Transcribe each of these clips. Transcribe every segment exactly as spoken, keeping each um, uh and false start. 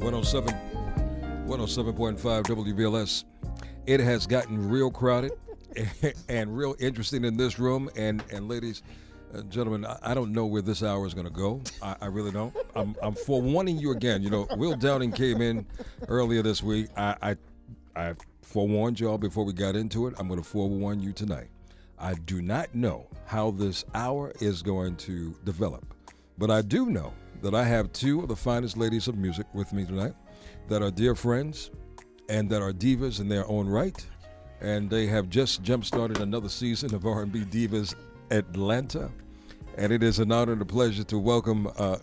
one oh seven, one oh seven point five W B L S. It has gotten real crowded and real interesting in this room. And, and ladies and gentlemen, I, I don't know where this hour is going to go. I, I really don't. I'm, I'm forewarning you again. You know, Will Downing came in earlier this week. I, I, I forewarned y'all before we got into it. I'm going to forewarn you tonight. I do not know how this hour is going to develop, but I do know that I have two of the finest ladies of music with me tonight that are dear friends and that are divas in their own right, and they have just jump-started another season of R and B Divas Atlanta, and it is an honor and a pleasure to welcome uh,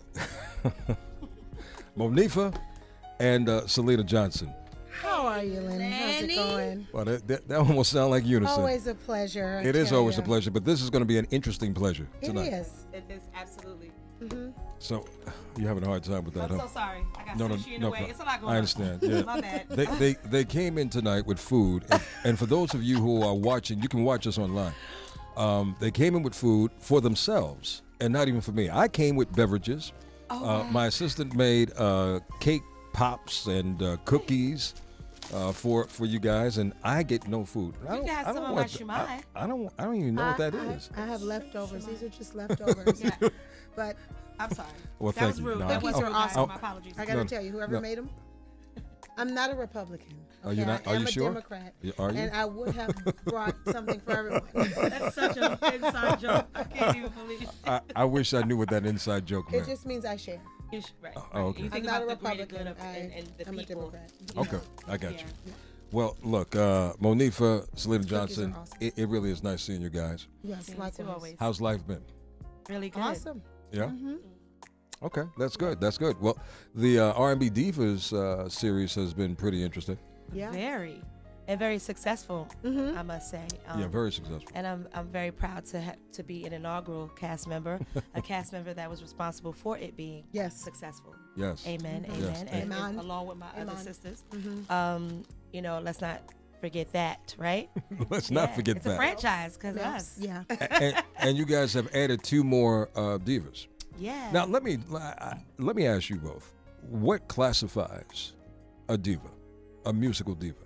Monifah and uh, Syleena Johnson. How are you, Lenny? How's it going? Well, that, that, that almost sounds like unison. Always a pleasure. I it is always you. a pleasure, but this is going to be an interesting pleasure tonight. It is. It is, absolutely. Mm-hmm. So, you're having a hard time with that, I'm huh? so sorry. I got no, sushi no, in no, the way. no, It's a lot going on. I understand. Yeah. My bad. They, they, they came in tonight with food, and, and for those of you who are watching, you can watch us online. Um, they came in with food for themselves, and not even for me. I came with beverages. Oh, uh, wow. My assistant made uh, cake pops and uh, cookies uh, for for you guys, and I get no food. I You don't, can have I some don't of want my to- shumai. I, I don't. I don't even know I, what that I, is. I have leftovers. These are just leftovers. Yeah. But I'm sorry. Well, that thank was you. rude. No, that I- was Cookies rude, are guys. awesome. My apologies. I got to No, tell you, whoever no. made them, I'm not a Republican. Are you okay? not? I Are am you a sure? Democrat. Yeah, are you? And I would have brought something for everyone. That's such an inside joke. I can't even believe it. I, I wish I knew what that inside joke It meant. just means I share. You should- right, Oh, right. okay. You I'm think not a about the greater Republican. good of, I, and, and the I'm a people. Democrat. you Okay, know. I got Yeah. you. Well, look, uh, Monifah, Syleena are Johnson, awesome. it, it really is nice seeing you guys. Yes, Yeah, you too, likewise. always. How's life been? Really good. Awesome. Yeah? Mm-hmm. Okay, that's good. That's good. Well, the uh, R and B Divas uh, series has been pretty interesting. Yeah. Very. And very successful, Mm-hmm. I must say. Um, Yeah, very successful. And I'm I'm very proud to ha- to be an inaugural cast member, a cast member that was responsible for it being Yes. successful. Yes. Amen, Mhm. amen, Yes. and, and Amen. along with my other Amen. sisters. Mm-hmm. Um, you know, let's not forget that, right? Let's not Yeah, forget it's that. a franchise, cause Yes. us. Yeah. and, and you guys have added two more uh, divas. Yeah. Now, let me I- let me ask you both: what classifies a diva, a musical diva?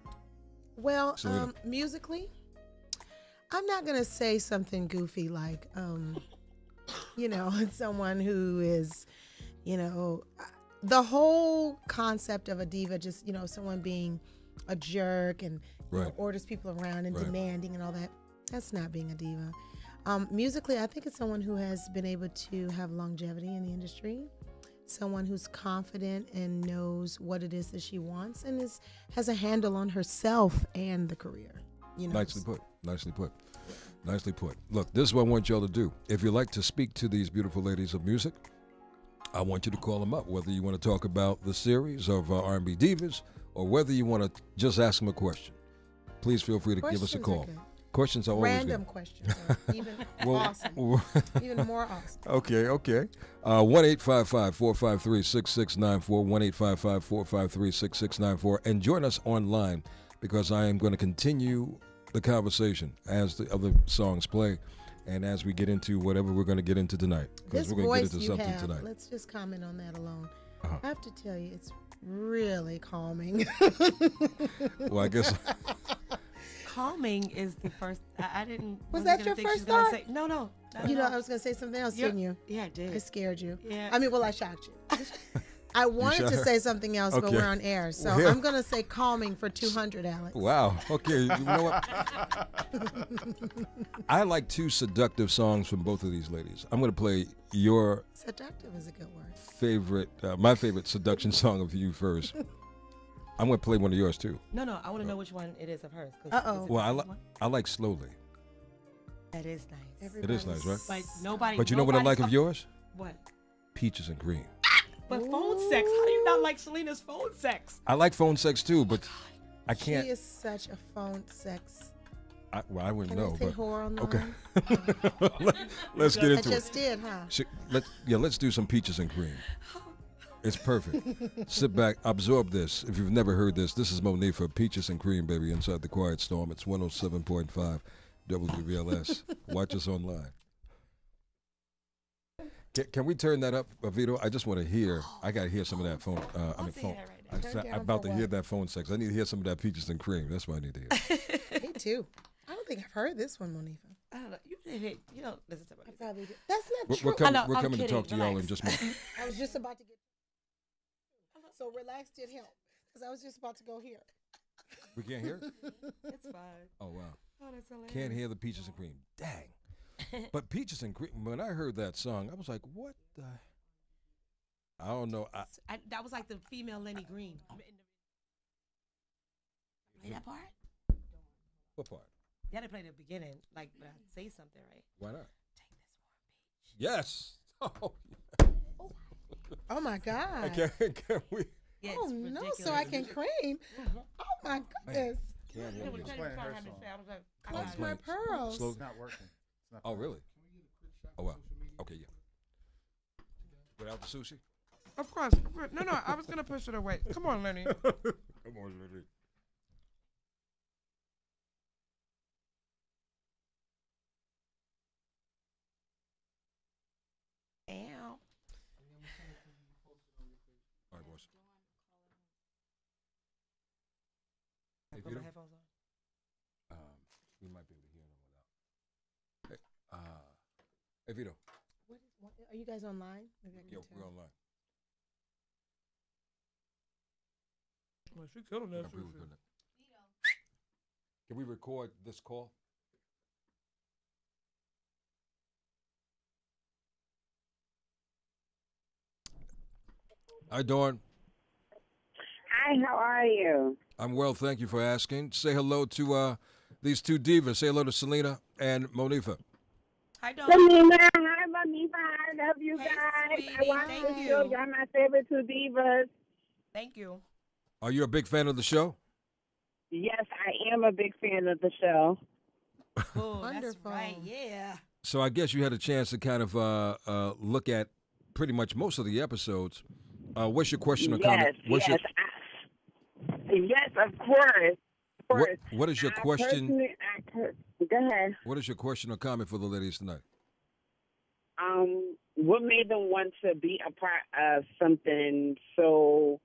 Well, Syleena. um, musically, I'm not gonna say something goofy like, um, you know, someone who is, you know, the whole concept of a diva, just you know, someone being a jerk and you know, Right. orders people around and Right. demanding and all that. That's not being a diva. Um, musically, I think it's someone who has been able to have longevity in the industry. Someone who's confident and knows what it is that she wants and is has a handle on herself and the career. You know, Nicely put. Nicely put. Nicely put. Look, this is what I want y'all to do. If you'd like to speak to these beautiful ladies of music, I want you to call them up, whether you want to talk about the series of uh, R and B Divas or whether you want to just ask them a question. Please feel free to give us a Questions are call. good. Questions are always Random good. questions are even Well, awesome, even more awesome. Okay, okay. Uh, one eight five five, four five three, six six nine four, one eight five five, four five three, six six nine four, and join us online because I am going to continue the conversation as the other songs play and as we get into whatever we're going to get into tonight. Because This we're going to voice get into you something have, tonight. let's just comment on that alone. Uh-huh. I have to tell you, it's really calming. Well, I guess Calming is the first. I, I didn't. Was wasn't that gonna your think first she's gonna thought? Say, no, no. not You at know, all. I was going to say something else, You're- didn't you? Yeah, I I did. scared you. Yeah. I mean, well, I shocked you. I wanted shot to her? say something else, but Okay. we're on air, so Well, yeah. I'm going to say calming for two hundred, Alex. wow. Okay, you know what? I like two seductive songs from both of these ladies. I'm going to play your Seductive is a good word. favorite, uh, my favorite seduction song of you first. I'm going to play one of yours too. No, no. I want to know which one it is of hers. 'cause Uh-oh. is it Well, I, the li- one? I like Slowly. That is nice. It is nice, right? But nobody. But you know what I nobody's like of talk- yours? What? Peaches and Cream. But phone sex. How do you not like Selena's phone sex? I like phone sex too, but I can't. She is such a phone sex. I, well, I wouldn't Can know. I say But whore on the okay. line? Let, let's get I into just it. did, huh? Sh- let, yeah, let's do some Peaches and Cream. It's perfect. Sit back, absorb this. If you've never heard this, this is Monifah, Peaches and Cream, baby, inside the Quiet Storm. It's one oh seven point five W B L S. Watch us online. Can, can we turn that up, uh, Vito? I just want to hear. I got to hear some of that phone. Uh, I I'll mean, see phone. that right I, now. Turn I'm down about for to hear what? that phone sex. I need to hear some of that peaches and cream. That's what I need to hear. Me too. I don't think I've heard this one, Monifah. I don't know. You didn't hit. You don't listen to I me. probably did. That's not We're, true. we're coming, know, we're I'm coming to talk kidding. to y'all in Relax. just a moment. I was just about to get. So relax did help because I was just about to go here. We can't hear it? It's fine. Oh, wow. Oh, that's hilarious. Can't hear the peaches and cream. Dang. But peaches and cream, when I heard that song, I was like, what the? I don't know. I, I, that was like the female Lenny Green. Play that part? what part? You had to play the beginning, like when I say something, right? Why not? Take this one, Yes. Oh, Oh my I God. can't, can we? Yeah, Oh it's no, ridiculous. so I can cream. Oh my goodness. Can't You hear know, me. when Just Teddy playing was her trying to song. say, I was like, I Oh, got Clutch it. my playing pearls. slow- It's not working. It's not Oh, working. really? Oh, wow. Okay, yeah. Without the sushi? Of course. No, no, I was going to push it away. Come on, Lenny. Come on, Lenny. Ow. All right, boys. I Hey, put Vito? my headphones on. Um, we might be able to hear them without. Hey, uh, hey Vito. What is, what, are you guys online? Maybe I can Yeah, tell. we're online. Well, she killing Yeah, that we were sushi. doing it. Can we record this call? Hi, Dawn. Hi, how are you? I'm well, thank you for asking. Say hello to uh, these two divas. Say hello to Syleena and Monifah. Hi, Dawn. Syleena, hi, Monifah. I love you Hey, guys. I sweetie, watch thank the you. show. Y'all my favorite two divas. Thank you. Are you a big fan of the show? Yes, I am a big fan of the show. Oh, that's Wonderful. right. Yeah. So I guess you had a chance to kind of uh, uh, look at pretty much most of the episodes. Uh, what's your question or yes, comment? What's yes. I, yes, of course. Of Your, course. what, what is your I question? personally- I per- Go ahead. What is your question or comment for the ladies tonight? Um, what made them want to be a part of something so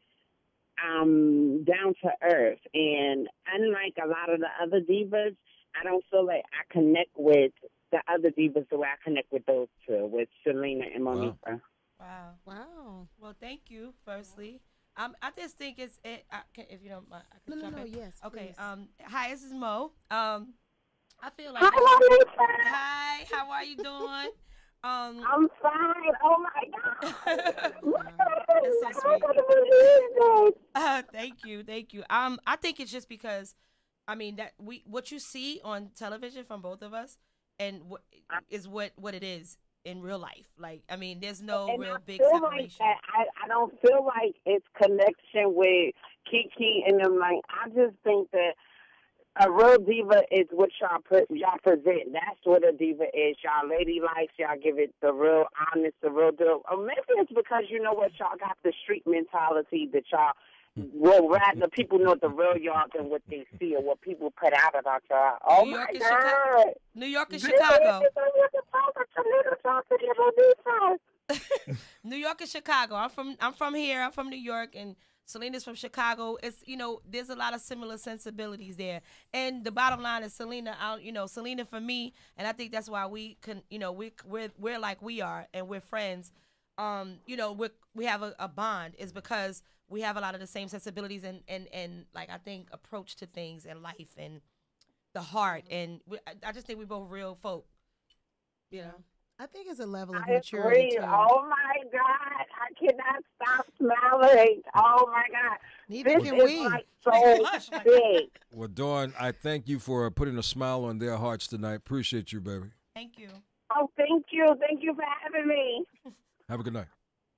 um down to earth? And unlike a lot of the other divas, I don't feel like I connect with the other divas the way I connect with those two, with Syleena and Wow. Monifah. Wow. Wow. Well, thank you, firstly. Um, I just think it's, it, I can, if you don't mind, I No, can no, jump no, in. yes, Okay. please. Um, hi, this is Mo. Um, I feel like. Hi, Monifah. Hi, how are you doing? Um, I'm fine. Oh my God. That's so I'm sweet. gonna believe this. Uh, thank you, thank you. Um, I think it's just because, I mean, that we what you see on television from both of us, and what is what what it is in real life. Like, I mean, there's no And real I big feel separation. like that. I, I don't feel like it's connection with Kiki and them. Like, I just think that a real diva is what y'all put, y'all present. That's what a diva is. Y'all lady likes, y'all give it the real honest, the real deal. Or maybe it's because you know what, y'all got the street mentality that y'all will rather people know the real y'all than what they see or what people put out about y'all. Oh New my York and God. Chicago. New York and Chicago. New York and Chicago. I'm from I'm from here. I'm from New York, and Selena's from Chicago. It's, you know, there's a lot of similar sensibilities there. And the bottom line is Syleena, I, you know, Syleena for me, and I think that's why we can, you know, we we're we're like we are, and we're friends. Um, you know, we we have a, a bond is because we have a lot of the same sensibilities and and and like I think approach to things in life and the heart, and we, I, I just think we both real folk. You know. I think it's a level of I maturity agree. too. Oh my God. I cannot stop smiling. Oh my God. Neither this can is we. like so big. Well, Dawn, I thank you for putting a smile on their hearts tonight. Appreciate you, baby. Thank you. Oh, thank you. Thank you for having me. Have a good night.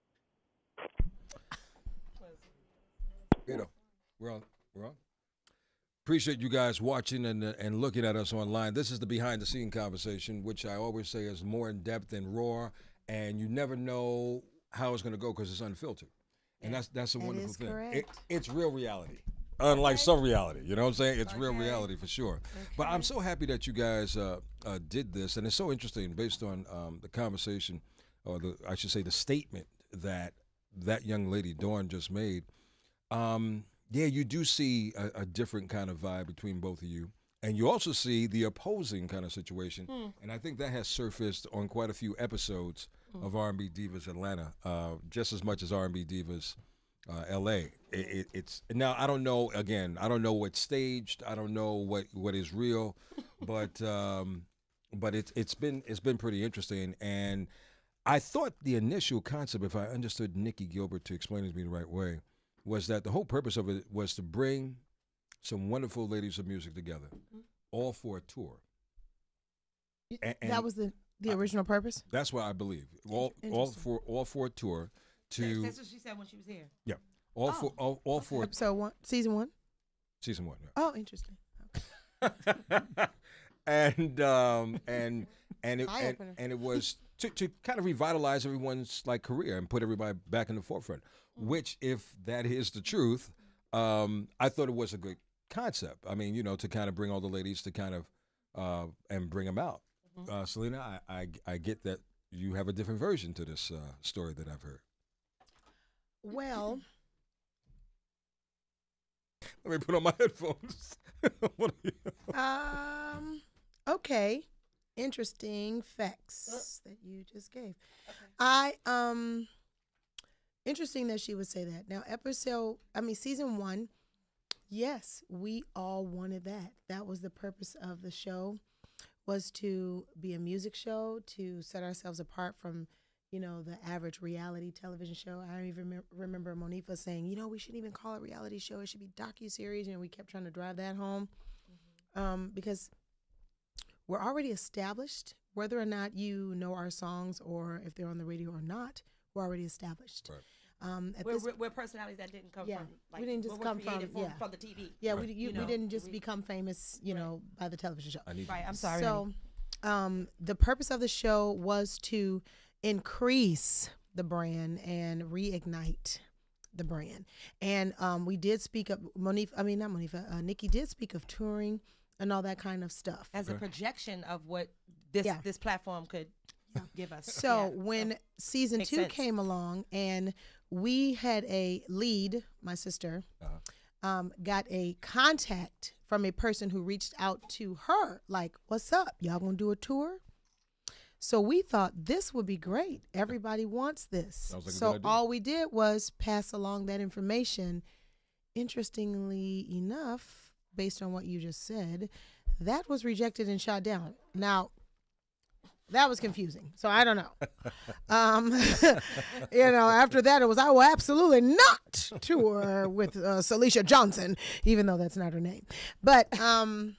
You know, we're on. We're on. Appreciate you guys watching and uh, and looking at us online. This is the behind the scene conversation, which I always say is more in depth and raw, and you never know how it's going to go because it's unfiltered, and that's that's a That wonderful is thing. It, correct. it's real reality, unlike some reality. You know what I'm saying? It's real Okay. reality for sure. But I'm so happy that you guys uh, uh, did this, and it's so interesting based on um, the conversation or the I should say the statement that that young lady Dawn just made. Um, yeah, you do see a, a different kind of vibe between both of you. And you also see the opposing kind of situation. Mm. And I think that has surfaced on quite a few episodes mm. of R and B Divas Atlanta, uh, just as much as R and B Divas uh, L A. It, it, it's now, I don't know, again, I don't know what's staged. I don't know what, what is real. but um, but it, it's been it's been pretty interesting. And I thought the initial concept, if I understood Nikki Gilbert to explain it to me the right way, was that the whole purpose of it was to bring some wonderful ladies of music together, mm-hmm. all for a tour. And, and that was the, the original I, purpose? That's what I believe. All all for all for a tour to That's what she said when she was here. Yeah. All oh. for all, all for episode one, season one? Season one, yeah. Oh, interesting. and um and and it and, and it was to, to kind of revitalize everyone's like career and put everybody back in the forefront. Mm-hmm. Which, if that is the truth, um, I thought it was a good concept. I mean, you know, to kind of bring all the ladies to kind of uh, and bring them out. Mm-hmm. uh, Syleena, I, I I get that you have a different version to this uh, story that I've heard. Well, let me put on my headphones. um. Okay. Interesting facts that you just gave. Okay. I um. Interesting that she would say that. Now, episode, I mean, season one. Yes, we all wanted that. That was the purpose of the show, was to be a music show, to set ourselves apart from, you know, the average reality television show. I even rem- remember Monifah saying, you know, we shouldn't even call it a reality show. It should be docuseries. And we kept trying to drive that home mm-hmm. um, because we're already established. Whether or not you know our songs or if they're on the radio or not, we're already established. Right. Um, at we're, this, we're, we're personalities that didn't come yeah, from. Like, we didn't just come from, from, yeah. from the T V. Yeah, right. we you, you know, we didn't just we, become famous, you right. know, by the television show. I need right, I'm sorry. So, um, the purpose of the show was to increase the brand and reignite the brand. And um, we did speak of Monifah. I mean, not Monifah. Uh, Nikki did speak of touring and all that kind of stuff as a projection of what this yeah. this platform could. Give us. So yeah. when so, season two sense. came along and we had a lead, my sister, uh-huh. um, got a contact from a person who reached out to her, like, what's up? Y'all gonna do a tour? So we thought this would be great. Everybody wants this. Like so all we did was pass along that information. Interestingly enough, based on what you just said, that was rejected and shot down. Now, that was confusing. So I don't know. Um, you know, after that, it was, I will absolutely not tour with uh, Syleena Johnson, even though that's not her name. But, um,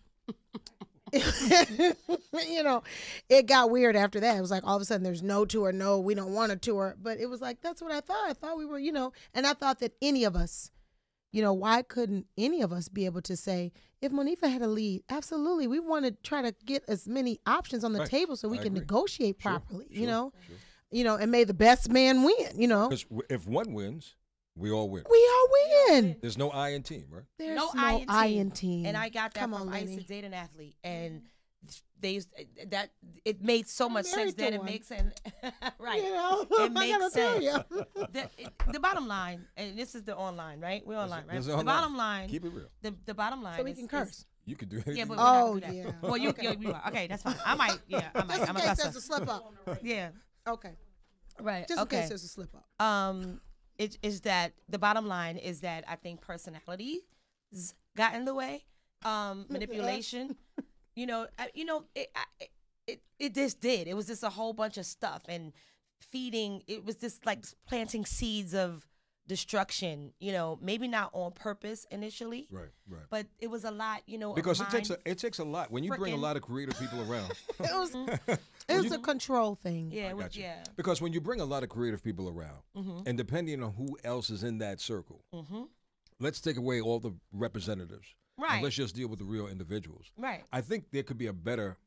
you know, it got weird after that. It was like all of a sudden there's no tour. No, we don't want a tour. But it was like, that's what I thought. I thought we were, you know, and I thought that any of us, you know, why couldn't any of us be able to say, if Monifah had a lead, absolutely, we want to try to get as many options on the right. table so we I can agree. negotiate sure, properly, sure, you know, sure. you know, and may the best man win, you know. Because if one wins, we all win. We all win. There's no I in team, right? There's no, no I, in I in team. And I got that Come from on, I used Lenny. to date an athlete, and they used that it made so much sense that it makes sense. Right. You know, it makes sense. You. the, it, the bottom line, and this is the online, right? We're online, right? There's the online. bottom line. Keep it real. The the bottom line. So we is, can curse. Is, you could do it. Yeah, but oh we're not gonna do that. yeah. Well, you, okay. you, you are. Okay, that's fine. I might. Yeah, I might. Just I'm in a case cusser. there's a slip up. Yeah. Okay. Right. Just okay. in case there's a slip up. Um, it is that the bottom line is that I think personalities got in the way. Um, manipulation. you know. I, you know. It, I, it. It just did. It was just a whole bunch of stuff and feeding. It was just like planting seeds of destruction. You know, maybe not on purpose initially. Right. Right. But it was a lot. You know, because it takes a it takes a lot when you bring a lot of creative people around. it was. It was a control thing. Yeah, was, yeah. Because when you bring a lot of creative people around, mm-hmm. and depending on who else is in that circle, mm-hmm. let's take away all the representatives. Right. And let's just deal with the real individuals. Right. I think there could be a better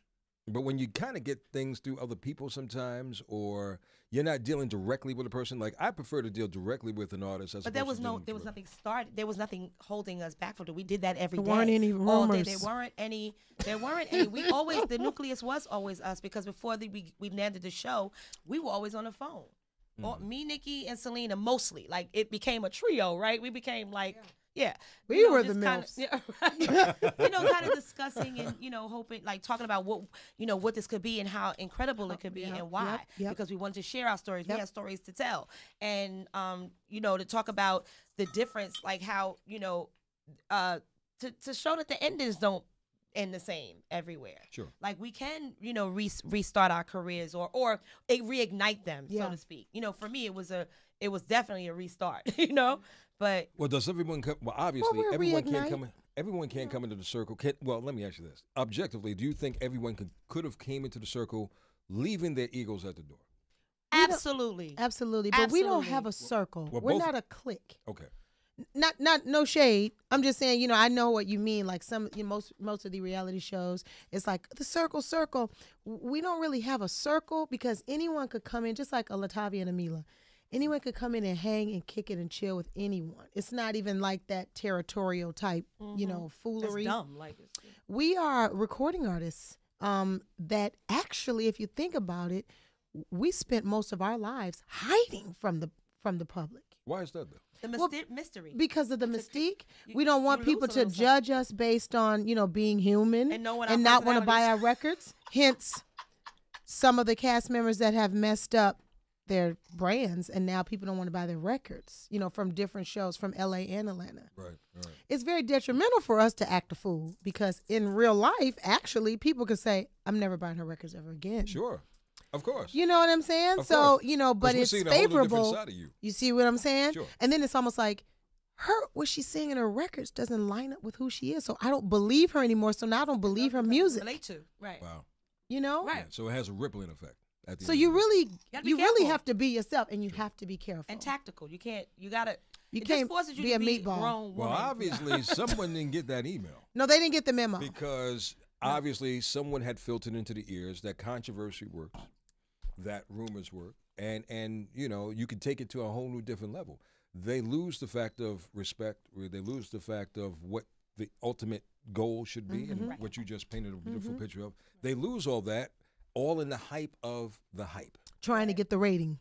But when you kind of get things through other people sometimes, or you're not dealing directly with a person, like I prefer to deal directly with an artist. As But there opposed was to no, dealing there was directly. nothing started. There was nothing holding us back from it. We did that every There day. weren't any all day. rumors. There weren't any. There weren't any. We always, the nucleus was always us, because before the, we we landed the show, we were always on the phone. Mm. Or me, Nikki, and Syleena mostly. Like it became a trio, right? We became like. Yeah. Yeah. We You know, were the just kinda- MILFs. Yeah, right. You know, kind of discussing and, you know, hoping, like talking about what, you know, what this could be and how incredible it could be Yep, and why. yep, yep. Because we wanted to share our stories. Yep. We had stories to tell. And, um, you know, to talk about the difference, like how, you know, uh, to, to show that the endings don't end the same everywhere. Sure. Like we can, you know, re- restart our careers or, or it reignite them, Yeah. so to speak. You know, for me, it was a, it was definitely a restart, you know, but Well, does everyone come? Well, obviously, we're everyone can't reignite. come. in- Everyone can't come into the circle. Can, well, let me ask you this: objectively, do you think everyone could could have came into the circle, leaving their egos at the door? don't- absolutely. Absolutely, but we don't Absolutely. have a circle. well, We're both- not a clique. Okay. Not, not, no shade. I'm just saying, you know, I know what you mean. Like some, you know, most, most of the reality shows, it's like the circle, circle. We don't really have a circle because anyone could come in, just like a Latavia and a Mila. Anyone could come in and hang and kick it and chill with anyone. It's not even like that territorial type, you know, It's foolery. dumb. Like, it's, We are recording artists um, that actually, if you think about it, we spent most of our lives hiding from the from the public. Why is that though? the Well, myster- mystery. Because of the It's a- mystique, you- we don't want you people lose a to little something. judge us based on, you know, being human And knowing our and not want to buy our personalities. records. Hence, some of the cast members that have messed up their brands and now people don't want to buy their records, you know, from different shows from L A and Atlanta. Right. Right. It's very detrimental for us to act a fool because in real life, actually, people could say, I'm never buying her records ever again. Sure. Of course. You know what I'm saying? Of so, course. you know, 'Cause but we're it's seeing a whole new different favorable. side of you. You see what I'm saying? Sure. And then it's almost like her, what she's saying in her records doesn't line up with who she is. So I don't believe her anymore. So now I don't believe her music. Relate to. Right. Wow. You know? Right. Yeah, so it has a rippling effect. At the So end you of the day. really, gotta be you really careful. have to be yourself and you have to be careful. And tactical. You can't, you gotta, You it can't just forces you be to a be meatball. grown Well, woman. obviously, someone didn't get that email No, they didn't get the memo. because obviously someone had filtered into the ears that controversy works, that rumors work, and and you know you can take it to a whole new different level. They lose the fact of respect, or they lose the fact of what the ultimate goal should be, Mm-hmm. and Right. what you just painted a beautiful picture of. They lose all that, all in the hype of the hype. Trying to get the rating.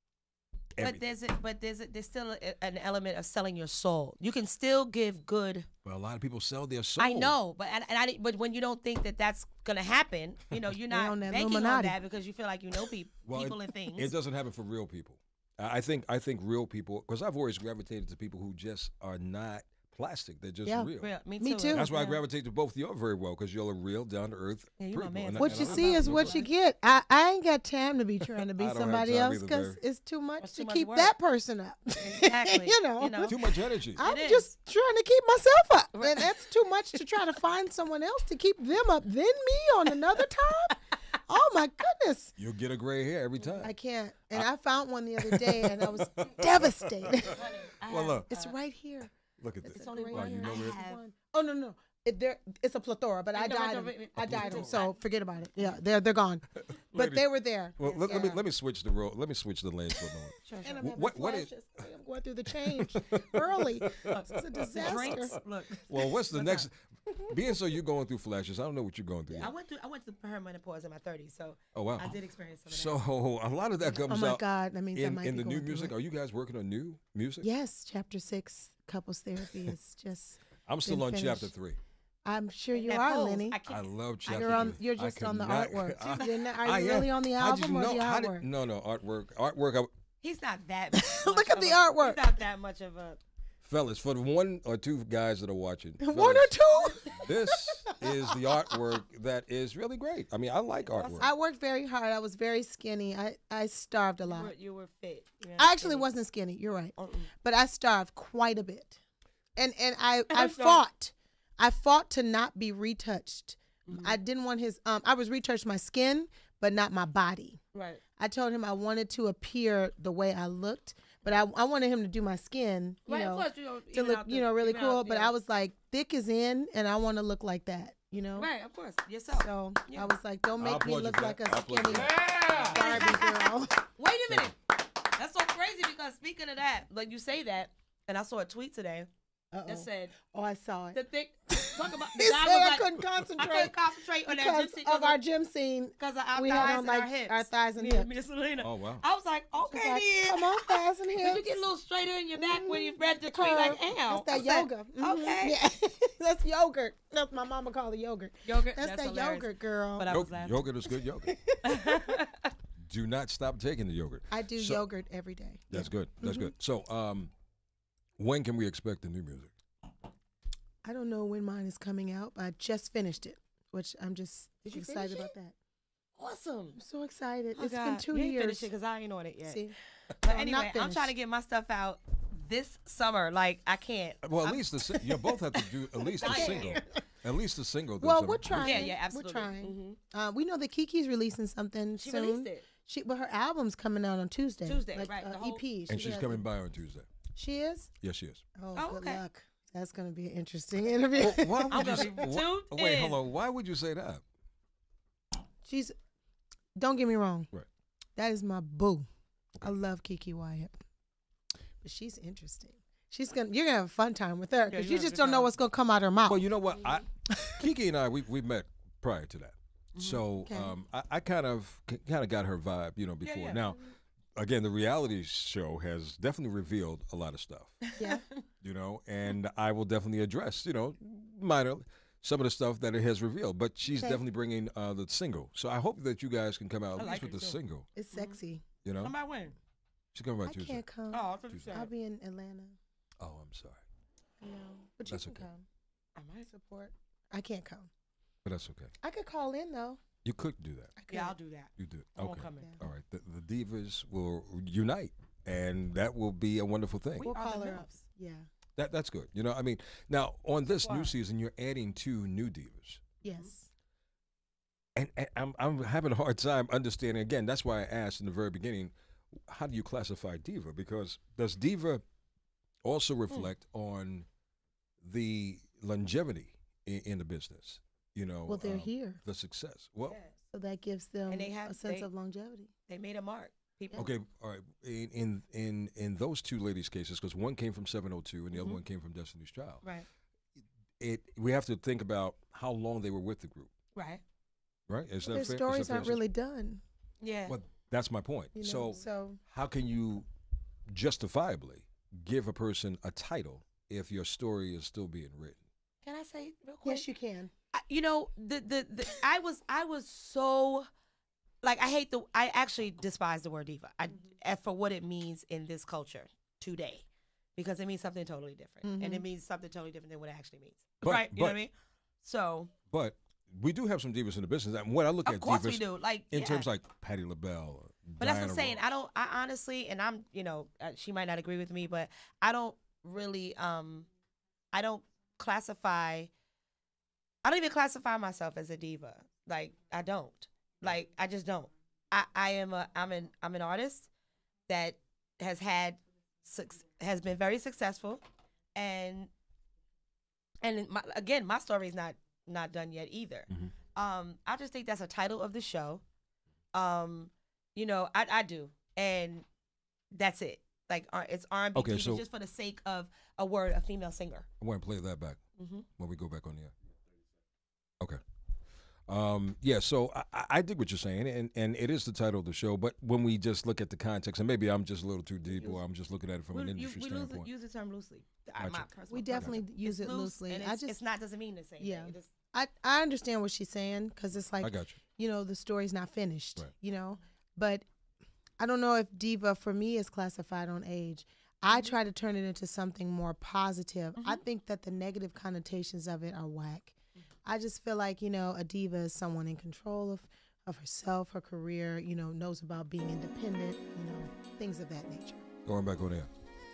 But Everything. there's a, but there's a, there's still a, an element of selling your soul. You can still give good. Well, a lot of people sell their soul. I know, but and, and I but when you don't think that that's gonna happen, you know, you're They're not on that banking on Illuminati. that because you feel like you know peop- Well, it- people and things. It doesn't happen for real people. I I think I think real people, because I've always gravitated to people who just are not plastic. They're just Yeah. real. Real. Me Me too. too. That's why I Yeah. gravitate to both of you very well, because you're a real, down to earth Yeah, you my people. man. And I- What and you I- see is no what doubt. you get. I, I ain't got time to be trying to be I don't have somebody time else either, because baby. it's too much It's to too much keep work. that person up. Exactly. you know, You know? Too much energy. I'm It just is. trying to keep myself up. Right. And that's too much to try to find someone else to keep them up, then me on another time. Oh my goodness. You'll get a gray hair every time. I can't. And I found one the other day and I was devastated. I Well, have, look. It's uh, right here. Look at It's this. only Right one. you know I where- have. One. Oh no no. It, there, it's a plethora, but I No, died no, them. wait, wait. I A died them, plethora. so forget about it. Yeah, they're they're gone. But Ladies- they were there. Well, let, let me Yeah. let me switch the role. Let me switch the lanes for a moment. Sure, And sure. I'm having What- what is- flashes. I'm going through the change early. It's a The disaster. drinks. Look. Well, what's the next? Being so you're going through flashes, I don't know what you're going through. I Yet. went through I went through perimenopause in my thirties, so Oh wow. I did experience some of that. So a lot of that comes Oh my out God, that means I in, might in be the new going through music. it. Are you guys working on new music? Yes, chapter six, couples therapy is just. I'm still been on chapter finished. three. I'm sure you That are, pose, Lenny. I I can't. love chapter You're on. three. You're I just on the cannot- artwork. I- You're not, are I you am. really on the How'd you album or know? the How did- artwork? no, no, artwork. Artwork. I, He's not that. Look much at of the a- artwork. He's not that much of a. fellas, for the one or two guys that are watching, One fellas, or two. this is the artwork that is really great. I mean, I like artwork. I worked very hard. I was very skinny. I, I starved a You lot. were, you were fit. You know, I actually skinny. wasn't skinny. You're right. Mm-mm. But I starved quite a bit. And and I, I I'm sorry. fought. I fought to not be retouched. Mhm. I didn't want his um I was retouched my skin, but not my body. Right. I told him I wanted to appear the way I looked, but I, I wanted him to do my skin, you Right. know, of course, you know, to even look, out you the- know, really even cool. out- But yeah. I was like, thick is in, and I want to look like that. you know. Right, of course. Yourself. So Yeah. I was like, don't I'll make me applaud you look for like that. a I'll applaud you skinny for Barbie girl. Wait a minute. That's so crazy because speaking of that, like you say that, and I saw a tweet today Uh-oh. that said Oh, I saw it. the thing. Talk about He the said guy was I like, couldn't I concentrate couldn't concentrate on that because gym scene of our gym scene. because of our we thighs had on and like our hips. our thighs and me, hips. Me and Syleena. Oh, wow. I was like, It's okay, like, then. come on, thighs and But hips. you get a little straighter in your back when you read the tweet, Curve. like, ow. That's that I said, yoga. Mhm. Okay. Yeah. That's yogurt. That's my mama called it yogurt. Yogurt. That's, that hilarious. yogurt, girl. But I Yo- was laughing. yogurt is good yogurt. Do not stop taking the yogurt. I do So- yogurt every day. That's Yeah. good. That's good. So, um, when can we expect the new music? I don't know when mine is coming out, but I just finished it, which I'm just Did you excited finish about it? that. Awesome. I'm so excited. Oh, It's God. been two you ain't years. finished it because I ain't on it yet. See, But I'm anyway, not I'm trying to finished. get my stuff out this summer. Like, I can't. Well, at I'm- least the si- you both have to do at least a I single. can't. At least a single. this Well, summer. we're trying. Yeah, yeah, absolutely. We're trying. Mhm. Uh, we know that Kiki's releasing something She soon. released it. She, but her album's coming out on Tuesday. Tuesday, like, right, Uh, the whole- E P. And She she's has coming a- by on Tuesday. She is. Yes, she is. Oh, Oh, good okay. luck. That's going to be an interesting interview. Well, why would I'm you gonna say, be wha- tuned wait, in. hold on. Why would you say that? She's. Don't get me wrong. Right. That is my boo. I love Kiki Wyatt, but she's interesting. She's gonna. You're gonna have a fun time with her Yeah, because you you have a just good don't know time. what's gonna come out her mouth. Well, you know what? I, Kiki and I, we we met prior to that, so Okay. um, I, I kind of kind of got her vibe, you know, before. yeah. Now, again, the reality show has definitely revealed a lot of stuff, yeah. you know, and I will definitely address, you know, minor some of the stuff that it has revealed. But she's Okay. definitely bringing uh, the single, so I hope that you guys can come out at I least like with it the too. single. It's sexy. You know, Somebody win. she's coming by I Tuesday. can't come. Oh, I thought you Tuesday. said. I'll be in Atlanta. Oh, I'm sorry, I know, but you That's can okay. come. I might. Support. I can't come. but that's okay. I could call in though. You could do that. I could. Yeah, I'll do that. You did. I won't Okay. come in. Yeah. All right. The, the divas will unite, and that will be a wonderful thing. We We'll are the call her up. Mills. Yeah. That that's good. You know, I mean, now on this Why? new season, you're adding two new divas, Yes. and, and I'm I'm having a hard time understanding. Again, that's why I asked in the very beginning, how do you classify diva? Because does diva also reflect on the longevity in, in the business? You know, Well, they're um, here, the success. Well, Yes. so that gives them And they have- a sense they- of longevity. They made a mark. People. okay, all right. In in in, in those two ladies' cases, because one came from seven oh two and the other Mhm. one came from Destiny's Child. Right. It we have to think about how long they were with the group, Right. right? Is Their that fair? Is stories that fair aren't really done. Yeah. Well, that's my point. You know? So, so how can you justifiably give a person a title if your story is still being written? Can I say real quick? yes, you can. I, you know, the, the the I was I was so like I hate the I actually despise the word diva. I and for what it means in this culture today, because it means something totally different, and it Mhm. means something totally different than what it actually means. But- right? You know what I but- mean? So But we do have some divas in the business. And when I look of at course divas we do. Like in yeah. terms like Patti LaBelle, or But that's what I'm Diana saying. Ross. I don't. I honestly, and I'm, you know, uh, she might not agree with me, but I don't really. Um, I don't classify. I don't even classify myself as a diva. Like I don't. Like I just don't. I, I am a. I'm an. I'm an artist that has had, suc- has been very successful, and and my, again, my story is not not done yet either. Mhm. Um, I just think that's a title of the show. Um, you know, I I do, and that's it. Like uh, it's R and B Okay, divas so- just for the sake of a word, a female singer. I want to play that back Mm-hmm. when we go back on the air. Okay. Um, yeah, so I, I- I dig what you're saying, and, and it is the title of the show. But when we just look at the context, and maybe I'm just a little too deep, or I'm just looking at it from an We, you, industry we lose, standpoint. use the term loosely. I, my Gotcha. personal We preference. definitely use It's it loose, loosely. and I it's, just it's not doesn't mean the same Yeah. thing. It is, I, I understand what she's saying because it's like I got you. you know the story's not finished. Right. You know, but I don't know if diva for me is classified on age. I Mm-hmm. try to turn it into something more positive. I think that the negative connotations of it are whack. Mm-hmm. I just feel like you know a diva is someone in control of of herself, her career. You know, knows about being independent. You know, things of that nature. Going back on air.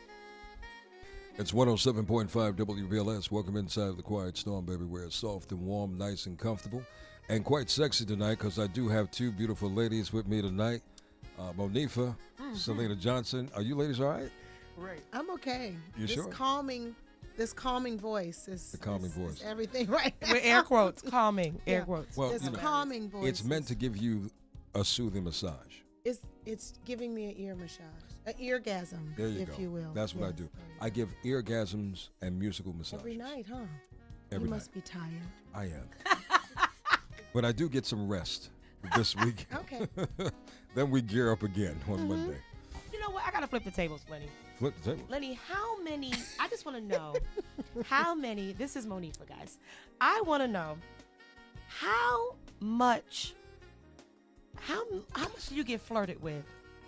It's one oh seven point five W B L S. Welcome inside the Quiet Storm, baby, where it's soft and warm, nice and comfortable, and quite sexy tonight because I do have two beautiful ladies with me tonight. Uh, Monifah, Syleena Johnson. Are you ladies all right? Right. I'm okay. You this sure? calming this calming voice is The calming is, voice. is everything right now. With air quotes, calming, air Yeah. quotes. Well, This you know, calming voice. it's meant to give you a soothing massage. It's it's giving me an ear massage, an eargasm, There you if go. you will. That's what I Yes, do. there you I give eargasms and musical go. massages. Every night, huh? Every you night. must be tired. I am. But I do get some rest this week. Okay. Then we gear up again on Monday. You know what? I gotta flip the tables, Lenny. Flip the table. Lenny, how many? I just want to know how many. This is Monifah, guys. I want to know how much. How how much do you get flirted with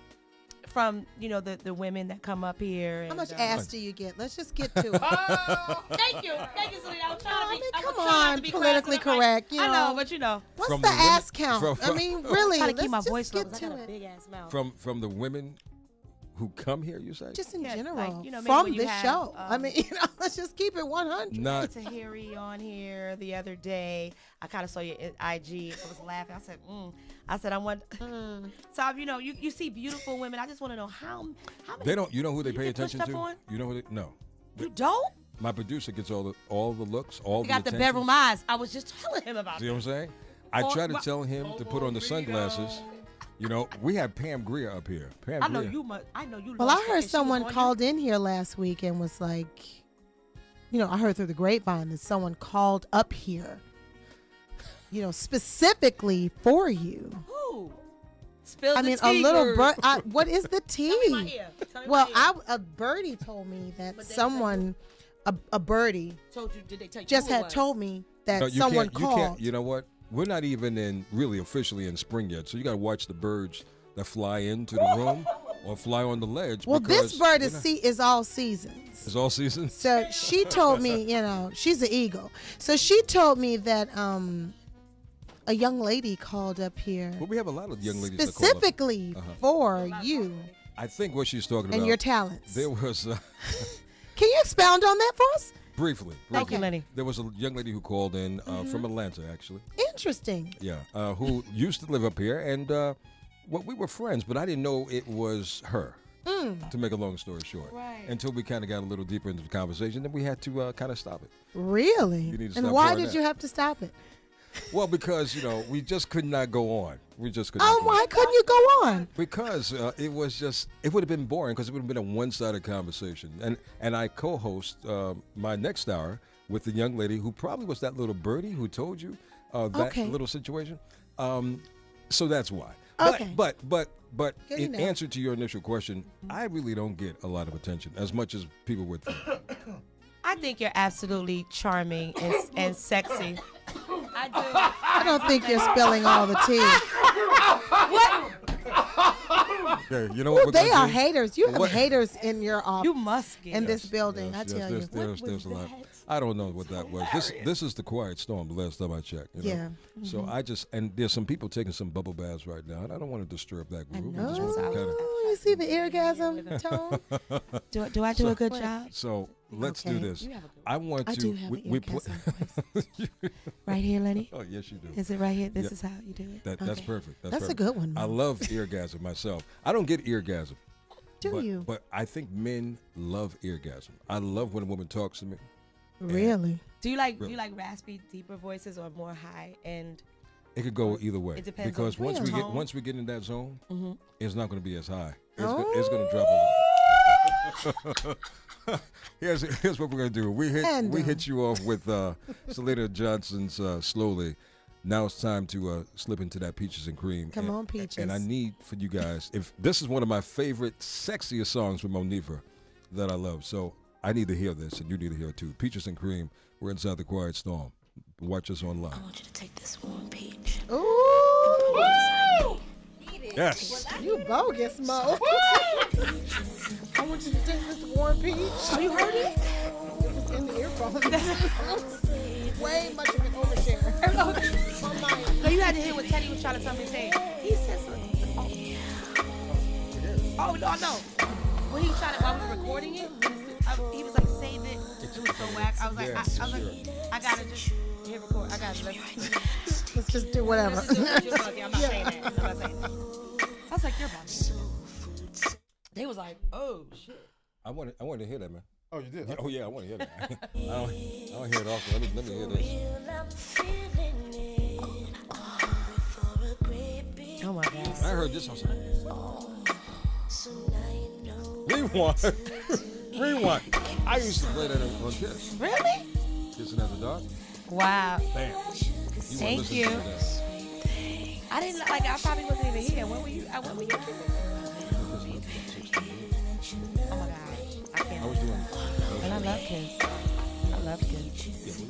from you know the, the women that come up here? How and, much uh, ass do you get? Let's just get to it. Oh, thank you, thank you, Syleena. I was trying I to be. mean, I was come trying not on, to be politically crass, and I'm like, correct, you I know, know. but you know, What's From the, the women- ass count? from- I from- mean, I'm really, trying to let's keep my just voice low get 'cause I to got a it. big ass mouth. From from the women who come here, you say? Just in Yeah, general, like, you know, maybe from when you this have, show. I um, mean, you know, let's just keep it one hundred. Not Tahiri on here the other day. I kind of saw your I G. I was laughing. I said, mm. I said, I want. Mm. So you know, you, you see beautiful women. I just want to know how how many. they don't. You know who they You pay get pushed attention up to? on? You know who? They, no. You don't. My producer gets all the all the looks, all You the got the attention. bedroom eyes. I was just telling him about See it. what I'm saying? I Oh, try to my- tell him to put on the sunglasses. You know, we have Pam Grier up here. Pam I know Grier. you must. I know you. Well, lost I it heard and she was someone on you. called in here last week and was like, you know, I heard through the grapevine that someone called up here, you know, specifically for you. Who? Spill I the mean, tea, a little girl. bird. I, what is the Tell me my tea? ear. Tell me Well, my ear. I, a birdie told me that But they- someone, a, a birdie, told you. Did they tell you? just who it had was? told me that No, you someone can't, you called. can't. You know what? We're not even in really officially in spring yet, so you got to watch the birds that fly into the room or fly on the ledge. Well, this because bird we're is not- see is all seasons. It's all season. So she told me, you know, she's an eagle. So she told me that um, a young lady called up here But we have a lot of young ladies that call up. specifically Uh-huh. for you I think what she's talking and about. your talents. There was uh, Can you expound on that for us? briefly. Thank briefly. you, Lenny. There was a young lady who called in uh, Mm-hmm. from Atlanta, actually. Interesting. Yeah, uh, who used to live up here, and uh, well, we were friends, but I didn't know it was her. Mm. To make a long story short, Right. until we kind of got a little deeper into the conversation, then we had to uh, kind of stop it. Really? You need to And stop why doing did that. you have to stop it? Well, because you know we just could not go on. We just could. Not Oh, go why on. couldn't you go on? Because uh, it was just it would have been boring because it would have been a one-sided conversation, and and I co-host uh, my next hour with the young lady who probably was that little birdie who told you uh, that Okay. little situation. Um, so that's why. Okay. But but but but Good in enough. answer to your initial question, I really don't get a lot of attention as much as people would think. I think you're absolutely charming and, and sexy. I do. I don't think you're spilling all the tea. Okay, you know what? Ooh, we're they gonna are do? haters. You have What- haters in your office. You must get. in it. this building, Yes, I yes, tell there's, you. There's, What there's a was lot. that? I don't know what that was. This this is the Quiet Storm. The last time I checked. You know? Yeah. So I just and there's some people taking some bubble baths right now, and I don't want to disturb that I group. know. I just want to Oh, kind of. you see the orgasm tone? Do, do I do a good So- job? So let's do Okay. this. You have a good I want I to. do have we, an we pl- orgasm Right here, Lenny. Oh yes, you do. Is it right here? This Yeah. is how you do it. That that's Okay. perfect. That's, That's a perfect. good one, I man. love eargasm myself. I don't get eargasm. Do but, you? But I think men love eargasm. I love when a woman talks to me. Really? Do you like do Really? you like raspy, deeper voices or more high end? It could go either way. It depends on because once the we get tone. once we get in that zone, Mm-hmm. it's not going to be as high. It's, Oh. go, it's going to drop a little. here's here's what we're going to do. We hit And, we uh, hit you off with uh, Syleena Johnson's uh, "Slowly." Now it's time to uh, slip into that peaches and cream. Come and, on, Peaches. And I need for you guys. If this is one of my favorite, sexiest songs from Monifah that I love, so I need to hear this, and you need to hear it too. Peaches and cream. We're inside the Quiet Storm. Watch us online. I want you to take this warm peach. Ooh, Yes. you bogus, Mo. I want you to take this warm peach. Oh, you heard it? It was in the earphones. Way much of an overshare. On mine. No, you had to hear what Teddy was trying to tell me. Saying he said something. Oh, oh no, no. When he was trying to, while we were recording it, I, he was like, "Save it." It was so whack. I was like, I, I was like, I gotta just hit record. I gotta let's, Let's just do whatever. let's just do it. Okay, I'm not saying that. I'm not saying that. I was like, "You're bugging." They was like, "Oh shit." I want I want to hear that, man. Oh, you did? Yeah, oh yeah, I want to hear that. I don't, I don't hear it often. Let me let me hear this. Oh my God. I heard this. I was like, rewind, rewind. I used to play that on Kiss. Really? Kissing at the Dark. Wow. Bam. You Thank listen you. to that. I didn't like. I probably wasn't even here. When were you? Uh, when were you? Oh my God. I can't. I was doing. And I love Kiss. I love Kiss.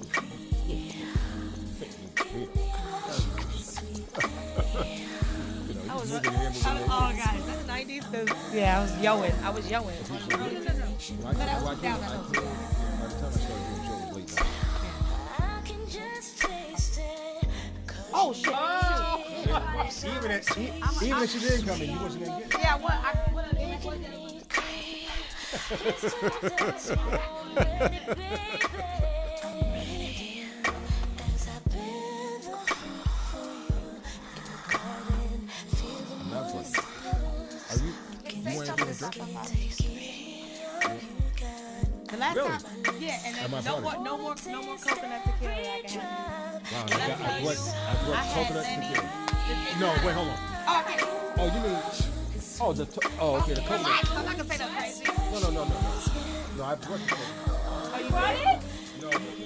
You know, I was, you I moving here, moving was, there. oh God, is that the nineties? Yeah, I was yowing. I was yowing. When I- when I came- I came- I came- By the time I started doing shows late night. Oh shit! Even if even if she didn't come in, you wasn't gonna get it. Yeah, what? I, what I, what I'm not funny. Are you? You want anything to drink? The last Really? time, yeah, and Am I then no funny? more, no more, no more coconut tequila. I can have. Wow, I, Did I got, tell I brought, you? I brought I had coconut Lenny. tequila. No, wait, hold on. Oh, okay. Oh, you mean? Oh, the to- oh, okay, the coconut. Relax, I'm not gonna say that crazy. No, no, no, no, no. No, I brought the coconut. Oh, you brought it? No,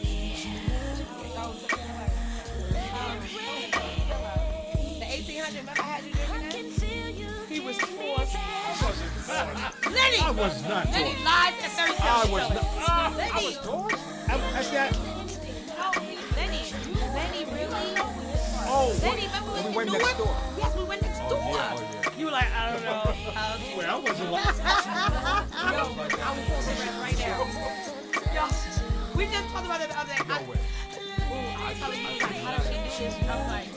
The eighteen hundred. Remember I had you drinking that? He was forced. Lenny. I was not Lenny told. lied at thirty-seven. I was not. Ah, I Lenny. was told. That's that. Oh, Lenny. Lenny, really? Oh, Lenny, remember we when went you next knew door. it? Yes, we went next door. yeah, oh, yeah. You were like, I don't know. I'll Well, I wasn't. Yo, I was posting that right now. Yo, we just talked about it the other day. I, No way. ooh, I was telling you, like, how does she do this? I was like,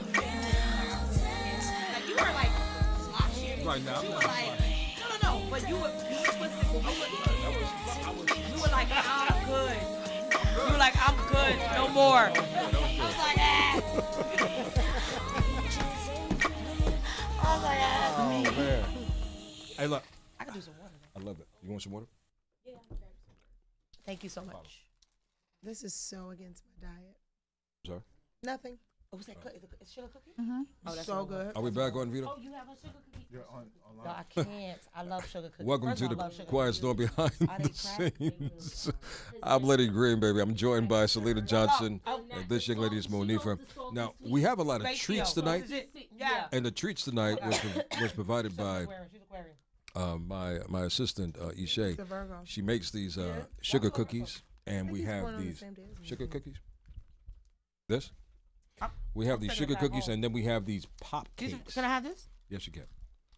like you were like sloshing. Right now, I'm You not were like, no, no, no. But you were, you were twisted. You were, you were like, I'm good. You were like, I'm good. No more. I was like, ah. I was like, ah. Oh man. Hey, look. I could do some water. I love it. You want some water? Thank you so much. This is so against my diet. Sorry. Nothing. Oh, was that cookie? Is sugar cookie? Mm-hmm. Oh, that's so what I good. want. Are we back on Vito? Oh, you have a sugar cookie? You're on No, online. I can't. I love sugar cookies. Welcome First to of all, the I love sugar Quiet cookies. Storm behind Are they the cracked? scenes. I'm Lenny Green, baby. I'm joined by Syleena Johnson, and this young lady is Monifah. Now we have a lot of Ratio. treats tonight, Is it- Yeah. and the treats tonight was, was provided by Aquarium. She's Aquarium. uh, my my assistant uh, Ishe. It's a Virgo. She makes these uh, sugar cookies, and we he's born have on the these same day as me. sugar cookies. This. I'm- We have I'm these finna sugar drive cookies, home. and then we have these pop These- cakes. Can I have this? Yes, you can.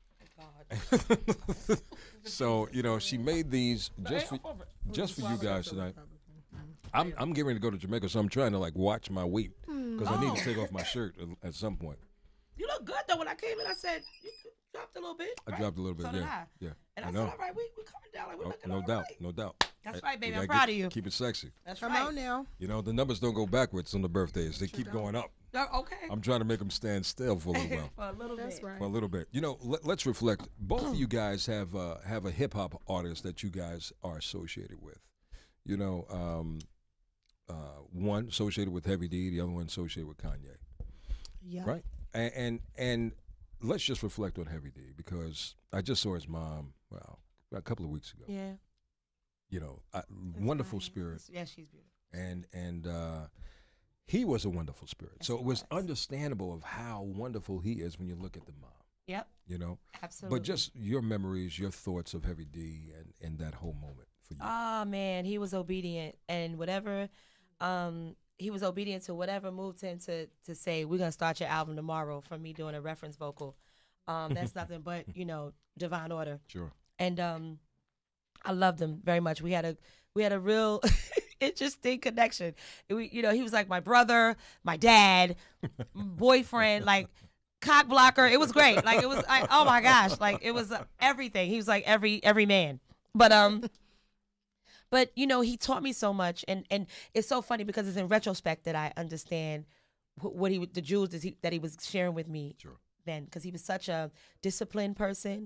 God. So you know, she made these just for just for you guys tonight. I'm I'm getting ready to go to Jamaica, so I'm trying to like watch my weight because I need to Oh. take off my shirt at- at some point. You look good though. When I came in, I said you dropped a little bit. I right? dropped a little bit, So did yeah, I. yeah. And I I, know. said, all right, we we coming down. Like we're No, looking no all doubt, right. no doubt. That's Uh, right, we baby. I'm gotta proud get- of you. Keep it sexy. That's Come right. on now. You know the numbers don't go backwards on the birthdays; they keep going up. Oh, okay. I'm trying to make them stand still for a little while. For a little That's bit. right. For a little bit. You know, let, let's reflect. Both of you guys have uh, have a hip hop artist that you guys are associated with. You know, um, uh, one associated with Heavy D, the other one associated with Kanye. Yeah. Right? And, and and let's just reflect on Heavy D because I just saw his mom, well, a couple of weeks ago. Yeah. You know, I, That's wonderful nice. spirit, Yeah, she's beautiful. and and uh, he was a wonderful spirit. Yes, so he it was, was. understandable of how wonderful he is when you look at the mom. Yep. You know, Absolutely. but just your memories, your thoughts of Heavy D, and and that whole moment for you. Oh man, he was obedient, and whatever, um, he was obedient to whatever moved him to to say, "We're gonna start your album tomorrow." From me doing a reference vocal, um, that's nothing but you know divine order. Sure. And um, I loved him very much. We had a we had a real interesting connection. We, you know, he was like my brother, my dad, boyfriend, like cock blocker. It was great. Like it was like, oh my gosh, like it was uh, everything. He was like every every man. But um but you know, he taught me so much, and and it's so funny because it's in retrospect that I understand wh- what he the jewels that he, that he was sharing with me Sure. then, because he was such a disciplined person.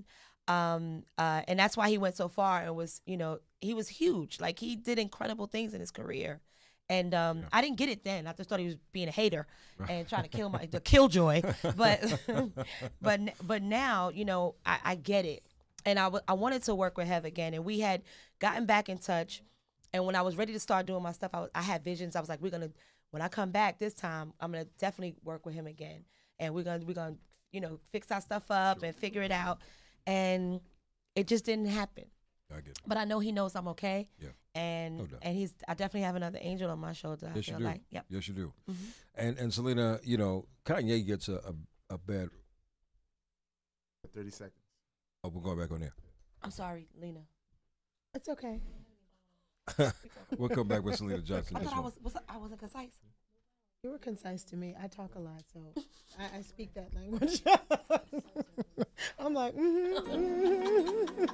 Um, uh, and that's why he went so far and was, you know, he was huge. Like he did incredible things in his career. And um, yeah. I didn't get it then. I just thought he was being a hater and trying to kill my the killjoy. But but but now, you know, I, I get it. And I, w- I wanted to work with Hev again. And we had gotten back in touch. And when I was ready to start doing my stuff, I, was, I had visions. I was like, we're gonna when I come back this time, I'm gonna definitely work with him again. And we're gonna we're gonna you know fix our stuff up and figure it out. And it just didn't happen. I get it. But I know he knows I'm okay. Yeah. And no doubt. and he's I definitely have another angel on my shoulder. Yes, I feel you do. like. Yep. Yes, you do. Mm-hmm. And and Syleena, you know, Kanye gets a, a, a bad. Thirty seconds. Oh, we're going back on there. I'm sorry, Lena. It's okay. We'll come back with Syleena Johnson. I thought I was, was I wasn't concise. You were concise to me. I talk a lot, so I, I speak that language. I'm like, mm-hmm.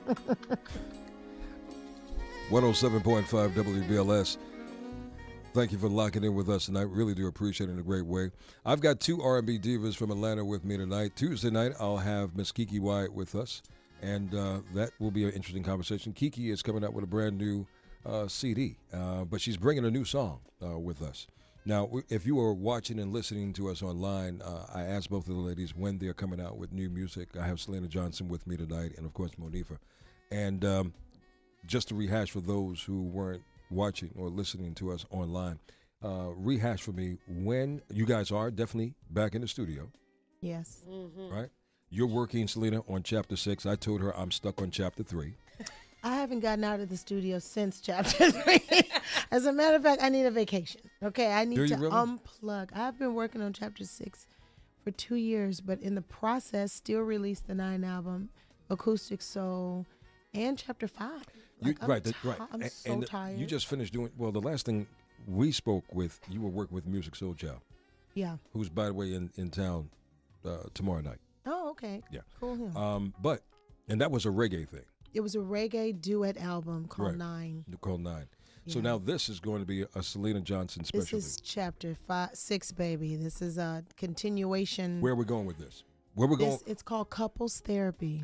one oh seven point five W B L S. Thank you for locking in with us tonight. Really do appreciate it in a great way. I've got two R and B divas from Atlanta with me tonight. Tuesday night, I'll have Miss Kiki Wyatt with us, and uh, that will be an interesting conversation. Kiki is coming out with a brand new uh, C D, uh, but she's bringing a new song uh, with us. Now, if you are watching and listening to us online, uh, I asked both of the ladies when they're coming out with new music. I have Syleena Johnson with me tonight, and of course, Monifah. And um, just to rehash for those who weren't watching or listening to us online, uh, rehash for me when you guys are definitely back in the studio. Yes. Mm-hmm. Right? You're working, Syleena, on chapter six. I told her I'm stuck on chapter three. I haven't gotten out of the studio since chapter three. As a matter of fact, I need a vacation. Okay, I need Do you to really? unplug. I've been working on chapter six for two years, but in the process, still released the nine album, Acoustic Soul, and chapter five. You, Like, I'm right, ti- that, right. I'm and, so and tired. You just finished doing, well, the last thing we spoke with, you were working with Music Soul Child, Yeah. who's, by the way, in, in town uh, tomorrow night. Oh, okay. Yeah. Cool him. Um, but, and that was a reggae thing. It was a reggae duet album called Right. Nine. Called Nine. So Yeah. now this is going to be a Syleena Johnson specialty. This is chapter five, six, baby. This is a continuation. Where are we going with this? Where we going? This, it's called Couples Therapy.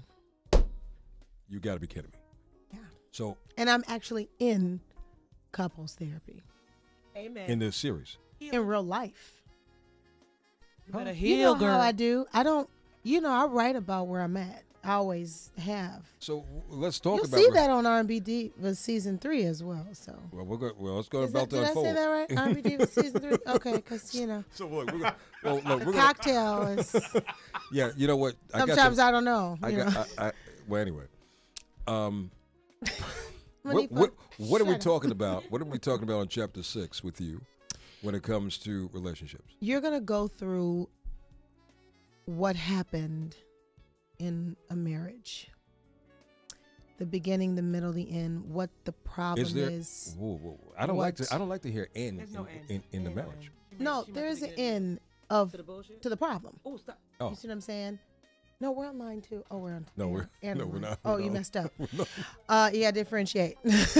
You got to be kidding me. Yeah. So And I'm actually in couples therapy Amen. in this series, in real life. You better You heal, know girl. how I do. I don't, you know, I write about where I'm at. I always have. so w- let's talk You'll about. see that on R and B Divas season three as well. So. Well, we're going. Well, it's going Is about that, to did unfold. I say that right? R and B Divas season three? Okay, because, you know, So look, we're gonna. Well, look, the we're gonna. cocktail is, Yeah, you know what? I got sometimes some- I don't know. I you know. got. I, I, well, anyway. Um. what Monifah, what, what are we shut up. talking about? What are we talking about on chapter six with you, when it comes to relationships? You're going to go through what happened in a marriage. The beginning, the middle, the end, what the problem Is there? is. Whoa, whoa, whoa. I don't like what- to. I don't like to hear end There's no in, end. in, in the Ain't marriage. She No, meant- she there meant is to an get into- end of To the bullshit? to the problem. Oh, stop. Oh You see what I'm saying? No, we're on line two. Oh, we're on. No, air- we're- air no, we're line. not. Oh, No. you messed up. No. Uh, you gotta differentiate.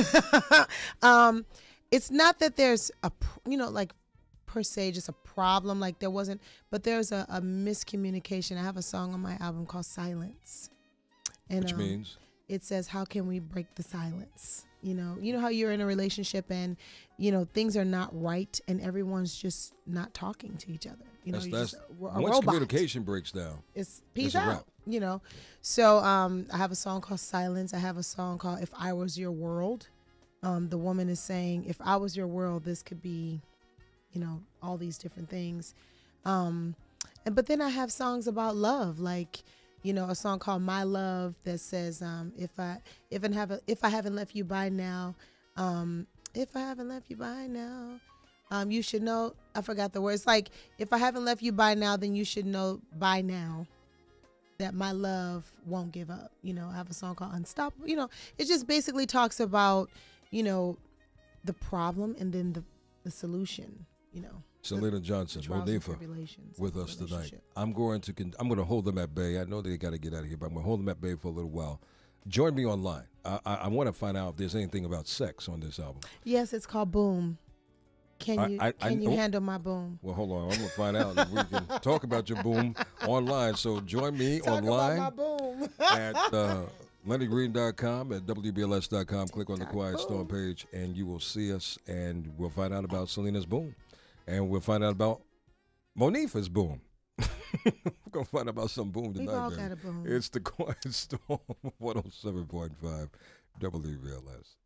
um, it's not that there's a, pr- you know, like per se just a problem. Like there wasn't, but there's a, a miscommunication. I have a song on my album called Silence, and Which um, means it says, how can we break the silence? You know, you know how you're in a relationship and, you know, things are not right and everyone's just not talking to each other. You know, that's you're that's just a, a once robot. communication breaks down. It's peace it's a out, wrap. you know. So um, I have a song called Silence. I have a song called If I Was Your World. Um, the woman is saying, if I was your world, this could be, you know, all these different things. Um, and but then I have songs about love, like, you know, a song called My Love that says, um, if I if I have if I haven't left you by now, um, if I haven't left you by now, um, you should know. I forgot the words. Like, if I haven't left you by now, then you should know by now that my love won't give up. You know, I have a song called Unstoppable. You know, it just basically talks about, you know, the problem and then the, the solution, you know. Syleena Johnson, trials and Monifah, tribulations with of a us tonight. relationship. I'm going to con- I'm going to hold them at bay. I know they got to get out of here, but I'm going to hold them at bay for a little while. Join me online. I, I, I want to find out if there's anything about sex on this album. Yes, it's called Boom. Can I- you I- I- can you oh. handle my boom? Well, hold on. I'm gonna find out if we can talk about your boom online. So join me Talk online about my boom. at uh, lenny green dot com at w b l s dot com. Click on the Quiet Storm page, and you will see us, and we'll find out about Syleena's boom, and we'll find out about Monifah's boom. We're gonna find out about some boom We've tonight, all baby. got a boom. It's the Quiet Storm, one oh seven point five W B L S.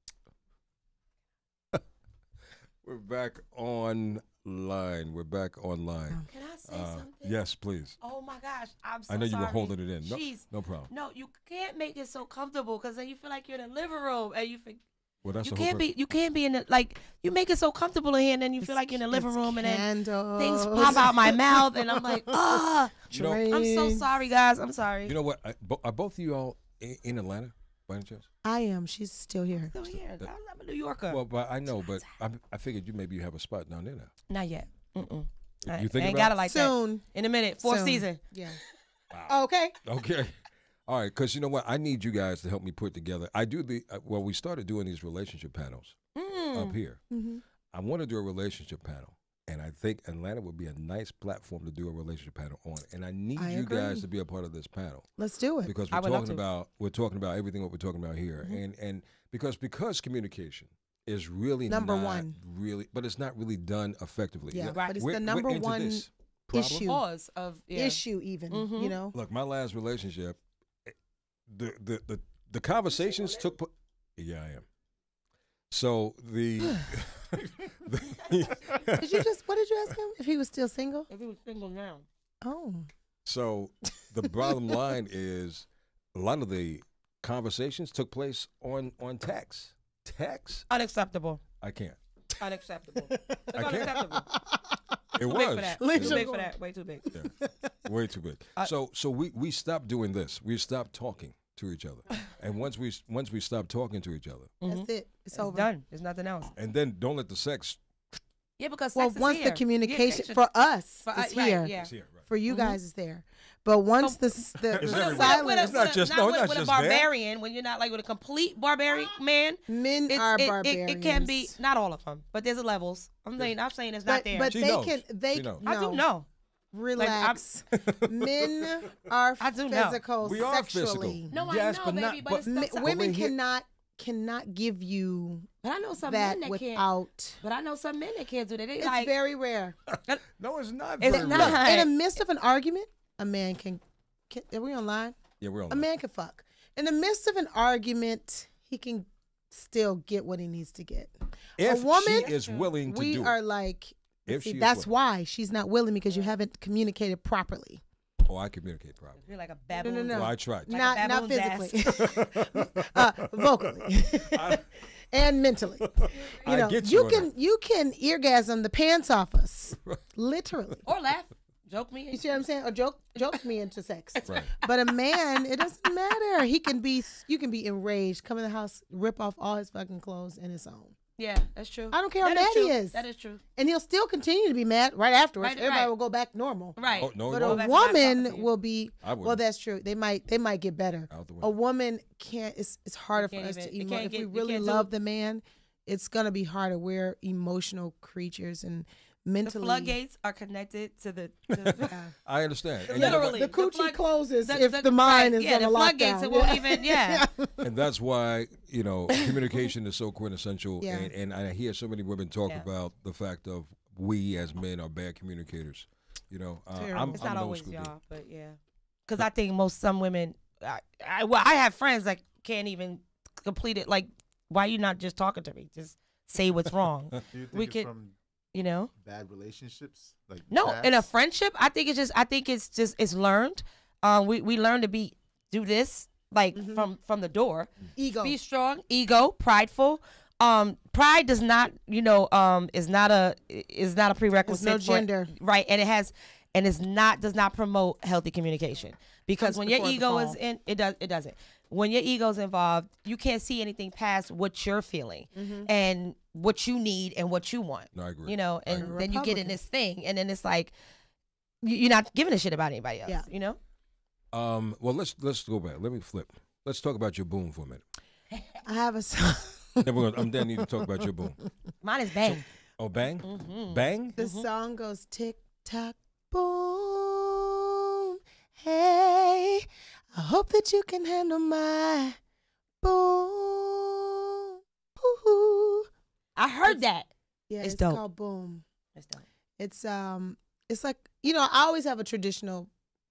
We're back online. We're back online. Can I say Uh, something? yes, please. Oh my gosh, I'm so I know you sorry. were holding it in. No, Jeez. no problem. No, you can't make it so comfortable because then you feel like you're in the living room and you think Well, that's you the whole can't pur- be you can't be in the like you make it so comfortable in here and then you feel like you're in the living It's room and then candles. things pop out my mouth and I'm like, ah, You know, I'm so Drinks. sorry, guys. I'm sorry. you know what? I, bo- are both of you all in, in Atlanta by any chance? I am. She's still here. Still here. I'm I'm a New Yorker. Well, but I know, but I, I figured you maybe have a spot down there now. Not yet. Mm-mm. I, You think I ain't about got it? it like Soon. that. In a minute. Fourth Soon. season. Yeah. Wow. Okay. Okay. All right, because you know what? I need you guys to help me put together. I do the, uh, well, we started doing these relationship panels Mm. up here. Mm-hmm. I want to do a relationship panel, and I think Atlanta would be a nice platform to do a relationship panel on. And I need I you agree. guys to be a part of this panel. Let's do it. Because I we're would love talking to. about we're talking about everything what we're talking about here, Mhm. and and because because communication is really Number not one. really, but it's not really done effectively. Yeah, Look, Right. but it's we're- the we're number into one this problem. issue. Cause of yeah. issue, even. Mhm. You know. Look, my last relationship, eh, the the the, the conversations took. pla- Yeah, I am. So the, the Did you just? What did you ask him? If he was still single? If he was single now. Oh. so the bottom line is a lot of the conversations took place on on text. Text, Unacceptable. I can't. Unacceptable. It's I can't. unacceptable. It Too was. big for that. Leave Too him big for alone. that. Way too big. Yeah. Way too big. I- so so we, we stopped doing this. We stopped talking to each other. And once we once we stopped talking to each other, Mhm. That's it. It's, It's over. done. There's nothing else. and then don't let the sex Yeah, because Well, sex is once here. the communication Yeah, for us for is us, right, here. yeah. is here, right? For you Mhm. guys is there. But once the s- the, It's the everywhere. With a- silence, with a- It's not with a- just- not no, with, not with a just there. barbarian. When you're not like with a complete barbaric man, men it's, are it, it, barbarians. it can be not all of them, but there's a levels. I'm saying I'm saying it's not But, there. but She they knows. can. They She knows. no, I do know. Relax. Men are I do know. physical We are sexually. physical. No, yes, I know, but baby, not. but But it's M- stuff- women we're here- cannot cannot give you But I know some that men that can't. without. But I know some men that can't do that. They It's like very rare. no, it's not. It's very not. rare. Look, in Right. the midst of an argument, a man can. can are we online? Yeah, we're on. A man can fuck. In the midst of an argument, he can still get what he needs to get. If a woman, she is willing to we do are it. like. If See, she is that's willing. why she's not willing because you haven't communicated properly. Oh, I communicate properly. you're like a No, baboon. no, no. Well, I tried. Like a not not baboon's physically, uh, vocally, and mentally. You I know, get you you on can that. you can eargasm the pants off us, literally. Or laugh, joke me. You see what I'm saying? Or joke joke me into sex. Right. But a man, it doesn't matter. He can be you can be enraged, come in the house, rip off all his fucking clothes and his own. Yeah, that's true. I don't care how That mad he true. is. That is true. And he'll still continue to be mad right afterwards. Right, Everybody right. will go back normal. Right. Oh, no, But no. a back to my woman talking. will be I wouldn't. well. That's true. They might they might get better. Out the A window. woman can't. It's it's harder for can't us even- to you emo- can't if get- we you really can't do love it. the man. It's gonna be harder. We're emotional creatures and The mentally. floodgates are connected to the. To Yeah. I understand. And you know what? Literally. The The coochie flood- closes the- if the- the, mind right, is yeah, on the a floodgates, lockdown. it won't even- yeah. And that's why, you know, communication is so quintessential. Yeah. And, and I hear so many women talk Yeah. about the fact of we as men are bad communicators. You know, uh, Terrible. I'm, It's I'm not an old always school dude. y'all, but yeah. Because I think most some women, I, I well, I have friends that can't even complete it. Like, why you not just talking to me? Just say what's wrong. Do you think We it's could- from You know? bad relationships? Like No, in a past? friendship, I think it's just. I think it's just. It's learned. Um, we we learn to be do this like Mhm. from from the door. Ego. Be strong, ego, prideful. Um, pride does not, you know, um, is not a is not a prerequisite. There's no for- gender. right? And it has, and it's not does not promote healthy communication because Comes when your before the ego is fall. in, it does it doesn't. When your ego's involved, you can't see anything past what you're feeling Mhm. and what you need and what you want. No, I agree. You know, I and agree. then you get in Republican. this thing, and then it's like you- you're not giving a shit about anybody else. Yeah. You know. Um, well, let's let's go back. Let me flip. Let's talk about your boom for a minute. I have a song. Then we're gonna, I'm then need to talk about your boom. Mine is bang. Oh, bang? Mm-hmm. Bang? The song goes tick tock boom. Hey, I hope that you can handle my boom. Ooh. I heard It's- that. Yeah, It's it's, dope. called Boom. That's dope. It's um, it's like, you know, I always have a traditional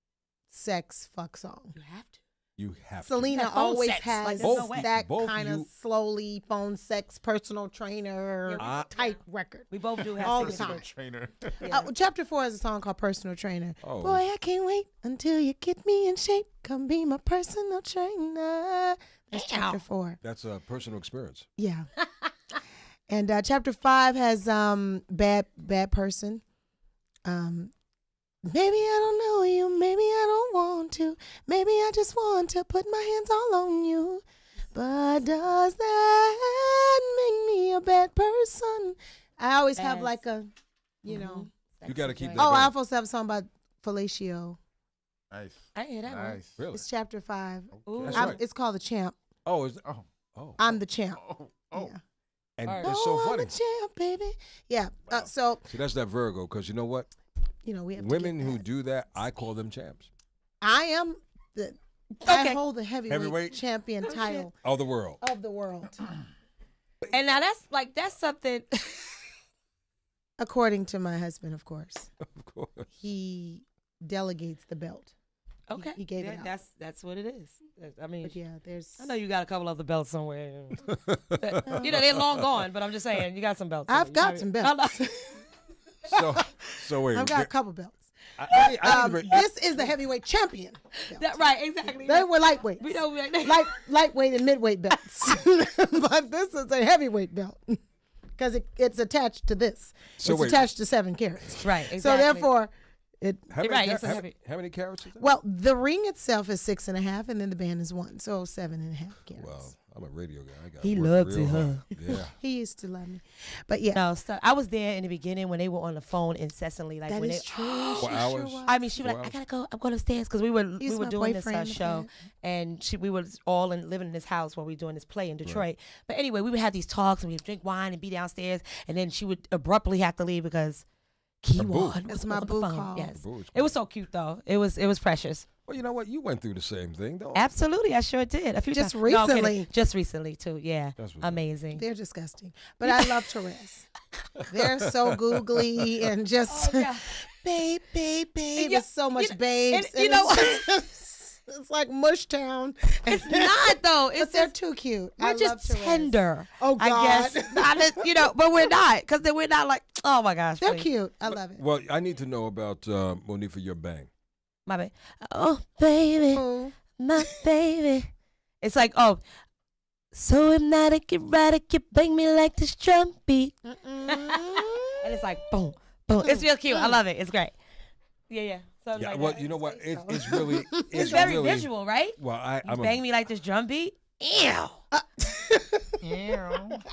sex fuck song. You have to. You have to. Selena Yeah, phone always sex, has like there's no way. that Both kind of you- slowly phone sex personal trainer I- type record. We both do have All the singing time. skills. Trainer. Yeah. Uh, chapter four has a song called Personal Trainer. Oh. Boy, I can't wait until you get me in shape. Come be my personal trainer. That's chapter four. That's a personal experience. Yeah. And uh, chapter five has um bad bad person. Um, maybe I don't know you. Maybe I don't want to. Maybe I just want to put my hands all on you. But does that make me a bad person? I always have Yes. like a, you know. You got to keep that Oh, going. I also have a song about fellatio. Nice. I hear that one. Nice. Really? It's chapter five. Ooh. That's I'm- right. It's called The Champ. Oh, is Oh. oh. I'm the champ. Oh. Oh. Yeah. And Alright. it's so Oh, I'm funny. the champ, baby. Yeah. Uh, Wow. so, See, that's that Virgo, because you know what? you know, we have to Women get who that. do that, I call them champs I am the. I Okay. hold the heavyweight, Heavyweight? champion Oh, shit. title of the world. of the world, And now that's like that's something. according to my husband. Of course, Of course. he delegates the belt. Okay, he gave it That- out. That's that's what it is. I mean, But yeah, there's. I know you got a couple other belts somewhere. That- you know they're long gone, but I'm just saying you got some belts. I've You got know- some I know. belts. So, so wait. I've got a there- couple belts. I, I, I Um, didn't even- this is the heavyweight champion. belt. That- right, exactly. They were lightweights. We know we- Light, lightweight and midweight belts. But this is a heavyweight belt because it, it's attached to this. So it's wait. attached to seven carats. Right, So exactly. therefore, it. how, many right, ca- it's a how, heavy- how many carats is that? Well, the ring itself is six and a half, and then the band is one, so seven and a half carats. Well, I'm a radio guy. I got He loves real it, huh? hard. Yeah. He used to love me, but yeah, No, so I was there in the beginning when they were on the phone incessantly, like that when is they. true. For She hours? Sure was. I mean, she was Four like, "I hours? gotta go. I'm going upstairs," because we were we He's were my doing this uh, boyfriend, show, okay. and she we were all in living in this house while we were doing this play in Detroit. But anyway, we would have these talks and we'd drink wine and be downstairs, and then she would abruptly have to leave because boo. Keywan That's was my on the boo phone. call. Yes, Boo is it was so cute though. It was it was precious. Well, you know what? You went through the same thing, though. Absolutely, I sure did. A few Just times. No, I'm kidding. recently. just recently too. Yeah, That's what's up. amazing. They're disgusting, but I love Therese. They're so googly and just Oh, yeah. babe, babe, babe. Yeah, It's so much you- babes. and you know it's, just- it's like Mush Town. It's not though. It's But they're just too cute. we're I love just Therese. tender. Oh, I God. guess not, as- you know, but we're not because then we're not like, oh my gosh, They're please. cute. I love it. Well, I need to know about uh, Monifah, your bang. My baby. Oh, baby, Ooh. my baby. It's like, oh, so hypnotic, erotic, you bang me like this drum beat. Mm-mm. And it's like, boom, boom. It's real cute. I love it. It's great. Yeah, yeah. Something Yeah, like well, that. you know what? say It, so. it's really, it's, It's very really, visual, right? Well, I, You I'm bang a, me like this drum beat. Ew. Ew.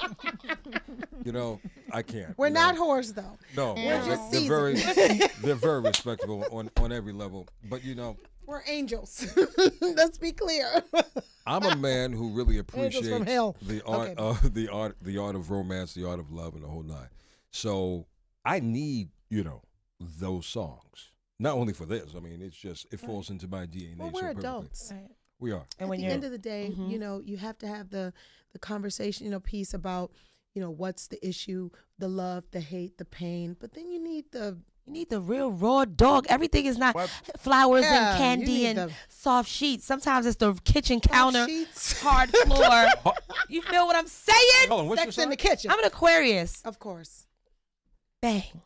you know, I can't. We're you not know. whores, though. No, We're no, just they're, they're very, they're very respectable on, on every level. But you know, We're angels. Let's be clear. I'm a man who really Angels appreciates from hell. the art Okay. of the art, the art of romance, the art of love, and the whole nine. So I need, you know, those songs. Not only for this. I mean, it's just it falls into my D N A. Well, so we're perfectly. adults. Right. We are. And At when the you're end of the day, Mhm. you know, you have to have the the conversation, you know, piece about, you know, what's the issue, the love, the hate, the pain. But then you need the You need the real raw dog. Everything is not What? flowers Yeah, and you candy need and the- soft sheets. Sometimes it's the kitchen counter, sheets. hard floor. You feel what I'm saying? Hold on, what's Sex your in the sign? kitchen. I'm an Aquarius. Of course. Bang.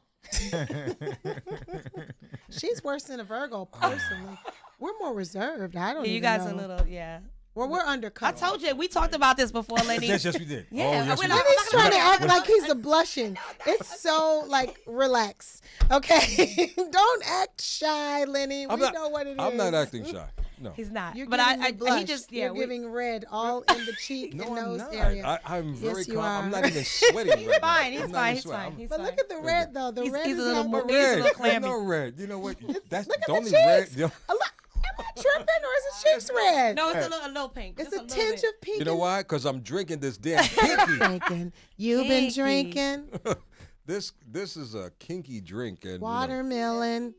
She's worse than a Virgo, personally. We're more reserved. I don't Yeah, you even guys know. a little, yeah. Well, we're I undercover. told you, we talked about this before, Lenny. Yes, yes, we did. Yeah, oh, yes, we're we not- did. He's trying to act like he's a blushing. It's so like relax. Okay, don't act shy, Lenny. I'm we not, know what it is. I'm not acting shy. No. He's not. You're but giving I, I me blush. he just, yeah. You're we- giving red all in the cheek No, and I'm nose not. area. I, I'm very Yes, you calm. I'm are. not even sweating. He's right now. fine. He's I'm not fine. even He's sweating. fine. I'm- He's but fine. look at the red though. The He's- red he's is a little not more- the he's a red. little clammy. no red. You know what? That's Look at the the only cheeks. red. A lot- Am I tripping or is the cheeks red? No, it's a little, a little pink. It's just a little tinge bit. of pink. You know and- why? Because I'm drinking this damn pinky. Drinking. You've been Pinky. drinking. This this is a kinky drink and Watermelon.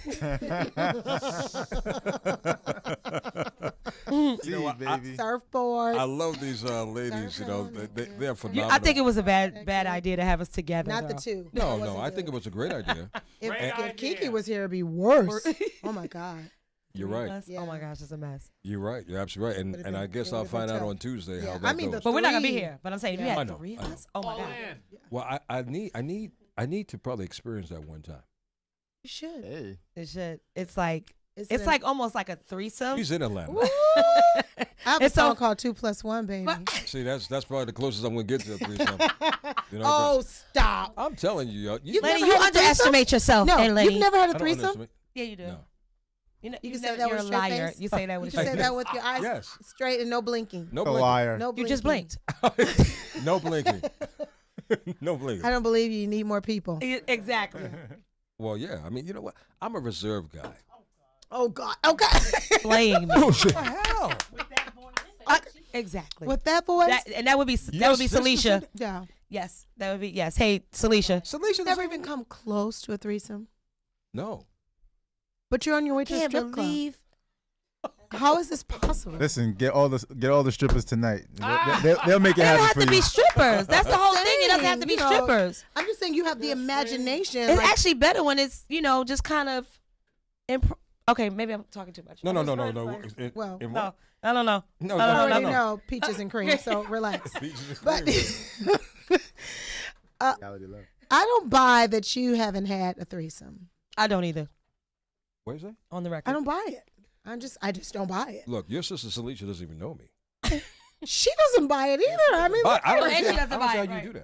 You know, I, baby. Surfboard. I love these uh, ladies. You know, they, they, they're You- phenomenal. I think it was a bad bad idea to have us together. Not the though. two. No, It no, wasn't I think good. it was a great idea. If, Great if idea. Kiki was here, it'd be worse. Oh my God. You're Three of right. us? Oh my gosh, it's a mess. You're right. You're absolutely right. And Would've and been- I guess it I'll would've been find out tough. on Tuesday Yeah, how I that mean, the goes. But we're not gonna be Three. here. But I'm saying if you Yeah. I had know, three I of know. us. Oh my All god. in. Well, I, I need I need I need to probably experience that one time. You should. Hey. It should. It's like It's, it's an- like almost like a threesome. She's in Atlanta. Woo! I have a It's so- song called Two Plus One, baby. See, that's that's probably the closest I'm gonna get to a threesome. You know, Oh, 'cause stop. I'm telling you, yo, you, You've Lenny, never you had a threesome? underestimate yourself. No, hey, Lenny. you've never had I a don't threesome? underestimate. Yeah, you do. No. You, know, You you can say never, that you're with a a straight liar. face? You say that with You a can say straight that face. with your eyes Yes. straight and no blinking. No A blinking. liar. No You blinking. just blinked. No blinking. No blinking. I don't believe you need more people. Exactly. Well, yeah. I mean, you know what? I'm a reserved guy. Oh God. Okay. Playing me. Oh shit! Hell. Exactly. With that voice. That, and that would be that Yes, would be this is Salisha. yeah. Yes, that would be yes. Hey, Salisha. Salisha Never even come close to a threesome. No. But you're on your way to a Can't strip believe. club. How is this possible? Listen, get all the get all the strippers tonight. They'll, they'll, they'll make it It don't happen have for to be you. strippers. That's the whole thing. It doesn't have to be You know, strippers. I'm just saying you have the imagination. It's like- actually better when it's you know just kind of. Imp- okay, maybe I'm talking too much. No, no, no, no, no. It- Well, it- No, I don't know. No, I I don't no, already no, no. know peaches and cream, so relax. Peaches and But cream. Reality love. I don't buy that you haven't had a threesome. I don't either. What is that? On the record. I don't buy it. I just, I just don't buy it. Look, your sister Salisha doesn't even know me. She doesn't buy it either. I mean, I, look I at don't her. And she understand, doesn't I buy don't it, understand how you right. do that.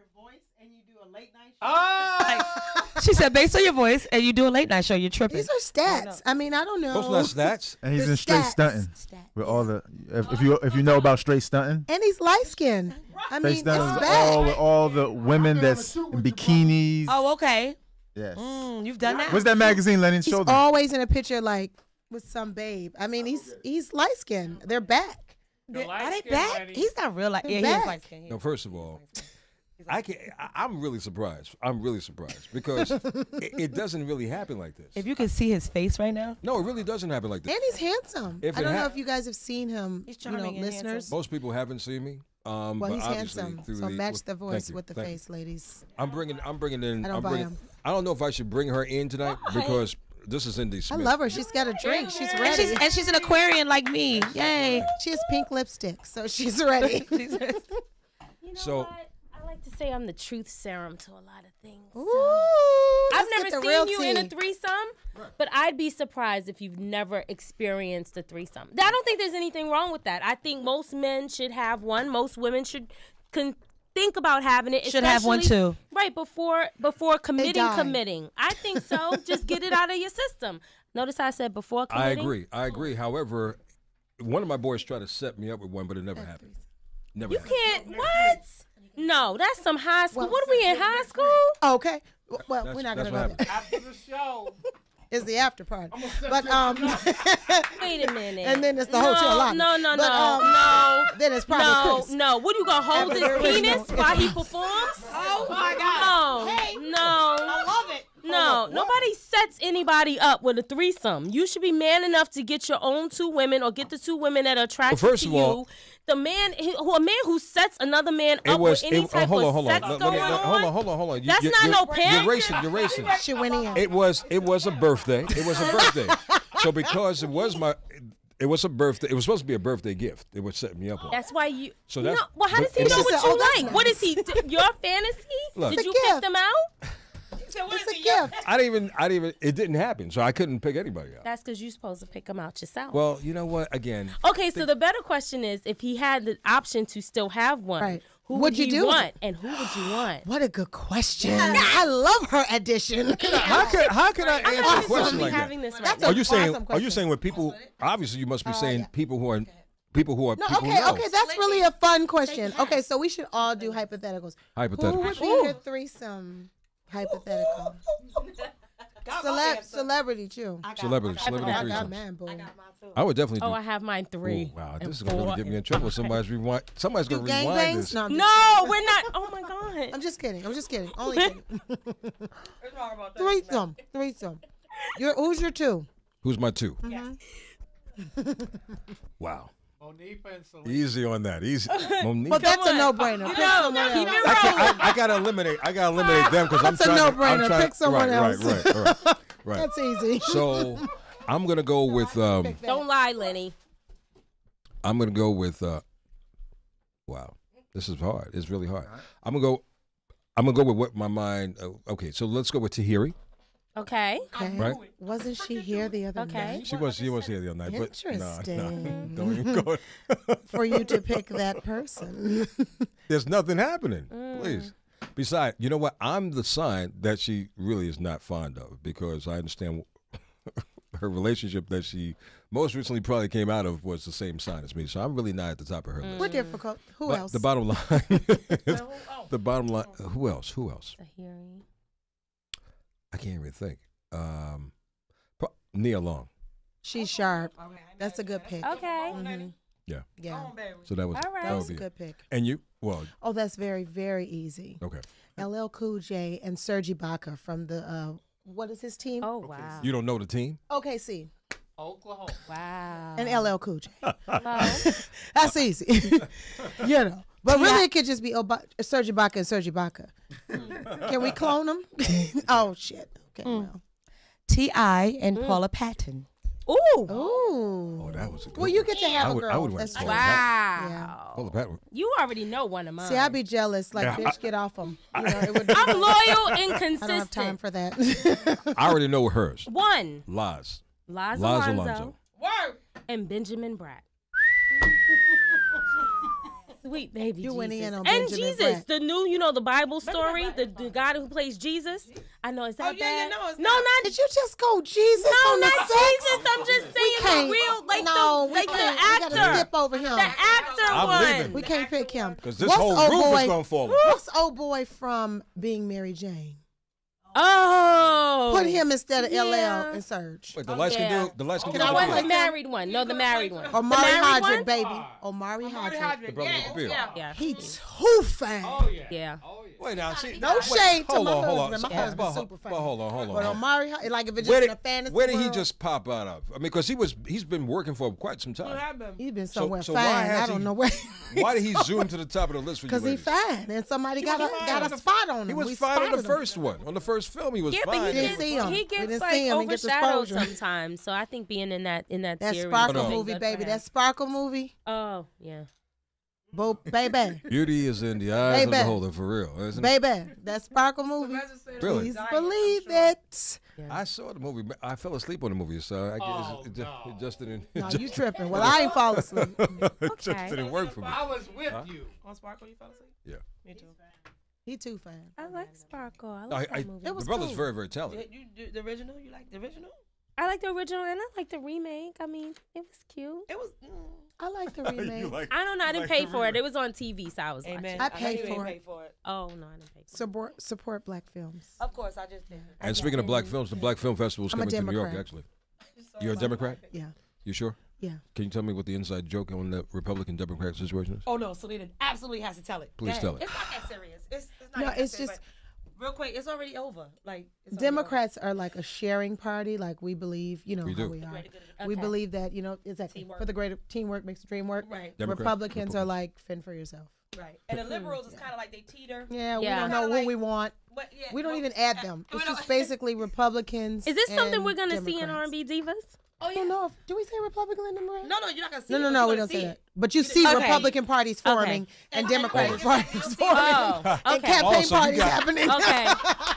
Ah! She said, based on your voice, and you do a late night show, you're tripping. These are stats. I mean, I don't know. Those not stats. And he's The in straight stats. stunting with all the. If, if you if you know about straight stunting, And he's light skinned. I straight mean, stunting it's is bad. all with all the women that's in bikinis. Oh, okay. Yes. Mm, you've done that. What's that magazine, Lenny? He's Show them. always in a picture like with some babe. I mean, he's he's light skinned. They're back. The Are they light-skinned back? lady. He's not real. Like, yeah, he Back. is light skin. No, first of all, I can. I, I'm really surprised. I'm really surprised because it, it doesn't really happen like this. If you can see his face right now, No, it really doesn't happen like this. And he's handsome. If I it don't know hap- if you guys have seen him, He's you know, charming and listeners. handsome. Most people haven't seen me. Um, Well, but he's obviously handsome. through So the, match well, the voice thank you, with the thank you. face, ladies. I'm bringing. I'm bringing in. I don't I'm buy bringing, him. I don't know if I should bring her in tonight because this is Indy I Smith. love her. She's got a drink. She's and ready. she's, and she's an Aquarian like me. Yay. She has pink lipstick, so she's ready. You know So- what? I like to say I'm the truth serum to a lot of things. Ooh, I've let's never get the real seen you in a tea. threesome, but I'd be surprised if you've never experienced a threesome. I don't think there's anything wrong with that. I think most men should have one. Most women should can think about having it. Should have one especially- too. Right before before committing, die. committing. I think so. Just get it out of your system. Notice how I said before I committing. agree. I agree. However, one of my boys tried to set me up with one, but it never happened. Never You happened. can't. What? No, that's some high school. Well- what are we in high school? Okay. Well, That's- we're not that's gonna what go there. After the show. It's the after party, but um, Wait a minute. and then it's the no, hotel lobby. No, no, But, no, um, no. Then it's probably No, Chris. no. What are you gonna hold After his the original. penis while he performs? Oh my No, no. love it. No, nobody sets anybody up with a threesome. You should be man enough to get your own two women or get the two women that are attracted Well, first to of all- you. The man, who a man who sets another man It up was. with any It, type oh, hold on, of hold on. sex Let- let going me- let- on. hold on, hold on, hold on. You- That's you- not you're, no pimp. You're racing. You're racing. She went in. It was. It was a birthday. It was a birthday. So because it was my, it was a birthday. It was supposed to be a birthday gift. It was setting me up on. That's why you. So So that's- no, well, how but does he it's know just- what She said, you "Oh, that's like? What nice." is he? d- Your fantasy? Look. Did It's a you pick gift. them out? It's a gift. I didn't even. I didn't even. It didn't happen. So I couldn't pick anybody out. That's because you're supposed to pick them out yourself. Well, you know what? Again, Okay, so the better question is, if he had the option to still have one, Right. who Would would you he do? want, and who would you want? What a good question. I love her addition. how can how can I answer a Awesome. question Be like that? having this right That's now. Are you saying? awesome Are you question. saying with people? Obviously, you must be saying yeah. people who are people who are No, people okay, who know. okay, that's really a fun question. Okay, so we should all do hypotheticals. Who Hypothetical. would be your threesome hypothetical? got Celeb, my answer. celebrity too. I got- Celebrity, I got celebrity mine. I got threesomes. man, boy. I got mine too. I would definitely do. Oh, I have mine three. Oh, wow, and this is gonna really four get me in and trouble. five. Somebody's rewind. Somebody's Do gonna rewind gangbangs? this. No, I'm just No, we're not. Oh my god. I'm just kidding. I'm just kidding. Only kidding. What's wrong about that? Threesome. Threesome. Your, who's your two? Who's my two? Yes. Wow, Monifah and Syleena. easy on that. Easy. Monique. But that's a on. no-brainer. Pick No, someone keep else. it I, can't, I, I gotta eliminate. I gotta eliminate them because I'm That's a trying. to, I'm no-brainer. trying Pick someone right, else. Right, right, right, right. That's easy. So I'm gonna go with. Um, Don't lie, Lenny. I'm gonna go with. Uh, wow, this is hard. It's really hard. I'm gonna go. I'm gonna go with what my mind. Uh, okay, so let's go with Tahiri. Okay. Okay. Right. Wasn't she here the other Okay. night? She was. She was here the other night, but no, no, Interesting. don't even go. For you to pick that person. There's nothing happening. Mm. Please. Besides, you know what? I'm the sign that she really is not fond of because I understand her relationship that she most recently probably came out of was the same sign as me. So I'm really not at the top of her list. We're difficult. Who But else? the bottom line, the bottom line. Who else? Who else? Tahiri. I can't even think. Um, pro- Nia Long. She's sharp. That's a good pick. Okay. Mhm. Yeah. Yeah. So that was All right. that That would was a be. good pick. And you? Well, Oh, that's very, very easy. okay. L L Cool J and Serge Ibaka from the, uh, what is his team? Oh wow. You don't know the team? O K C. Oklahoma. Wow. And L L Cool J. Hello? That's easy. You know. But really, it could just be Oba- Serge Ibaka and Serge Ibaka. Can we clone them? Oh, shit. Okay, well. T I and Paula Patton. Ooh. Ooh. Oh, that was a good Well, you one. get to have I a would- girl. I would win That's Paula true. Patton. Wow. Paula Patton. You already know one of mine. See, I'd be jealous. Like, Yeah, bitch, get off them. You know, it would be I'm like, loyal and I consistent. don't have time for that. I already know hers. One. Laz. Laz Laz Alonso Alonso. Word. and Benjamin Bratt. Sweet baby You Jesus. went in on and Benjamin Jesus, Bratt. the new, you know, the Bible story, the, the God who plays Jesus. I know, is that Oh, yeah, yeah, bad? no, it's no, not. not Did you just go Jesus No, on the not sex? Jesus. I'm just saying can't. the real, like no, the, we like the can't. We actor, gotta skip over him. the actor I'm one. leaving. We can't pick him. Because this What's whole old roof boy, is going to fall. What's old boy from Being Mary Jane? Oh, Put him instead of L L Yeah. and Serge. Wait, the lights yeah. can do the lights can Can do I the wait the like video. married one. No, the married one. Omari the married Hodrick, one? baby. Omari Hodrick. The brother with the beard. Yeah. He too fine. Oh, yeah. Yeah. Oh, yeah. Wait now, see. No wait, shade to hold my on, hold on. husband. My So- husband's but- super fine. but hold on, hold on. But hold on. Omari, Ho- like if it's just Where in a did, fantasy where did he world, just pop out of? I mean, because he was he's been working for quite some time. he's been So- somewhere so why fine. has I don't he- know where. Why did he zoom to the top of the list for you? Because he ladies? fine, and somebody got was a fine got on a the- spot on him. He was We fine on the spotted him. first one. On the first film, he was Yeah, fine. but he didn't gets, see him. he We gets didn't like see him. He gets overshadowed exposure. sometimes. So I think being in that in that That series. Sparkle No, no. movie, good baby. for him. That Sparkle movie, Oh yeah. Bo- baby, Beauty is in the eyes of the Baby. beholder, for real. Isn't it? baby. That Sparkle movie. Really? Please believe it. I saw the movie. I fell asleep on the movie, so I guess Oh, it, just, no. it just didn't. No, you tripping. Well, I ain't fall asleep. it just Okay. didn't work for me. I was with you. On Sparkle, you fell asleep? Yeah. Me too. He too fine. I like Sparkle. I No, like I, I, that movie. It was the brother's cool. very, very talented. You, you, the original? You like the original? I like the original and I like the remake. I mean, it was cute. It was. Mm, I like the You remake. like- I don't know. I you didn't like pay the for it. remake. It was on T V, so I was amen. watching. I know paid you for didn't it. pay for it. Oh no, I didn't pay for it. Support support black films. Of course, I just did. And speaking of black films, the Black Film Festival is I'm a coming to New York, Democrat. actually. You're a Democrat? Yeah, You sure? yeah. Can you tell me what the inside joke on the Republican-Democrat situation is? Oh no, Syleena absolutely has to tell it. Please Go tell ahead. it. It's not that serious. It's, it's not No, that it's serious, just- but real quick. It's already over. Like it's already Democrats are like a sharing party. Like we believe, you know We how do. we are. Greater good of the- We Okay. believe that you know exactly Teamwork. for the greater teamwork makes the dream work. over. Right, Democrat, Republicans are Republican. like fend for yourself. right. And the liberals is kind of like they teeter. Yeah, we Yeah. don't know Kinda who like- we want. But, yeah, We don't well, even add uh, them. we It's don't- just basically Republicans. Is this something and we're gonna see in Democrats. R and B Divas? Oh I yeah. don't know. If, do we say Republican and Democrat? No, no, you're not gonna see. No, it, no, but no, you're we gonna don't see say it. that. But you see Okay. Republican parties Okay. forming and And- Democratic and- parties and- forming Oh, and okay. campaign Oh, so you parties got- happening Okay.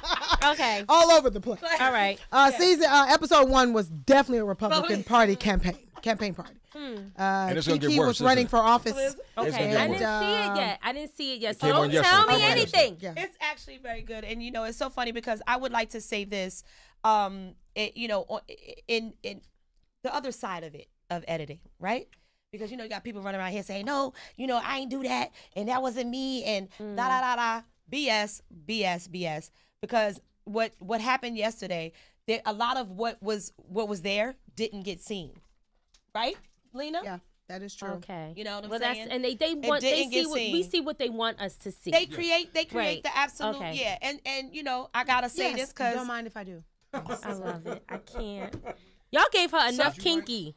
Okay. all over the place. All right. Uh, Yeah. Season uh, episode one was definitely a Republican Party campaign campaign party. Hmm. Uh, And it's gonna get Kiki worse, was isn't running it? for office. It's Okay. gonna I get didn't worse. see Um, it yet. I didn't see it yet. So came on don't yesterday. tell me Okay. anything. Yeah. It's actually very good, and you know, it's so funny because I would like to say this. Um, it, you know, on- in in the other side of it of editing, right? Because you know, you got people running around here saying, "No, you know, I ain't do that, and that wasn't me," and Mm. da da da da. B S, B S, B S. Because what what happened yesterday? there, a lot of what was what was there didn't get seen, right, Lena? Yeah, that is true. Okay. You know what I'm well, saying? That's, and they they want they didn't see get what we seen. see what they want us to see. They create they create Right. the absolute Okay. yeah, and and you know I gotta say Yes, this because don't mind if I do. I love it. I can't. Y'all gave her enough kinky.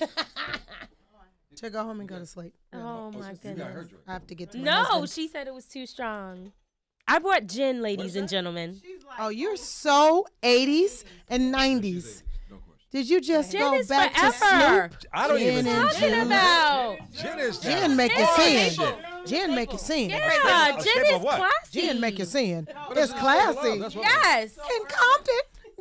To go home and go to sleep. Oh my You got goodness. her drink. I have to get to my No, husband. she said it was too strong. I brought gin, ladies and gentlemen. Oh, you're so eighties and nineties. No question. Did you just Gin go is back forever. to Snoop? I don't even Gin do and gin. juice. About. Gin is Gin make you Hey, sin. Gin make you sin. Yeah, A gin staple is of what? classy. Gin make you sin. But It's a staple of love, classy. that's what- Yes. In Compton.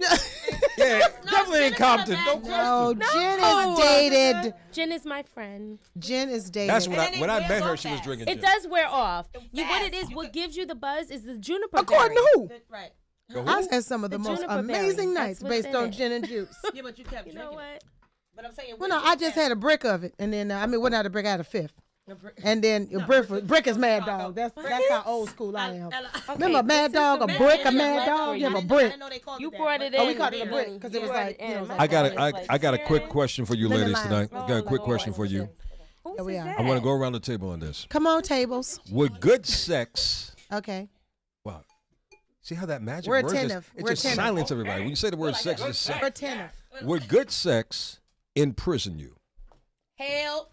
Yeah, definitely in Compton. No question. No, Gin No. is dated. Gin is my friend. Gin is dated. That's what I, then it when I wears met her, off she was fast. drinking It gin. does wear off. You, what fast. it is, You what could- gives you the buzz is the juniper According berry. to who? right. Go I've who? had some of the, The most juniper berry. amazing That's nights what's based in on it. gin and juice. Yeah, but you kept You drinking. know what? But I'm saying Well, no, I just had a brick of it, and then uh, I mean, well, not a brick, I had a fifth, and then a brick, brick is Mad Dog. That's that's how old school I am. Remember Okay, Mad this is Dog, the a Mad brick, a Dog Mad for Dog, you have a you. brick. You brought it in. Oh, we called it a brick then. because it was You brought like, it you know, in. it was I got It's a, I, like I got a quick gin. question for you Lemon ladies lime. tonight. I got a quick Oh, question for you. Who's Here we is are. that? I want to go around the table on this. Come on, tables. Would good sex, Okay. wow, see how that magic We're works? attentive. It We're just attentive. silence everybody. When you say the word sex, it's We're sex. attentive. Would good sex imprison you? Hell,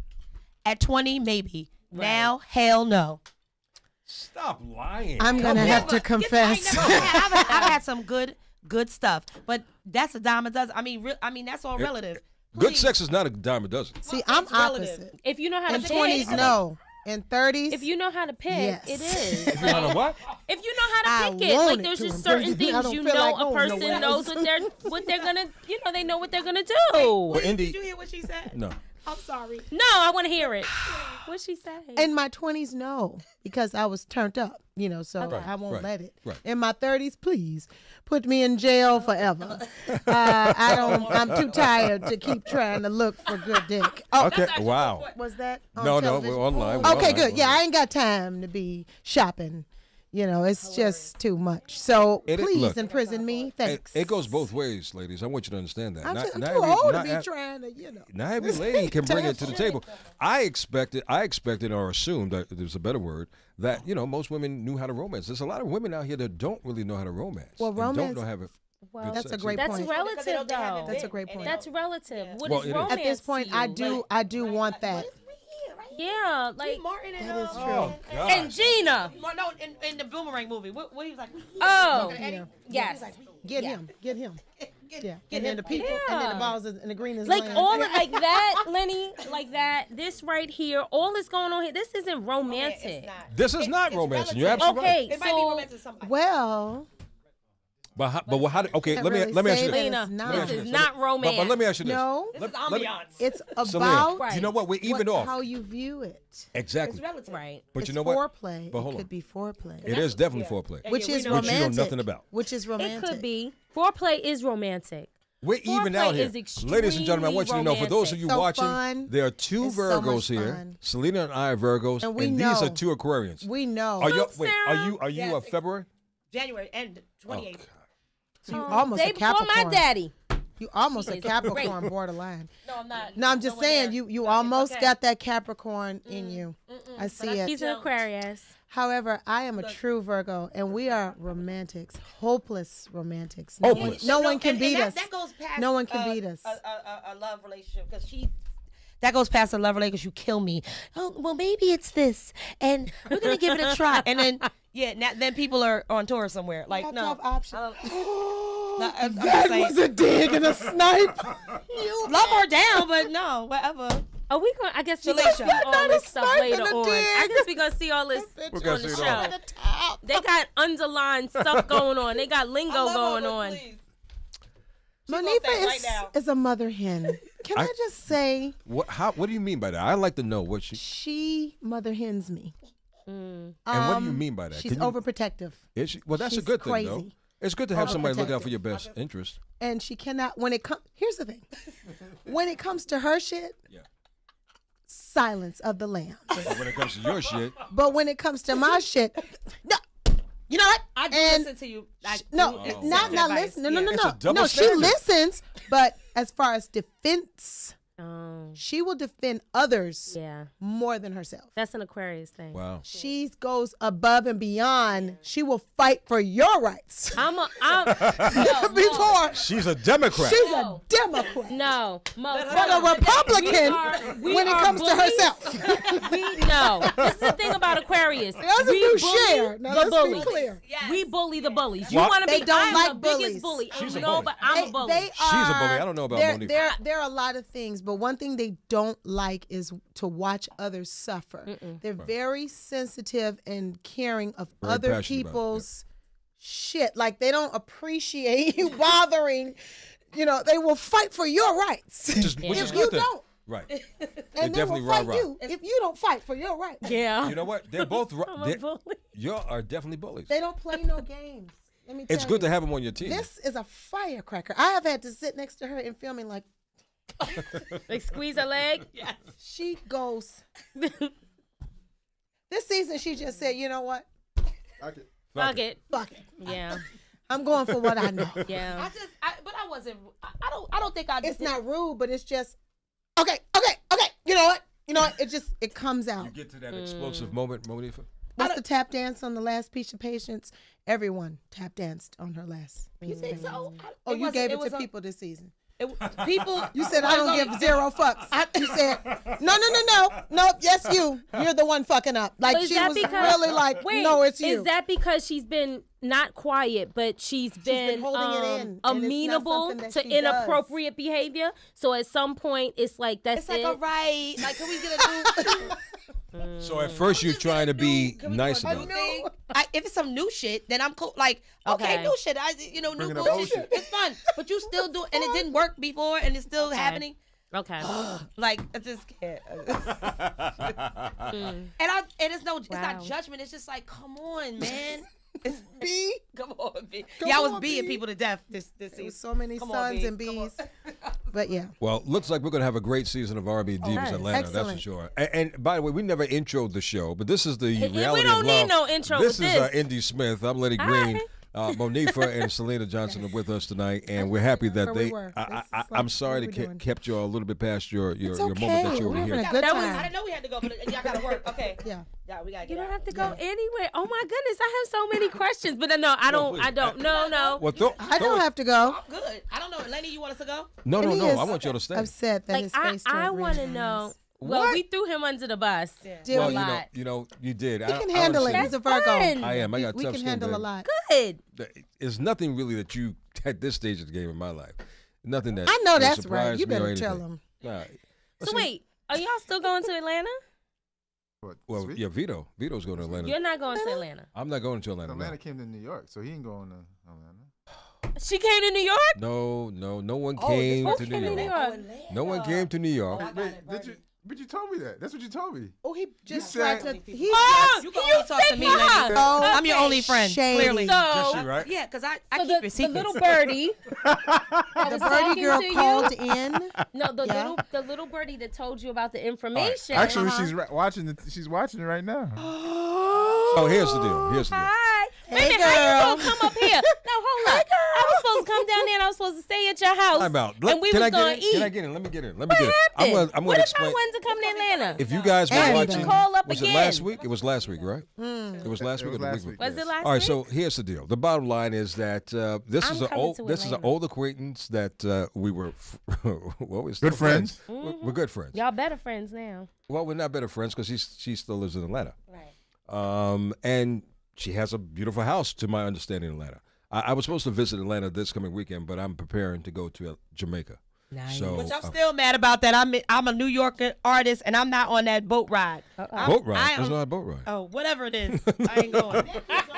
at twenty maybe. Now, hell no. Stop lying. I'm gonna Yeah, have to but- confess. I never had- I've, had, I've had some good good stuff, but that's a dime a dozen. I mean, re- I mean that's all It- relative. Good Please. sex is not a dime a dozen. See, I'm It's relative. opposite. If you know how In to twenties, pick, no. In thirties, if you know how to pick, Yes. it is. If you know what? If you know how I to pick it, want like it there's to just impress certain me. I things don't you feel know like a going person nowhere knows else. what they're what they're gonna you know they know what they're gonna do. But Indy, Did you hear what she said? no. I'm sorry. No, I want to hear it. What'd she say? in my twenties, no, because I was turned up, you know, so Right, I won't right, let it. right. In my thirties, please put me in jail forever. uh, I don't. I'm too tired to keep trying to look for good dick. Oh, Okay. Wow. was that? On No, no, television? we're online. We're Okay, online. good. Yeah, I ain't got time to be shopping. You know, it's just too much. So It- please look, imprison me. It, Thanks. it goes both ways, ladies. I want you to understand that. I'm, Not- just, I'm not too every- old to not be ev- trying to, you know. Not every lady can bring it to the Tough table. I expected, I expected or assumed that there's a better word that you know most women knew how to romance. There's a lot of women out here that don't really know how to romance. Well, and don't romance- know how to. Well, good That's a sex great either. That's point. relative, Because they don't- they haven't though. That's a been, great and point. they That's don't- relative. What Well, is it is. romance At this to point, you? I do, Like, I do want that. yeah, like Martin and, That is uh, true. Oh God. and Gina. Mar- No, in, in the Boomerang movie, what, what he was like? Oh, Yeah. yes. Get Yeah. him, get him. Get, Yeah, get and then him. the people, and then the Yeah. balls is, and the green is Like laying. all of, like that, Lenny, like that. This right here, all that's going on here. This isn't Yeah, romantic. it's not. This is It- not it's romancing. You're relative. absolutely Okay, right. It might be so romantic to somebody. Well, But how, but how, do- okay, Can't let me really let me ask say you this. that. Lena, It's not. Let me ask this you is this. not But, romance. but let me ask you this. no, This Let- is let me- ambiance. it's Selena, about Right. you know what? We're even what- off. how you view it. Exactly. It's relative. Right. But it's you know what? foreplay. But hold it on. could be foreplay, It is definitely yeah. foreplay. And which yeah, we is know- Which you know romantic. nothing about. Which is It romantic. could be. Foreplay is romantic. We're even Foreplay out here. is Ladies and gentlemen, I want you to know, for those of you So watching, fun. there are two It's so much Virgos here. fun. Selena and I are Virgos, And we these are know. two Aquarians. We know. Are you, Look, wait, are Sarah. you, are you Yes, a it's- February? January and twenty-eighth. So you Um, almost day a before my Capricorn. daddy. You almost a She's Capricorn great. borderline. No, I'm not. No, I'm just Nowhere saying near. you you No, almost okay. got that Capricorn in you. I see it. He's an don't. Aquarius. However, I am a Look. true Virgo, and we are romantics, hopeless romantics. No, Hopeless. One, no one can and- beat and that, us. That goes past. No one can uh, beat us. A, a, a, a love relationship because she. That goes past a love relationship. You kill me. Oh well, maybe it's this, and we're gonna give it a try. And then yeah, now, then people are on tour somewhere. Like have to no, have options. I don't- no, I'm, I'm just That saying, was a dig and a snipe. love her down, but no, whatever. Are we going? I guess we Shalisha. gonna see all Not this a stuff snipe later and a on. I dig. guess we gonna see all this We're on gonna the see it all. show. They got underlined stuff going on. They got lingo I love going her, but on. please. Monifah that is, right now. is a mother hen. Can I, I- just say What, how, what do you mean by that? I'd like to know what she, she mother hens me? Mm. and what do you Um, mean by that? She's Can you- overprotective, Is she, well, that's she's a good thing, though. crazy. It's good to have somebody look out for your best interest. and she cannot. When it comes, here's the thing: when it comes to her shit, Yeah. silence of the lambs. But when it comes to your shit, But when it comes to my shit, no, You know what? I do And listen to you. I no, do it's accept not your not advice. listen. No, no, no, It's no. a double No, she standard. listens, but as far as defense, Oh, she will defend others yeah. more than herself. That's an Aquarius thing. Wow. She goes above and beyond. She will fight for your rights. I'm a, I'm, no, Before She's a Democrat. she's No. a Democrat, no, Mo, but a Republican We are- we when it are comes to bullies. herself. we no. This is the thing about Aquarius. That's a we new bully share. Now, the let's be bullies. clear. Yes. We bully the bullies. You What? want to They be? don't I'm like the bullies. biggest bully. She's Ain't a no, bully. but I'm They- a bully. they She's a bully. are- I don't know about there, Monifah. there, there are a lot of things, but one thing they don't like is to watch others suffer. They're very sensitive and caring of Very other passionate about it, people's shit. Like they don't appreciate you bothering. You know, they will fight for your rights. Which is, which if is you good then. don't, Right. and they definitely will fight rah-rah. you if you don't fight for your rights. Yeah. You know what? They're both. ri- I'm a they're- bully. You are definitely bullies. They don't play no games. Let me tell It's good you. to have them on your team. This is a firecracker. I have had to sit next to her and filming like Like squeeze her leg. she goes. This season, she just said, "You know what? Fuck it. Fuck it. Yeah. I'm going for what I know." I Yeah. just, I, but I wasn't. I, I don't. I don't think I. It's did- not rude, but it's just okay, okay, okay. You know what? You know what? It just it comes out. You get to that explosive moment, Monifah. What's the tap dance on the last piece of Patience? Everyone tap danced on her last. You think so? I- Oh, you wasn't- gave it, was to a- people this season. It, people. You said I don't give zero fucks. You said no, no, no, no, no. Yes, you. You're the one fucking up. Like But is she that was because- really like, Wait, no, it's you. Is that because she's been not quiet, but she's been, been holding it um, in, and it's not amenable something that to she does. inappropriate behavior? So at some point, it's like that's It's like it. all right. Like, can we get a new? So at first you're trying to be Can we nice do a about new it. thing? I, if it's some new shit, then I'm cool. Like, okay, Okay. new shit. I, you know, new Bringing up bullshit. old shit. It's fun, but you still do, and it didn't work before, and it's still Okay. happening. Okay. Like, I just can't. And I, and it's no, it's not Wow. judgment. It's just like, come on, man. It's B. Come on, B. Come Yeah, I was on, being B. people to death this this There was season. so many Come on, sons B. and Come on. bees. But yeah. Well, looks like we're going to have a great season of R and B Divas nice. Atlanta. That's for Excellent. sure. And, and by the way, we never introed the show, but this is the we reality don't of need love. no intro This with is uh, this. Indy Smith. I'm Lenny All Green. right. Uh, Monifah and Syleena Johnson are with us tonight, and we're happy that Where we they. were. I, This I, is I, like, I'm sorry what to we ke- doing? kept you a little bit past your your, It's your moment that okay. you were We're here. having a good That was, time. I didn't know we had to go, but y'all gotta work. Okay. Yeah. Yeah, we gotta get You don't out. have to go anywhere. Oh my goodness, I have so many questions, but no, I don't. please. I don't. No, no. Well, throw, I throw don't it- have to go. I'm good. I don't know. Lenny, you want us to go? No, no, And he no. is I want you to stay. Upset that Like his I, face I turned want to red. know. Well, What? we threw him under the bus. Deal Well, with you know, it. you know, you did. He I, can I handle it. understand. He's a Virgo. fun. I am. I We- got we tough can skin, handle a baby. lot. Good. There's nothing really that you at this stage of the game in my life. Nothing that I know will that's surprise right. You me or better tell anything. him. Nah. So See, wait, are y'all still going to Atlanta? What, Well, this week? yeah, Vito. Vito's going to Atlanta. You're not going to Atlanta. I'm not going to Atlanta. Atlanta No. came to New York, so he ain't going to Atlanta. She came to New York. no, no, no one Oh, came Who to came New to New York. York? No one came to New York. Oh, I got Wait, it, did Bernie. you? But you told me that. That's what you told me. Oh, he just You tried said- to. He Oh, You can you only talk to said me, that. Lenny. Oh, I'm your okay. only friend, Shady. clearly. So, Just you, right? Yeah, because I, I so keep the, your the secrets. little birdie. that the was birdie talking girl to you. called in. No, the Yeah. little the little birdie that told you about the information. Actually, Uh-huh. she's ra- watching. The, she's watching it right now. Oh, here's the deal. Here's the deal. Hi. Wait a Hey, minute, how you girl. gonna come up here? No, hold up. I was supposed to come down there and I was supposed to stay at your house. Time out. And Let- we can was I get gonna in? eat. Can I get in? Let me get in. Let me What get in. I'm happened? gonna, I'm what gonna if explain. I wanted to come to Atlanta? If you guys were And- watching, Call up was again. it last week? It was last week, right? Mm. It was last It week was or the last week week. before? Was it last All right, week? so here's the deal. The bottom line is that uh, this I'm is an coming old to this is an Atlanta. old acquaintance that uh, we were well, we're still Good friends. We're, we're good friends. Y'all better friends now. Well, we're not better friends because she still lives in Atlanta. Right. Um, and she has a beautiful house, to my understanding, in Atlanta. I, I was supposed to visit Atlanta this coming weekend, but I'm preparing to go to uh, Jamaica. Nice. So Which I'm uh, still mad about that. I'm I'm a New York artist and I'm not on that boat ride. I'm- boat ride. I There's am- not a boat ride. Oh, whatever it is, I ain't going.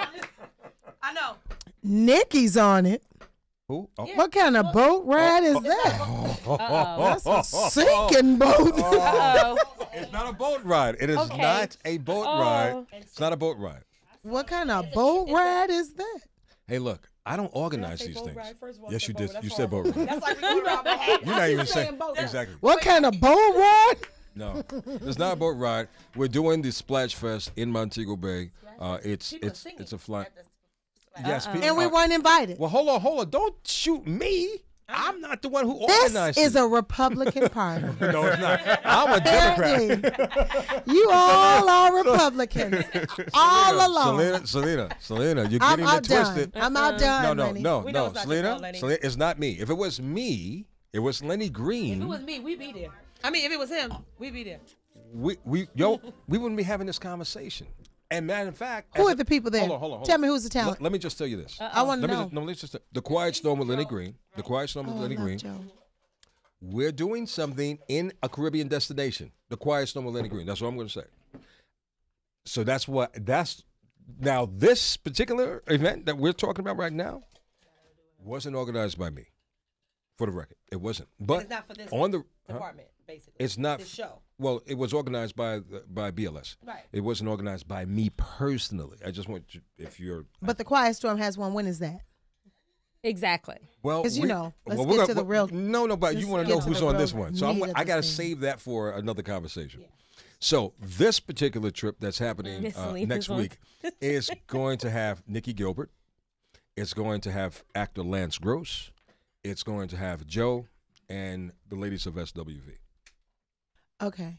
I know. Nikki's on it. Who? Oh. What kind of boat ride is that? Uh-oh. That's a sinking boat. Uh-oh. It's not a boat ride. It is Okay. not a boat Oh. ride. It's not a boat ride. What kind of boat ride is that? Hey, look, I don't organize these things. Yes, you did. You said boat ride. That's like we around my head. You're not even saying saying boat. exactly. What kind of boat ride? No, it's not a boat ride. We're doing the Splash Fest in Montego Bay. Uh, it's People are it's singing it's a fly. at the Yes, Uh-oh. people and we are- weren't invited. Well, hold on, hold on. Don't shoot me. I'm not the one who This organized is it. a Republican Party. No, it's not. I'm a Democrat. Apparently, you all are Republicans, all along. Syleena, Syleena, Syleena, you're I'm getting it outdone. twisted. I'm outdone, No, no, Lenny. no, We know no. it's not your Syleena, fault, Lenny. Syleena, it's not me. If it was me, it was Lenny Green. If it was me, we'd be there. I mean, if it was him, we'd be there. we, we, yo, we wouldn't be having this conversation. And matter of fact, Who as are a- the people there? Hold on, hold on, hold Tell on. me who's the talent. Let, let me just tell you this. I want to Let me know. just, no, let's just the Quiet Storm with Lenny Green. The Quiet Storm with Oh, I Lenny love Green. Joe. We're doing something in a Caribbean destination. The Quiet Storm with Lenny Green. That's what I'm going to say. So that's what that's now this particular event that we're talking about right now wasn't organized by me. For the record, it wasn't. But It's not for this on the huh? department, basically. It's not this show. Well, it was organized by the- by B L S. Right. It wasn't organized by me personally. I just want you, if you're But the Quiet Storm has one. When is that? Exactly. well, 'Cause you we- know, let's well, get we're to the real- No, no, but you let's want to get know to who's the on real this one. So I'm, meat of I the got to thing. save that for another conversation. So this particular trip that's happening Miss uh, Selena's next on. week is going to have Nikki Gilbert. It's going to have actor Lance Gross. It's going to have Joe and the ladies of S W V. Okay.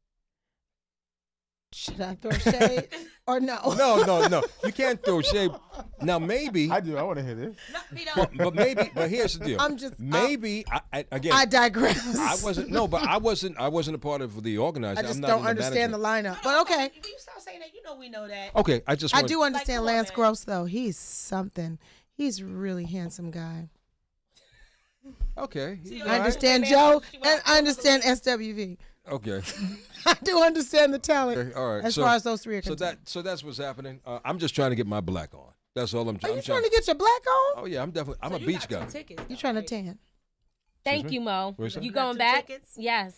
Should I throw shade or no? No, no, no. You can't throw shade. Now maybe, I do. I want to hear this. but, but maybe, but here's the deal. I'm just- maybe. I, I, again, I digress. I wasn't. No, but I wasn't. I wasn't a part of the organizer. I just I'm not don't in the understand the management. lineup. But okay. If you start saying that, you know we know that. Okay, I just. I want- do understand come on, Lance man. Gross, though. He's something. He's a really handsome guy. Okay. he's I all I right. understand man, Joe, she and wants- I understand S W V. Okay. I do understand the talent Okay, all right. as so, far as those three are so concerned. that so that's what's happening. Uh, I'm just trying to get my black on. That's all I'm, Are I'm you trying to get your black on? Oh yeah, I'm definitely. I'm So a you beach got guy. two tickets, You though, trying to right? tan? Thank me? you, Mo. What is that? You You got going two back? tickets? Yes.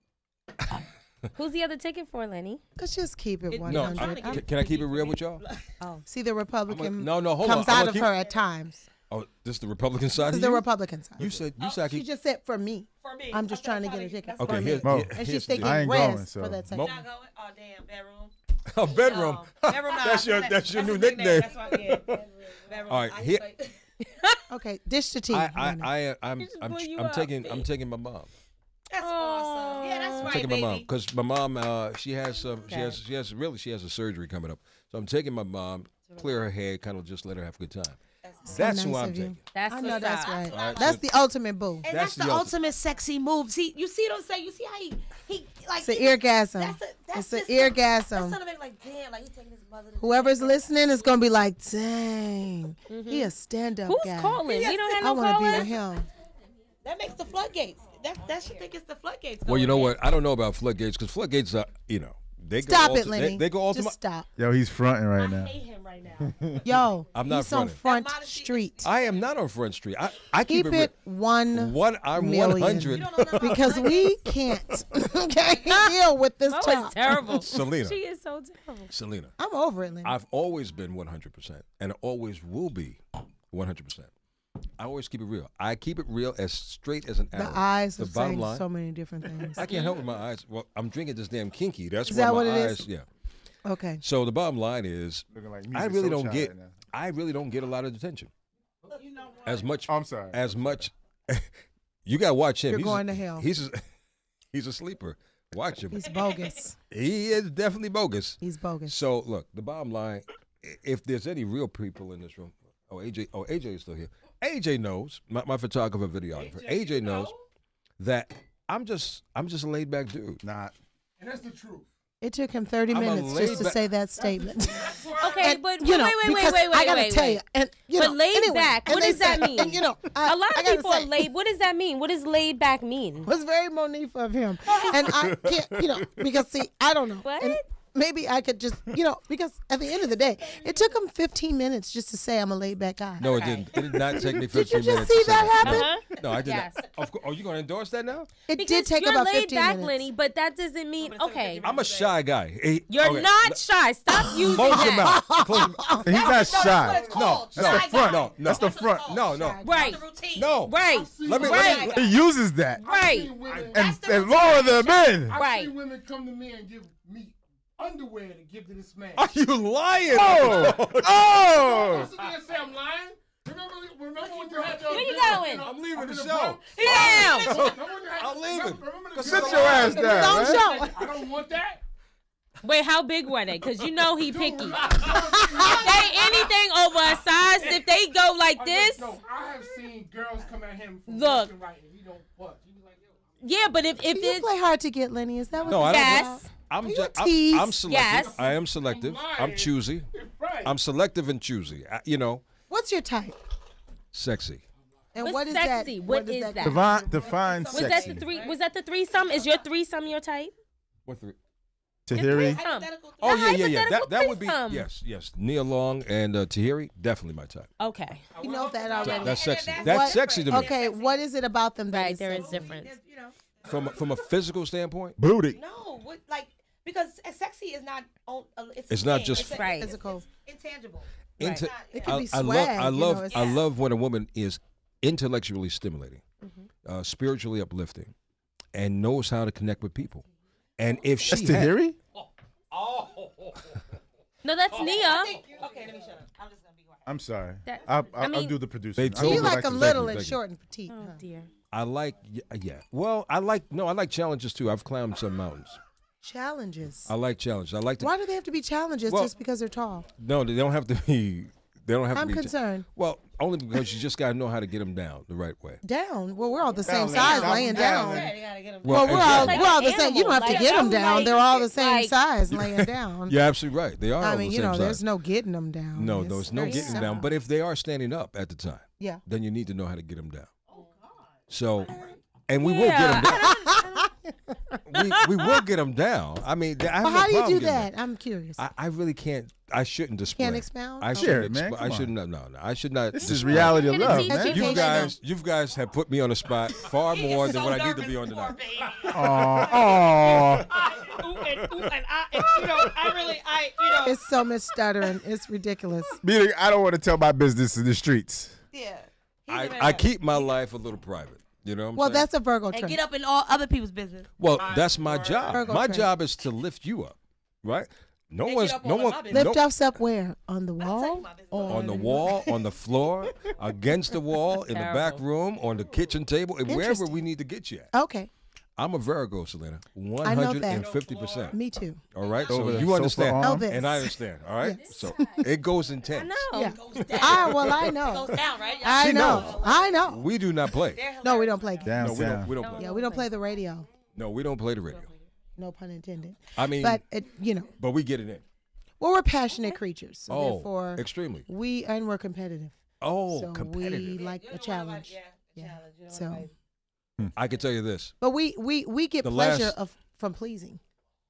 Who's the other ticket for, Lenny? Let's just keep it It- one No, hundred. I, trying to can, get- can I keep it real with y'all? Oh. See, the Republican no, no, hold comes on. I'm out gonna of keep- her at times. Oh, this is the Republican side This of is the you? Republican side. You said you Oh, said I she keep. just said for me. For me. I'm just I trying to thought get a you- ticket. that's Okay, for here, me. Mo. here- And here's she's the deal. thinking I ain't res going, so- for that Mo- second. Not going? Oh, damn, bedroom. Oh, bedroom. No, bedroom, nah, That's your that- that's your new a nickname. nickname. That's why, yeah, bedroom. bedroom. All right, I here- like- Okay, dish the tea. I I Lenny. I I'm just I'm, blew you I'm up. taking I'm taking my mom. That's awesome. Yeah, that's I'm right, taking baby. my mom because my mom uh she has some she Okay. has she has really she has a surgery coming up. So I'm taking my mom, clear her head, kind of just let her have a good time. So That's who nice I'm of you. taking. That's I know what's that's up. right. All right, That's so- the ultimate boo. And That's that's, the the ultimate. ultimate sexy move. See, you see what I'm saying? You see how he, he like. It's an he- eargasm. That's a, that's It's an just eargasm. That's something make like, damn, like he taking his mother. To Whoever's listening is gonna be like, dang, he a stand-up Who's guy. calling? We don't have I no want to be with callers. him. That makes the floodgates. That that should think it's the floodgates. Well, you going know in. what? I don't know about floodgates because floodgates are you know they go Stop all it, to- Lenny. They, they go all to Just my, stop. Yo, he's fronting right I now. hate him right now. Yo, I'm not he's on fronting. Front That modesty- Street. I am not on Front Street. I, I keep, Keep it, it re- one one. I'm million. one hundred. You don't know nothing about because we floodgates. can't okay, deal with this Mo talk. is terrible. Selena. She is so terrible. Selena, I'm over it, Lenny. I've always been one hundred percent and always will be one hundred percent. I always keep it real. I keep it real as straight as an the arrow. eyes The are bottom saying line, so many different things. I can't help with my eyes. Well, I'm drinking this damn kinky. That's Is why that my what it eyes. is? Yeah. Okay. So the bottom line is, Looking like I Music really Soul don't Child get. right now. I really don't get a lot of attention. You know what? As much. Oh, I'm sorry. As much. You gotta watch him. You're he's going a, to hell. He's a, he's a sleeper. Watch him. He's bogus. He is definitely bogus. He's bogus. So look, the bottom line, i- if there's any real people in this room, oh A J, oh A J is still here. A J knows, my, my photographer, videographer. A J knows that I'm just, I'm just a laid back dude. Nah. And that's the truth. It took him thirty I'm a minutes just to laid-back- say that statement. Okay, And, but you wait, know, wait, wait, because wait, wait, I gotta wait, tell wait. you, and you But know, laid anyway, back, and what they does that say- mean? And you know, I, A lot I of gotta people say, are laid. What does that mean? What does laid back mean? It was very Monifah of him, and I can't, you know, because see, I don't know. What? And maybe I could just, you know, because at the end of the day, it took him fifteen minutes just to say I'm a laid back guy. No, it didn't. It did not take me Did you fifteen just minutes. see to say that happen? Uh-huh. No, I did Yes. not. Of course. Oh, you gonna endorse that now? It Because did take you're about laid fifteen back, minutes. Lenny, but that doesn't mean okay. I'm a shy guy. Hey, You're okay, not let- shy. Stop using Close your that. mouth. Close your mouth. He's not shy. No, That's no, the front. no, no. That's the front. No, no, Right, The routine. no. right, Let me. Right. Let me He uses that. right, Women, And, the and lower them in. I've Right. seen women come to me and give me underwear to give to this man. Are you lying? Oh, oh! Don't sit there and say I'm lying. Remember, remember when you had your. Where you going? I'm leaving the in show. bump? Damn. Remember when you had- I'm leaving. Remember, remember the Sit girl your I- ass down, Don't man. show. I don't want that. Wait, how big were they? Because you know he picky. If they anything over a size, if they go like this, No, I have seen girls come at him from Look. left and right, and he don't budge. He was like, yo. yeah, but if if You it's play hard to get, Lenny. Is that what No, I this don't. is Yes. about? I'm Are you just. a I'm, tease? I'm selective. Yes. I am selective. I'm I'm lying. choosy. Right. I'm selective and choosy. I, you know, What's your type? sexy. And What's what is sexy? that? What does is that? Divine, define was that sexy. the three? Was that the threesome? Is your threesome your type? What three? Tahiri. Threesome. Oh The yeah, yeah, yeah. That hypothetical that would be threesome. yes, yes. Nia Long and uh, Tahiri, definitely my type. Okay. You know that already. That's sexy. that's That's What- sexy to me. Okay, what is it about them that Right, is there is sexy? difference. You know, From from a physical standpoint, Booty. no, what, like because sexy is not on. Uh, it's, It's a not thing. just- it's a, Right. it's, Physical. It's intangible. Inte- Right. It could I, be I love swag, I you love know, it's- I love when a woman is intellectually stimulating, uh, spiritually uplifting, and knows how to connect with people. And if she That's had- Tahiri. No, that's Nia. Okay, let me shut up. I'm just gonna be quiet. I'm sorry. That- I'll, I I'll, mean- I'll do the producer. They I told You would me- like to them say- little you, and thank you. short and petite. Oh huh? dear. I like yeah, yeah. Well, I like no, I like challenges too. I've climbed some mountains. Challenges. I like challenges. I like to. Why do they have to be challenges Well- just because they're tall? No, they don't have to be. They don't have I'm to be. concerned. Well, only because you just gotta know how to get them down the right way. Down. Well, we're all the same Down, size down, laying down. down. Yeah, you gotta get 'em Well, Well, we're all exactly. we're all the Like an same. You don't have to animal, get them like, down. like, They're all the same like- size laying down. You're absolutely right. They are. I all mean, the you same know, there's size. no getting them down. No, It's there's no very getting them down. simple. But if they are standing up at the time, Yeah. then you need to know how to get them down. So, and we will get Yeah. them down. we, we will get them down. I mean, I have But no how do you problem do getting that? I'm curious. I, I really can't. I shouldn't display. Can't expound? I Okay. shouldn't. Share it, man. exp- I Come shouldn't. No, no, I should not. This is display. reality of Can it love, teach man. you- You Educational. guys, you guys have put me on the spot far more than what I need to be on tonight. Aw, aw. Ooh, and, ooh, and I, and, you know, I really, I, you know, It's so much stuttering. It's ridiculous. Meaning, I don't want to tell my business in the streets. yeah. He's a I, man. I keep my life a little private. You know what I'm Well, saying? that's a Virgo and trait. get up in all other people's business. Well, that's my job. Virgo My trait. job is to lift you up, right? No They one's get up no all in one my business. Lift no, us up where? On the tell you wall? my business. Or on the wall, on the floor, against the wall, in the back Terrible. room, on the kitchen table, and wherever Interesting. we need to get you at. Okay. I'm a Virgo, Syleena. One I know hundred that. fifty percent. Me too. All right, Over so the you sofa understand, arm. Elvis. and I understand. All right, Yes. so it goes I intense. know. Yeah. Goes down. I, well, I It know. goes down, right? I She know. knows. I know. We do not play. They're No, we hilarious. don't play games. Down, No, we don't. down. We don't No. play. Yeah, we don't play the radio. No, we don't play the radio. No pun intended. I mean, But, it, you know, but we get it in. well, we're passionate creatures. So Oh, therefore, extremely. we, and we're competitive. Oh, so competitive. we like You a don't wanna, challenge. like, yeah, a Yeah. challenge. You don't So, wanna, like- I can tell you this. but we, we, we get The pleasure last- of from pleasing.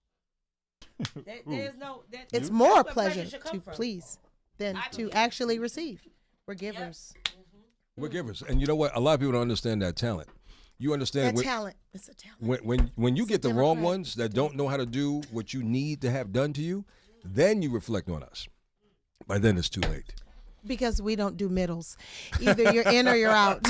there, there's no. There, It's that's more where pleasure should come to from. please than I to believe. actually receive. We're givers. We're givers, and you know what? A lot of people don't understand that talent. You understand That when, talent. It's a talent. when when when you It's a get the wrong democratic ones that don't know how to do what you need to have done to you, then you reflect on us. By then, it's too late. Because we don't do middles. Either you're in or you're out.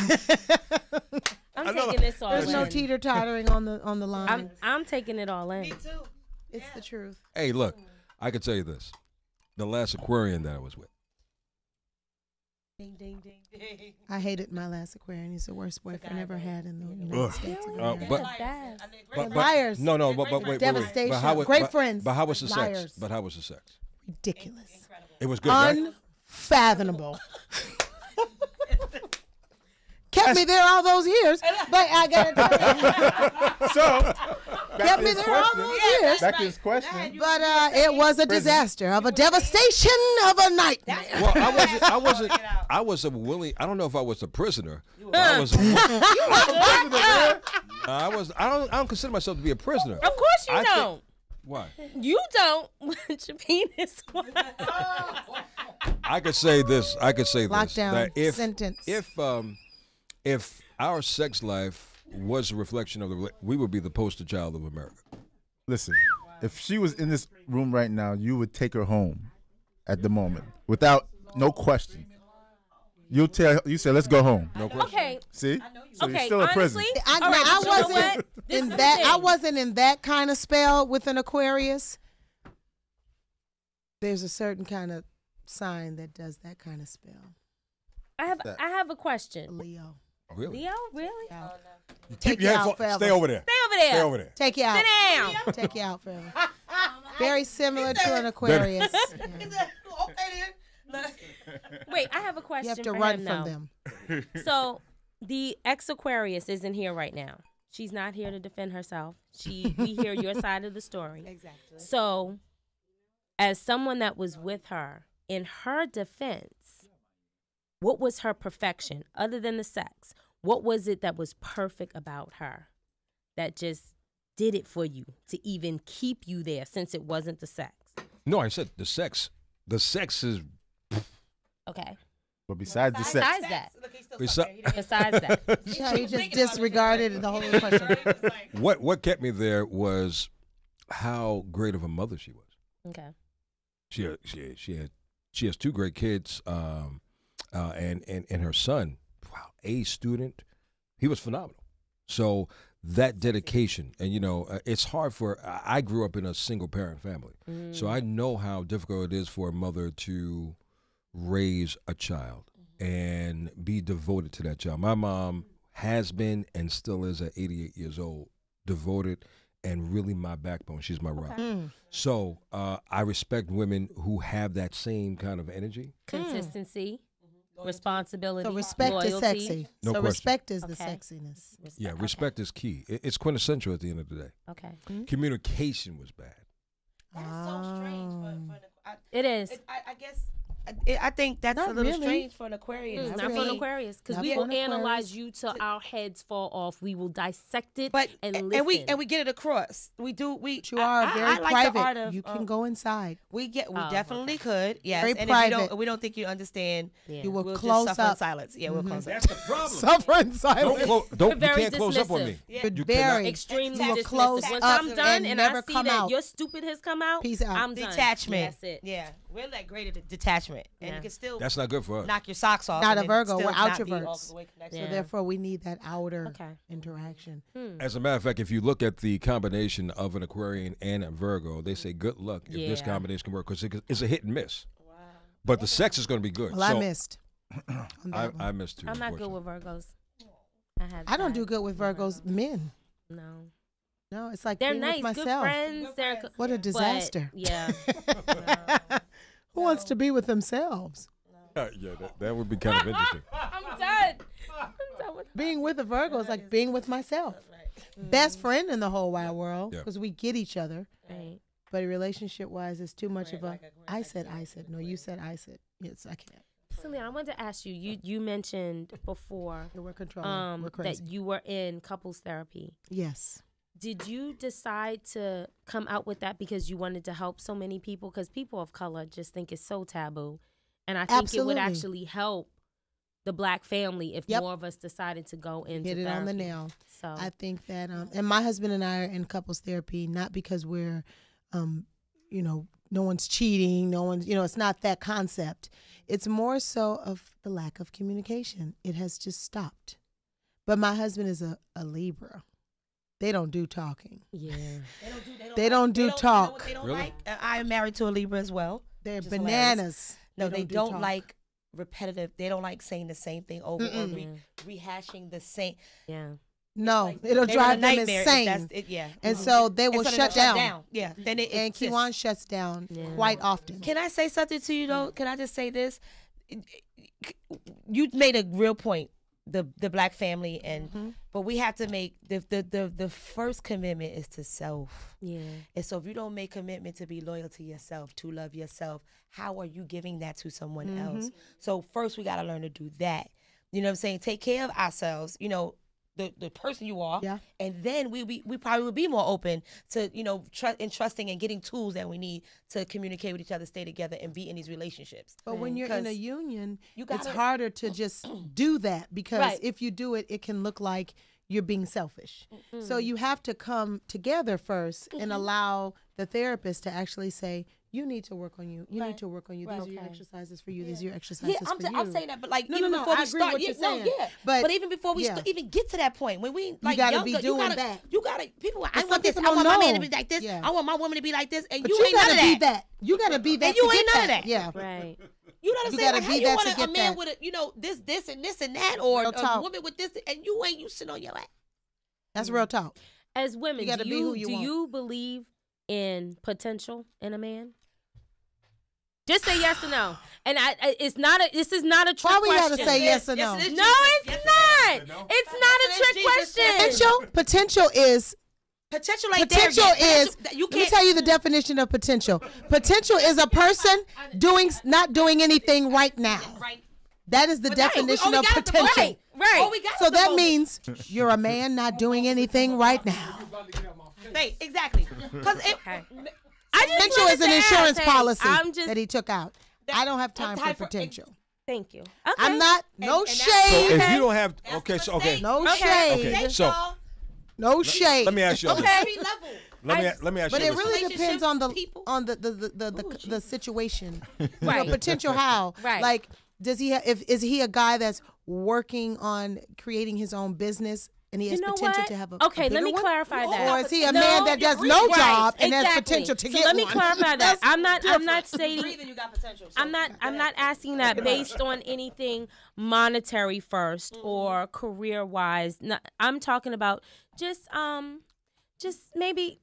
I'm taking this all There's in. no teeter tottering on the on the line. I'm I'm taking it all in. Me too. it's the truth. Hey, look, I can tell you this: the last Aquarian that I was with, Ding, ding, ding, ding. I hated my last Aquarian. He's the worst boyfriend I ever had in the United Ugh. States. of Uh, America. but- Liars. bad. I think but, great but Liars. no, no, but, but wait, wait, wait. Devastation. But how was, Great but, friends. But how was the sex? Liars. But how was the sex? Ridiculous. It was good, right? Unfathomable. Kept me there all those years, but I got to So, back kept to me his there all question. those Yeah, years. Back to his question. But uh, it was a disaster of a devastation of a nightmare. Well, I wasn't. I wasn't. I was a willing. I don't know if I was a prisoner. but I was. A, I was. I don't. I don't consider myself to be a prisoner. Of course you I think- don't. Why? You don't want your penis. I could say this. I could say this. Lockdown that if sentence. if um if our sex life was a reflection of the, rela- we would be the poster child of America. Listen, if she was in this room right now, you would take her home at the moment without no question. You'll tell. You say, "Let's go home." No question. Okay. See, so you're Okay. still in prison. Honestly, I, all now, right, I but you know wasn't what? This in is the that. I thing. wasn't in that kind of spell with an Aquarius. There's a certain kind of sign that does that kind of spell. I have That- I have a question. Leo. Really? Leo, really? Yeah. You Take keep your you headphones. out forever. Stay over there. Stay over there. Stay over there. Take you out. Sit down. Take you out forever. Very similar to an Aquarius. Yeah. Wait, I have a question. You have to for run him, from though. them. So the ex Aquarius isn't here right now. She's not here to defend herself. She we hear your side of the story. Exactly. So as someone that was with her, in her defense, what was her perfection other than the sex? What was it that was perfect about her that just did it for you to even keep you there since it wasn't the sex? No, I said the sex. The sex is. Okay. But besides the sex, Besides that. Besi- Besides that. Yeah, you just disregarded the whole question. what what kept me there was how great of a mother she was. Okay. She had, she had, she had she has two great kids, um, uh, and and and her son, wow, A student, he was phenomenal. So that dedication, and you know, uh, it's hard for. I I grew up in a single parent family, so I know how difficult it is for a mother to raise a child and be devoted to that child. My mom has been and still is at eighty-eight years old, devoted and really my backbone. She's my rock. Mm. So uh, I respect women who have that same kind of energy. Consistency, responsibility, So respect loyalty. is sexy. No so question. respect is the Okay. sexiness. Respect. Yeah, Okay. respect is key. It- It's quintessential at the end of the day. Okay. Communication was bad. That's so strange for, for an, I, It is. it, I, I guess I, I think that's Not a little really. strange for an Aquarius. Mm, I not for mean, an Aquarius, because Not we for will an analyze Aquarius. you till our heads fall off. We will dissect it But and and, listen. we and we get it across. We do. We But you I- are I, very I like private. The art of, you can um, go inside. We get. We Oh, definitely could. Yes. Very and if private. you don't, we don't think you understand. Yeah. You will We'll close just suffer in up. silence. Yeah, we'll close up. the problem. Suffer in Don't, silence. clo- don't you very can't close up on me. dismissive. Yeah. You Very. cannot- extremely You will dismissive. close Once up I'm done and and, never I see come that out. your stupid has come out, Peace out. I'm done. Detachment. That's it. Yeah, we're like great at detachment, and Yeah. you can still That's not good for us. knock your socks off. Not and a then Virgo. still We're not be all outroverts. the way connected. So Yeah. therefore, we need that outer Okay. interaction. Hmm. As a matter of fact, if you look at the combination of an Aquarian and a Virgo, they say good luck if this Yeah. combination can work because it's a hit and miss. But the sex is going to be good. Well, I So missed. on that I, one. I missed too. I'm not good unfortunately. with Virgos. I had. I don't tried. do good with Virgos men. No, No, it's like they're being nice, with good myself. friends. They're co- What a but, disaster. yeah. Who wants to be with themselves? Uh, yeah, that, that would be kind of interesting. I'm done. I'm done with Being with a Virgo is like being with myself. Best friend in the whole wide world Yeah. because we get each other. Right. But relationship wise, it's too much of a. I said, I said. No, you said, I said. Yes, I can't. Syleena, I wanted to ask you. You you mentioned before We're controlling. um, We're crazy. that you were in couples therapy. Yes. Did you decide to come out with that because you wanted to help so many people? Because people of color just think it's so taboo. And I think Absolutely. it would actually help the black family if Yep. more of us decided to go into Hit it on the therapy. nail. So I think that, um, and my husband and I are in couples therapy, not because we're, um, you know, no one's cheating, no one's, you know, it's not that concept. It's more so of the lack of communication. It has just stopped. But my husband is a, a Libra. They don't do talking. yeah. They don't do. They don't, They like- don't do you know what talk. they don't Really? like? Uh, I am married to a Libra as well. They're Which is hilarious. bananas. No, they, do don't talk. like repetitive. They don't like saying the same thing over or Mm-mm. re- rehashing the same. Yeah. No, Like, it'll they're drive a them nightmare if that's insane. it, yeah. And Mhm. so they will And so shut they'll down. Yeah. Then it, And it Kiwan just- shuts down Yeah. quite often. Can I say something to you though? Can I just say this? You made a real point. The the black family and Mm-hmm. but we have to make the, the the the first commitment is to self. Yeah. And so if you don't make commitment to be loyal to yourself, to love yourself, how are you giving that to someone Mm-hmm. else? So first we got to learn to do that. You know what I'm saying? Take care of ourselves, you know, the, the person you are. Yeah. And then we, we we probably will be more open to, you know, tr- entrusting and getting tools that we need to communicate with each other, stay together, and be in these relationships. But when you're in a Because union, you it's gotta- harder to just do that because Right. if you do it, it can look like you're being selfish. So you have to come together first and allow the therapist to actually say, You need to work on you. You Right. need to work on you. Right. These are your Okay. exercises for you. These are your exercises Yeah, I'm, for t- you. I'm saying that, but like No, even no, no, before I we agree start, what yeah, you're no, saying. yeah. But- But, even before we yeah. st- even get to that point, when we like gotta younger, be doing you gotta, that. you gotta people. I some want this. I people want don't my man to know. be like this. Yeah. I want my woman to be like this, and But you, you, ain't none gotta of be that. that. You gotta be that. And you to ain't get none of that. that. Yeah. Right. You know what I'm You saying? gotta Like, how be you that want to a, a get man that. with a, you know, this, this, and this and that, or Real a talk. woman with this, and you ain't you sitting on your ass. That's real talk. As women, You gotta do be you, who you do want. you believe in potential in a man? Just say yes or no. And I, I it's not a this is not a trick Why we question. gotta say yes or no? Yes, it is. No, it's not. It's not a Yes, it is, trick Jesus. question. Potential. Potential is Potential ain't potential there yet. is. Potential- you Let me can't. tell you the definition of potential. Potential is a person doing not doing anything right now. Right. That is the But dang, we definition only of got it the potential. moment. Right. All we got So is the that moment. means you're a man not doing anything right now. Right, exactly. Because it. Okay. I just Potential wanted is an to insurance ask, hey, policy I'm just that he took out. I don't have time for Time for- potential. thank you. Okay. I'm not. No And- and that's- So shade. if you don't have, okay, so okay, No Okay. shade. okay, so No shade. let me ask you. Okay. this. Every level. Let me I- let me ask But you. it this. really Relationship, depends on the people. on the the the the, the, the situation. You know, Right. potential how. Right. Like, does he ha- if is he a guy that's working on creating his own business and he has You know potential what? to have a Okay, a let bigger me one? clarify You that. Or is he a No, man that does you're no breathing. job and has exactly. potential to so get let me one? clarify that. That's I'm not I'm not different. stating Breathing, you got potential. So I'm not go I'm ahead. not asking that based on anything monetary 1st or career wise. I'm talking about just um just maybe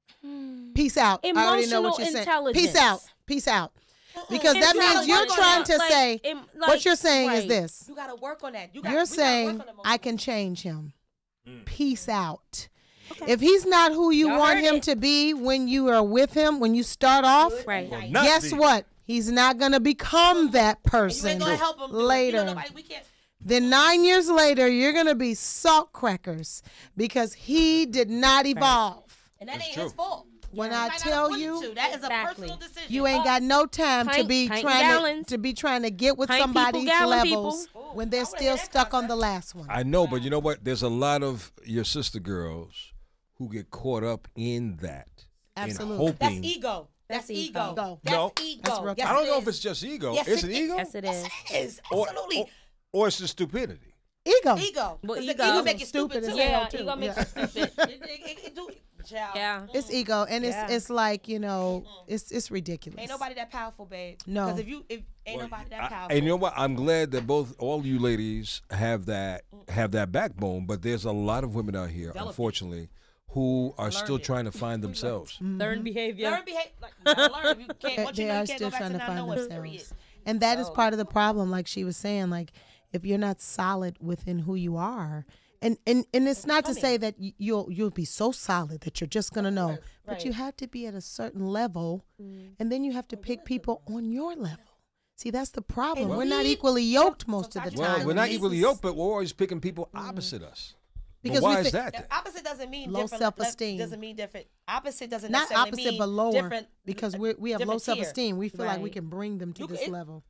Peace out. I already know what Emotional you're saying. intelligence. Peace out. Peace out. Because that means you're Intelligence. trying to Like, say em- what like, you're saying is right. this. You gotta work on that. You got. You're we gotta saying work on them I can change him. Mm. Peace out. If he's not who you Y'all want heard him it. to be when you are with him, when you start off, Right. Well, not guess be. what? He's not going to become that You person ain't gonna help them do it. You later. know, nobody, we can't. Then nine years later, you're going to be salt crackers because he did not evolve. And that That's ain't true. his fault. When He I might not tell have you, wanted to. that is Exactly. a personal decision. You ain't got no time to Pint- be pint trying to, gallons. to be trying to get with Pint people, somebody's gallon levels people. when Ooh, they're I wanna still hear that stuck on the concept. last one. I know, but you know what? There's a lot of your sister girls who get caught up in that. Absolutely. In That's hoping, ego. That's, That's ego. ego. That's No. ego. That's real Yes, I don't it know is. if it's just ego. Yes, is it it is. ego? Yes, it is. Yes, it is. Or, Absolutely. or, or it's the stupidity. Ego. Ego. Well, 'Cause ego. the ego make you stupid, Stupid too. as Yeah, hell, too. ego makes Yeah. you stupid. It- it- it- it do- Child. Yeah. It's ego, and it's Yeah. it's like you know, it's it's ridiculous. Ain't nobody that powerful, babe. No. Because if you if ain't Well, nobody that I- powerful. and you know what? I'm glad that both all you ladies have that have that backbone, but there's a lot of women out here, Develop it. unfortunately, who are still it. trying to find themselves. Learn behavior. learn behavior. Like, you gotta learn. If you can't, They- once you they know, are you can't still go back trying to to not find knowing, period. themselves, and that is So- part of the problem. Like she was saying, like if you're not solid within who you are, and and and it's not to say that y- you'll you'll be so solid that you're just gonna know, but right. you have to be at a certain level, and then you have to pick people on your level. See, that's the problem. And We're not we- equally yoked most of the sometimes Well, time. we're not this equally is- yoked, but we're always picking people opposite us. Because but we why is think- that? then? Opposite doesn't mean Low different. self-esteem. Doesn't mean different. Opposite doesn't Not necessarily opposite, mean but lower, different, because we we have low different tier. self-esteem. We feel like we Right. can bring them to You this can- it- level.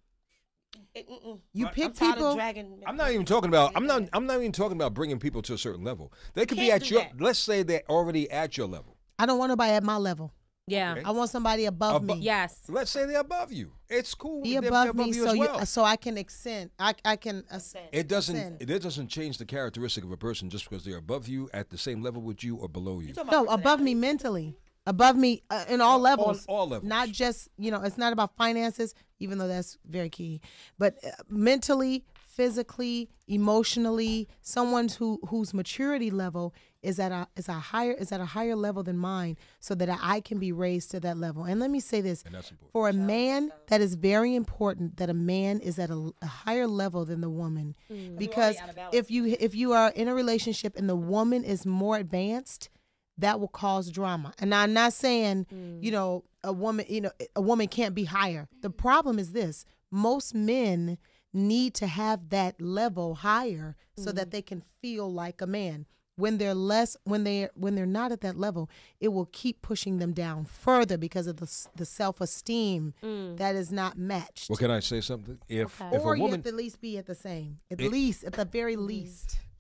It- mm-mm. You Right. pick I'm tired people. of dragging. I'm not even talking about. I'm not. I'm not even talking about bringing people to a certain level. They could be can't at do your. that. Let's say they're already at your level. I don't want nobody at my level. Yeah. Okay. I want somebody above Abo- me. Yes. Let's say they're above you. It's cool. Be if they're above me, you so as you well. so I can ascend. I I can. ascend. It doesn't. Ascend. It doesn't change the characteristic of a person just because they're above you, at the same level with you, or below you. You talking No, about above me personality? mentally, above me uh, in all levels. all levels. Not just you know. It's not about finances, even though that's very key. But uh, mentally, physically, emotionally, someone who whose maturity level is at a is a higher is at a higher level than mine, so that I can be raised to that level. And let me say this: And that's important. for a man, that is very important that a man is at a, a higher level than the woman, because out of balance. if you if you are in a relationship and the woman is more advanced, that will cause drama. And I'm not saying you know a woman you know a woman can't be higher. The problem is this: most men need to have that level higher so that they can feel like a man. When they're less, when they when they're not at that level, it will keep pushing them down further because of the s- the self esteem that is not matched. Well, can I say something? If Okay. if Or a you woman, have to at least be at the same, at It- least, at the very least.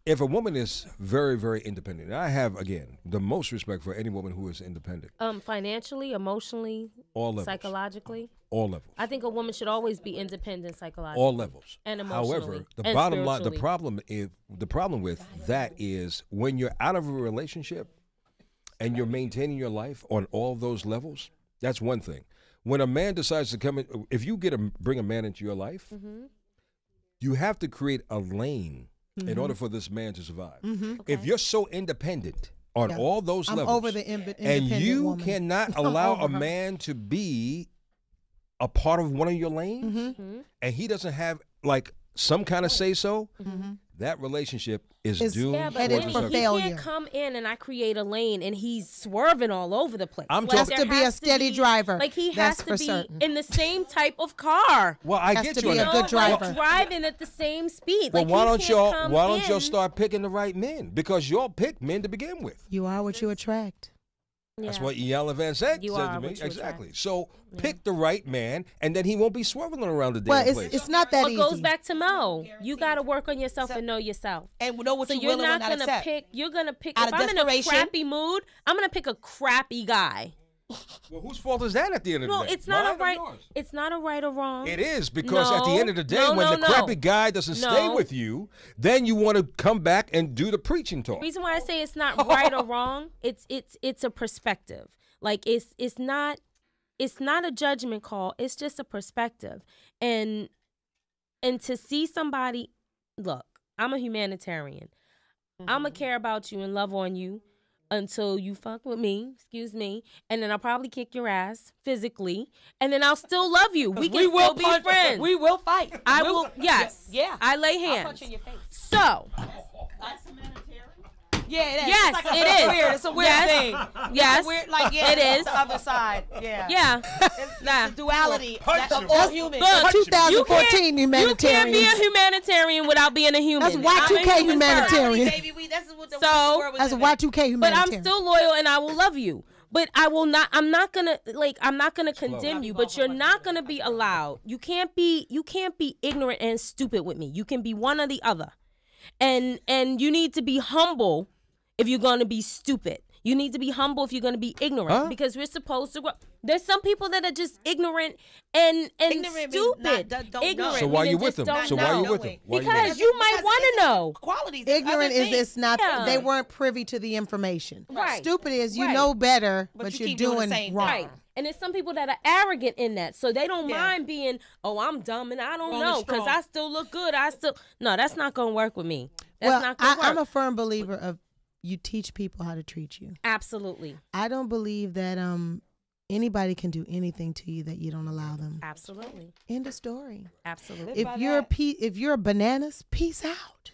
if a woman is very, very independent, and I have, again, the most respect for any woman who is independent. Um, financially, emotionally, all levels. Psychologically. All levels. I think a woman should always be independent psychologically. All levels. And emotionally. However, the and bottom line, the problem is, the problem with that is when you're out of a relationship and you're maintaining your life on all those levels, that's one thing. When a man decides to come in, if you get a, bring a man into your life, mm-hmm. you have to create a lane mm-hmm. in order for this man to survive. Mm-hmm. Okay. If you're so independent on yeah. all those I'm levels, over the imbe- and you woman. cannot allow a man to be a part of one of your lanes, mm-hmm. and he doesn't have like some kind of say so, mm-hmm. that relationship is it's doomed yeah, but for he failure. He can't come in and I create a lane and he's swerving all over the place. I'm like, has to be a steady be, driver. Like he That's has for to be certain. in the same type of car. Well, I has get to you. be on a that. good driver. Like driving at the same speed. Well, like why he don't can't y'all come why don't y'all in. start picking the right men? Because y'all pick men to begin with. You are what you attract. That's Yeah. what Iyanla Van Zant You said are to me. what you Exactly. attract. So Yeah. pick the right man, and then he won't be swerving around the damn Well, it's place. it's not that But easy. goes back to Mo. You got to work on yourself and know yourself. And know what So you you're will and will not not gonna accept. pick. You're gonna pick. Out If of I'm in a desperation. crappy mood, I'm gonna pick a crappy guy. Well, whose fault is that at the end of No, the day? it's not Mine a or right. yours? It's not a right or wrong. It is because No, at the end of the day, no, when no, the crappy no. guy doesn't No. stay with you, then you want to come back and do the preaching talk. The reason why I say it's not right or wrong, it's it's it's a perspective. Like it's it's not it's not a judgment call. It's just a perspective. And and to see somebody, look, I'm a humanitarian. Mm-hmm. I'm gonna care about you and love on you until you fuck with me, excuse me, and then I'll probably kick your ass physically, and then I'll still love you. We can we will still be punch, friends. We will fight. I We'll- will. Yes. Yeah. I lay I'll hands. punch you in your face. So. Yeah, it is. Yes, it's like a, it it's is. Weird. It's a weird Yes. thing. Yes. It's a weird, like yeah, It it's is. the other side. Yeah. Yeah. It's Nah. the duality Punch that- him. of all humans. Look, two thousand you fourteen can't, you humanitarians. can't be a humanitarian without being a human. That's Y two K I'm a human first. humanitarian. Baby, we, that's what the, So- the world we That's a live in. Y two K But humanitarian. I'm still loyal and I will love you. But I will not. I'm not gonna like. I'm not gonna condemn you. But you're not gonna be allowed. You can't be. You can't be ignorant and stupid with me. You can be one or the other, and and you need to be humble if you're gonna be stupid. You need to be humble if you're gonna be ignorant Huh? because we're supposed to grow. There's some people that are just ignorant and and Ignorant means stupid. not- don't know. ignorant. So why meaning you with just them? don't So why know. you with them? Why you with Because them? you might Because want to it's know. Qualities. It's Ignorant other is things. it's not. Yeah. They weren't privy to the information. Right. Stupid is you Right. know better, but, But you you're keep doing the doing same wrong. thing. Right. And there's some people that are arrogant in that. So they don't Yeah. mind being, oh, I'm dumb and I don't Wrong know and because strong. I still look good. I still. No, that's not going to work with me. That's Well, not I, going to work. I'm a firm believer of you teach people how to treat you. Absolutely. I don't believe that um anybody can do anything to you that you don't allow them. Absolutely. End of story. Absolutely. If by you're a that. pe- if you're a bananas, peace out.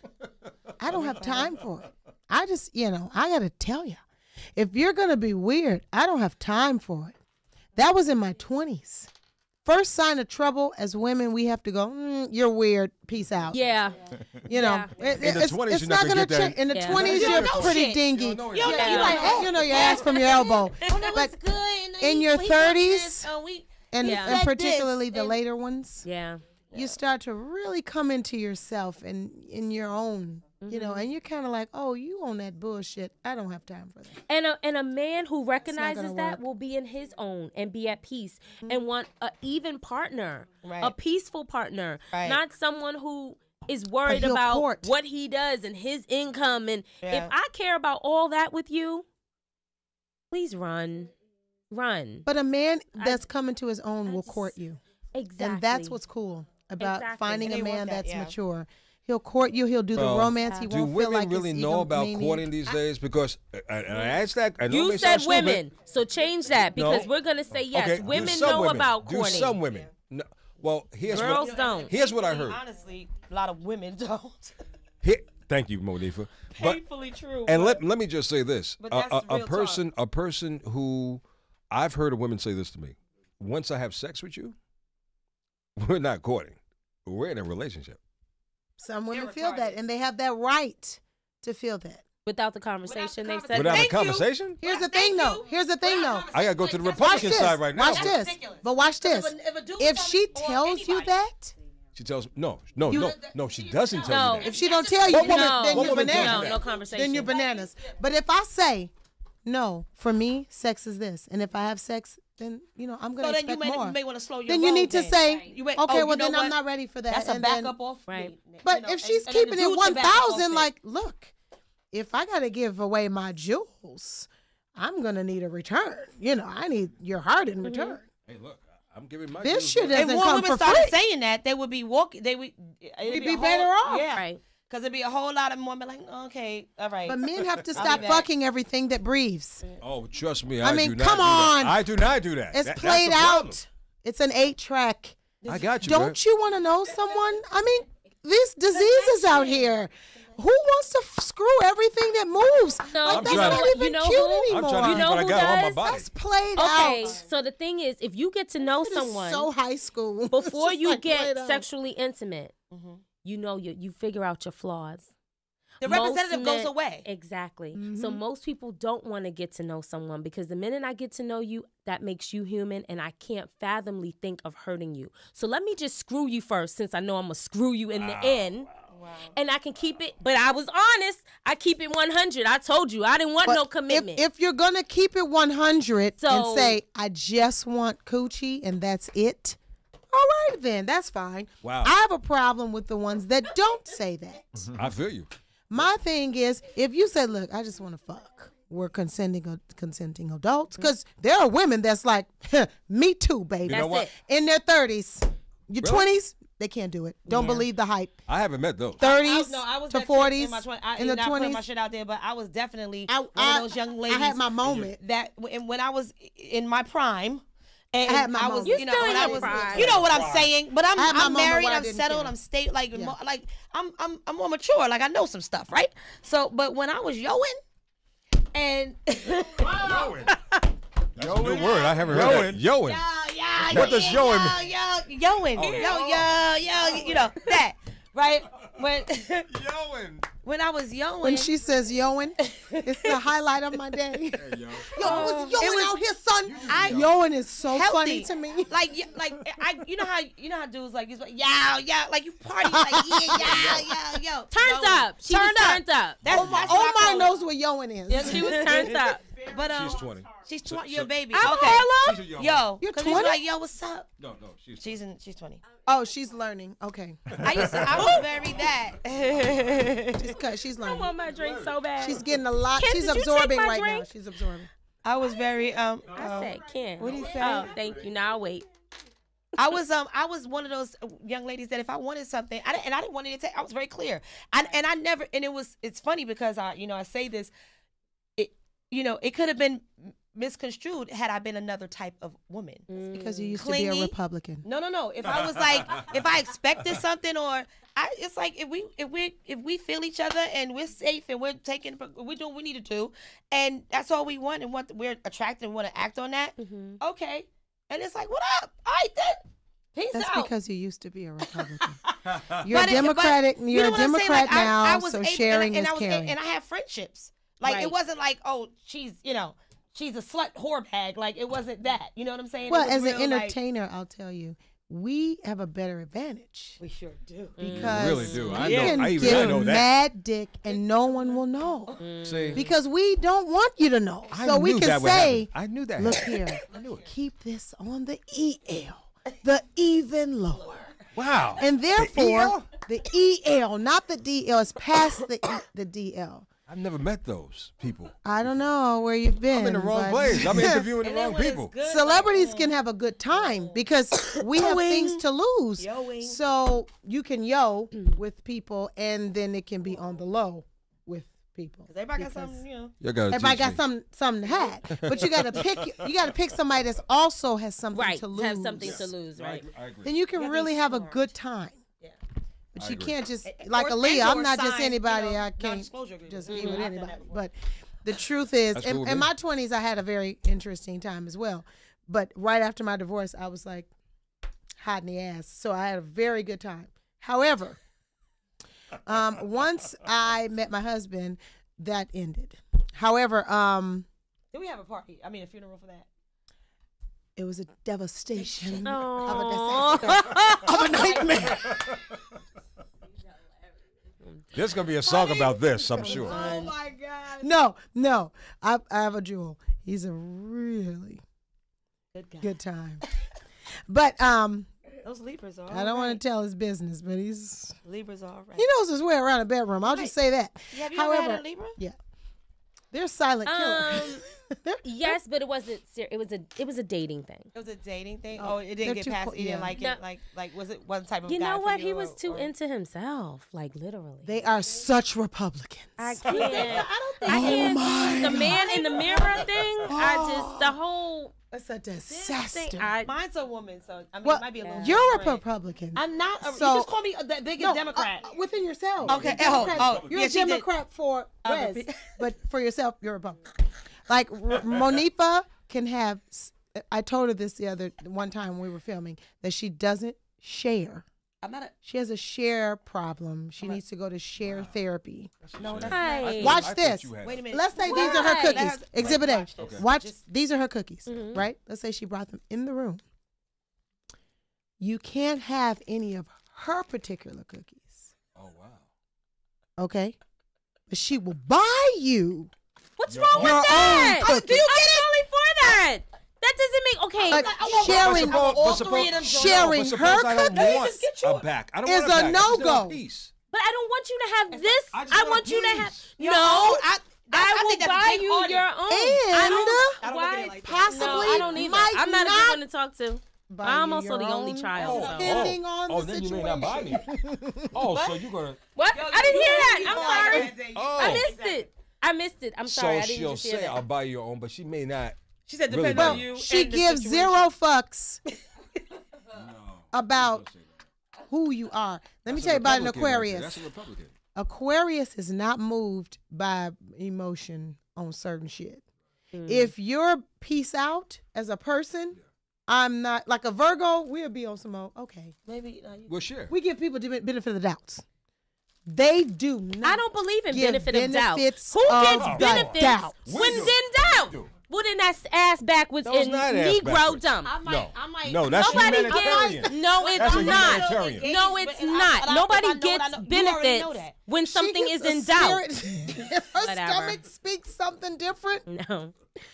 I don't have time for it. I just, you know, I got to tell you. If you're going to be weird, I don't have time for it. That was in my twenties. First sign of trouble as women, we have to go, mm, you're weird, peace out. Yeah. You know, Yeah. it- In the it's, twenties, it's you're not not gonna going to get change. that. In the Yeah. twenties, You you're don't know pretty shit. dingy. You don't know Yeah, shit. you Yeah. like, oh, you know your ass from your elbow. Oh, that But was good. And in he- your he got thirties, this, uh, we- and, Yeah. and said particularly this, the and- later ones, Yeah. you start to really come into yourself and in your own, you know, and you're kind of like, oh, you on that bullshit. I don't have time for that. And a, and a man who recognizes gonna that work. will be in his own and be at peace and want an even partner, Right. a peaceful partner, Right. not someone who is worried he'll about court. what he does and his income. And Yeah. if I care about all that with you, please run, run. But a man I- that's coming to his own I will just- court you. Exactly. And that's what's cool about Exactly. finding And a they man want that, that's yeah. mature. He'll court you. He'll do the Well, romance. He Do won't women feel like really it's know about egomaniac. courting these days? Because uh, and I asked that. I know it You may said sound stupid. women, so change that because No. we're gonna say yes. Okay, do women some know women. about Do courting. some women. No, well, here's Girls what don't. here's what I heard. Honestly, a lot of women don't. Here, thank you, Monifah. But Painfully true. and but- let let me just say this: But a, that's a, a real person, a person who I've heard a woman say this to me: once I have sex with you, we're not courting. We're in a relationship. Some women They're feel that, retarded. and they have that right to feel that. Without the conversation, Without they the said. Without Thank a you. conversation, Here's the Thank thing, though. you. Here's the thing, though. I gotta go to the Watch Watch Republican this. side right now. Watch That's this. ridiculous. But watch If this. a- if a dude If tell she me- or tells you anybody. that, She tells me, no, no, You- no, no, she doesn't tell No. me that. If she don't tell you, What then, woman- you're- then what you're woman tells you bananas. that? No, no conversation. Then you're bananas. But if I say, no, for me, sex is this, and if I have sex, then you know I'm gonna So then you expect may, more. you may want to slow your Then you roll need to then. say, You went, okay, oh, you well know then I'm what? not ready for that. That's a and then- backup off. Right. But you know, if she's and- and then keeping the it dude's a one backup off thousand, it. like, look, if I gotta give away my jewels, I'm gonna need a return. You know, I need your heart in return. Hey, look, I'm giving my. This dues shit away. doesn't if more come women for started free. saying that, they would be walking. They would. It'd We'd be, be a whole- better off. Yeah. Right. Because it'd be a whole lot of more men like, okay, all right. But men have to I'll stop be back. fucking everything that breathes. Oh, trust me, I I, mean, do not come do on. that. I do not do that. It's That- that's played the problem. out. It's an eight track. I got you. Don't you want to know someone? I mean, these diseases out here. Who wants to f- screw everything that moves? No, like, I'm that's trying not to- even you know cute who? anymore. I'm trying to You keep know what I who got on my does? body. That's played Okay, out. so the thing is, if you get to know It is someone so high school. It's before just you like get played out. sexually intimate, Mm-hmm. you know you you figure out your flaws. The Most representative goes men- away. Exactly. Mm-hmm. So most people don't want to get to know someone because the minute I get to know you, that makes you human, and I can't fathomly think of hurting you. So let me just screw you first, since I know I'm gonna screw you in the end. And I can keep it, but I was honest. I keep it one hundred. I told you I didn't want But no if, commitment. if you're gonna keep it one hundred So- and say I just want coochie and that's it, all right then, that's fine. Wow. I have a problem with the ones that don't say that. I feel you. My thing is, if you say, "Look, I just want to fuck," we're consenting consenting adults, because there are women that's like, "Me too, baby." You know what? it. In their thirties, your Really? twenties, they can't do it. Don't believe the hype. I haven't met those. I Thirties was, no, I was to that chick forties, in, my twenties. I, in the not putting my twenties. shit out there, but I was definitely I, one I- of those young ladies. I had my moment. that when, when I was in my prime. And I had my was, moment. you You know, still when in I your was, prime. you know what I'm saying. But I'm, I had my I'm moment married. where I I'm didn't settled. care. I'm state like, Yeah. mo- like I'm, I'm, I'm more mature. Like I know some stuff, right? So, but when I was yoing, and Yoing. That's a new word. I haven't heard that. Yoing. yeah, yeah, What yeah, does yoing yeah, yeah, yoing, Oh, yo, yo, yo, you know that, right? When Yoing. when I was yoing, When she says yoing, it's the highlight of my day. Yo. Yo, I was yoing It was- out here, son. I- Yoing is so healthy. funny to me. Like, y- like I, you know how you know how dudes like, he's like, yeah, yeah, like you party, like, yeah, yeah, yeah, yo, turned Yo, up. She was turned up. That's, Omar, that's what I Omar call it. knows what yoing is. Yeah, she was turned up. But um, She's twenty. she's So- twenty. so- You're a baby. I'm okay. Harlem. She's a young Yo, You're 'cause he's twenty? like, yo, what's up? No, no, she's. She's in. She's twenty. Oh, she's learning. Okay. I used to. I was very that. She's cut. She's I learning. want my drink so bad. She's getting a lot. Ken, She's did you take absorbing my right now. drink? She's absorbing. I was very um. I um, said, Ken. What do you say? Oh, thank you. Now I'll wait. I was um I was one of those young ladies that if I wanted something, I didn't, and I didn't want it to take. I was very clear. I, and I never. And it was. It's funny because I you know I say this. It you know it could have been misconstrued had I been another type of woman. Because you used to Clingy. be a Republican. No, no, no. If I was like, if I expected something, or I, it's like if we, if we, if we feel each other and we're safe and we're taking, we're doing what we need to do, and that's all we want and what we're attracted and want to act on that. Okay, and it's like, what up? All right then. Peace That's out. because you used to be a Republican. You're But a it- but Democratic. you You're know a what I'm saying? Democrat Like, I- now, I was so able- sharing and, and is I was, caring. And I had friendships. Like Right. it wasn't like, oh, she's, you know, she's a slut whore bag. Like it wasn't that. You know what I'm saying? It well, was as an real, like- entertainer, I'll tell you, we have a better advantage we sure do. because really do. I you know- can I even- give I know that. mad dick and no one will know See, because we don't want you to know. I so we knew can that would say, happen. I knew that. look happened. here, keep this on the E L, the even lower. Wow. And E therefore, L? the E L, not the D L, is past the e, the D L. I've never met those people. I don't know where you've been. I'm in the wrong but- place. I'm interviewing the And then wrong when it's people. good, Celebrities can have a good time because we have things to lose. Yoing. So you can yo with people, and then it can be on the low with people. Because everybody got Because something, you know. You gotta Everybody teach got me. some something to have, but you got to pick. You got to pick somebody that's also has something Right. to lose. Have something to lose, I right? agree. I agree. Then you can You gotta really be have a smart. good time. Yeah. But I you agree. can't just And- like or- Aaliyah. and I'm or not just sign, anybody. you know, I can't non-disclosure agreement. just Mhm. be with I've done anybody. that before. But the truth is, That's in, cool with in me. my twenties, I had a very interesting time as well. But right after my divorce, I was like hot in the ass. So I had a very good time. However, um, once I met my husband, that ended. However, um, Did we have a party? I mean, a funeral for that? It was a devastation of a Aw. disaster, of a nightmare. There's gonna be a song about this, I'm sure. Oh my God. No, no. I, I have a jewel. He's a really Good guy. good time. But um, Those Libras are. I don't want to tell his business, but he's Libras are all right. he knows his way around a bedroom. I'll just say that. Yeah, have you However, ever had a Libra? yeah, they're silent killers. Um, yes, but it wasn't. Ser- it was a. It was a dating thing. It was a dating thing. Oh, Oh, it they're didn't get too past. co- He didn't yeah. like No. it. Like, like was it one type of You guy know for what? you He or- was too or- into himself, like literally. They are such Republicans. I can't. I don't think. Oh I can't. my the man in the mirror thing. I just the whole It's a this disaster. thing. I, Mine's a woman, so I mean, well, it might be a little. you're a different. Republican. I'm not. A, So- you just call me the biggest No, Democrat. uh, uh, within yourself. Okay, You're oh, Democrat. oh, You're yeah, a she did. Democrat for Uh, Wes, repeat. but for yourself, you're a Republican. Like R- Monifah can have. s- I told her this the other one time we were filming that she doesn't share. I'm not a. She has a share problem. She needs to go to share therapy. No, that's Hey. not. Watch I thought this. you had- Wait a minute. Let's say Let these are her let cookies. her- Exhibit A. watch this. Okay. Watch. Just- These are her cookies, Mhm. right? Let's say she brought them in the room. You can't have any of her particular cookies, Oh wow. okay? But she will buy you. what's Your wrong own- with Your that? own cookie. Do you get it? I'm totally for that. That doesn't make okay. But I want- sharing, I want all but three suppose- of them. joints. sharing but her suppose I don't cookies want Just get you a a- back. I don't is want a a back. I just want no-go. piece. But I don't want you to have this. I just I want a want you to have. piece. No, No, I- I, I will think that's a buy big you audience. your own. And I don't, I don't why? look at it like that. possibly No, I don't either. might I'm not, a not good one to talk to. buy I'm you also your the only own, child, so. depending on oh, the then you situation. may not buy me. Oh, so you're gonna. What? Yo, I didn't you- hear you that. I'm buy sorry. that day. Oh. I missed it. I missed it. I'm sorry. So I didn't she'll just hear say, that. "I'll buy you your own," but she may not. She said, Really depends on don't. you. She and the gives situation. zero fucks No. about who you are. Let me That's tell a you about an Republican right there. Aquarius. That's a Republican. Aquarius is not moved by emotion on certain shit. Mm. If you're peace out as a person, I'm not like a Virgo. We'll be on some more. Okay, Maybe uh, you, We'll share. we give people the benefit of the doubts. They do not. I don't believe in give benefit of doubt. benefits Who of gets the benefits doubt. We when do. in doubt? We do. Well, then that's ass backwards Those and not ass Negro backwards. dumb. I might, No. I might. No, that's Nobody humanitarian. gets. No, it's That's a not. humanitarian. No, it's And I- not. and I- Nobody if I know what I gets know- you already know benefits that. when She something gets is a in doubt. spirit- if her Whatever. stomach speaks something different, No.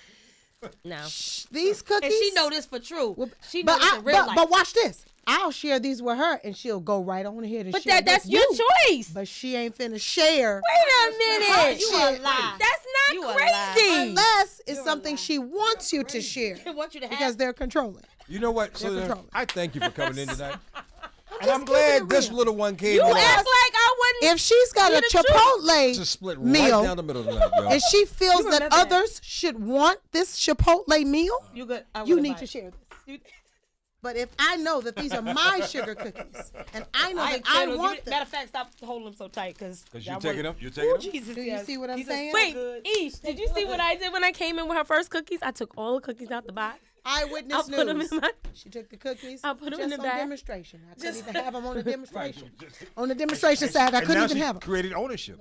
No. shh, these cookies. And she know this for true. Well, She know but, this I, in real but, life. but watch this. I'll share these with her, and she'll go right on ahead and But share that that's with your you. choice. But she ain't finna share Wait a minute. You a lie. That's You not a lie. crazy. unless it's You're a something lie. she wants you to share I want you to have. because they're controlling. You know what, They're Syleena? controlling. I thank you for coming in tonight. and just I'm keeping glad it this real. little one came You in act like I wouldn't. If she's got Hear a the truth. Chipotle to split meal right down the middle tonight, yo. and she feels You that remember that. others should want this Chipotle meal, you good. I you wanna need buy to it. share this. You- But if I know that these are my sugar cookies and I know I that ain't I saying no- want you- them, Matter of fact, stop holding them so tight, cause. Cause you y'all taking wanna- them? You taking Ooh, them? Jesus, Do you yes. see what I'm These are saying? so Wait, good. Ish, did you see what I did when I came in with her first cookies? I took all the cookies out the box. eyewitness I'll put them news. in my. She took the cookies. I'll put 'em just in the on bag. demonstration. I couldn't even have them on the demonstration. Just- On the demonstration side, I and couldn't now even she have them created ownership.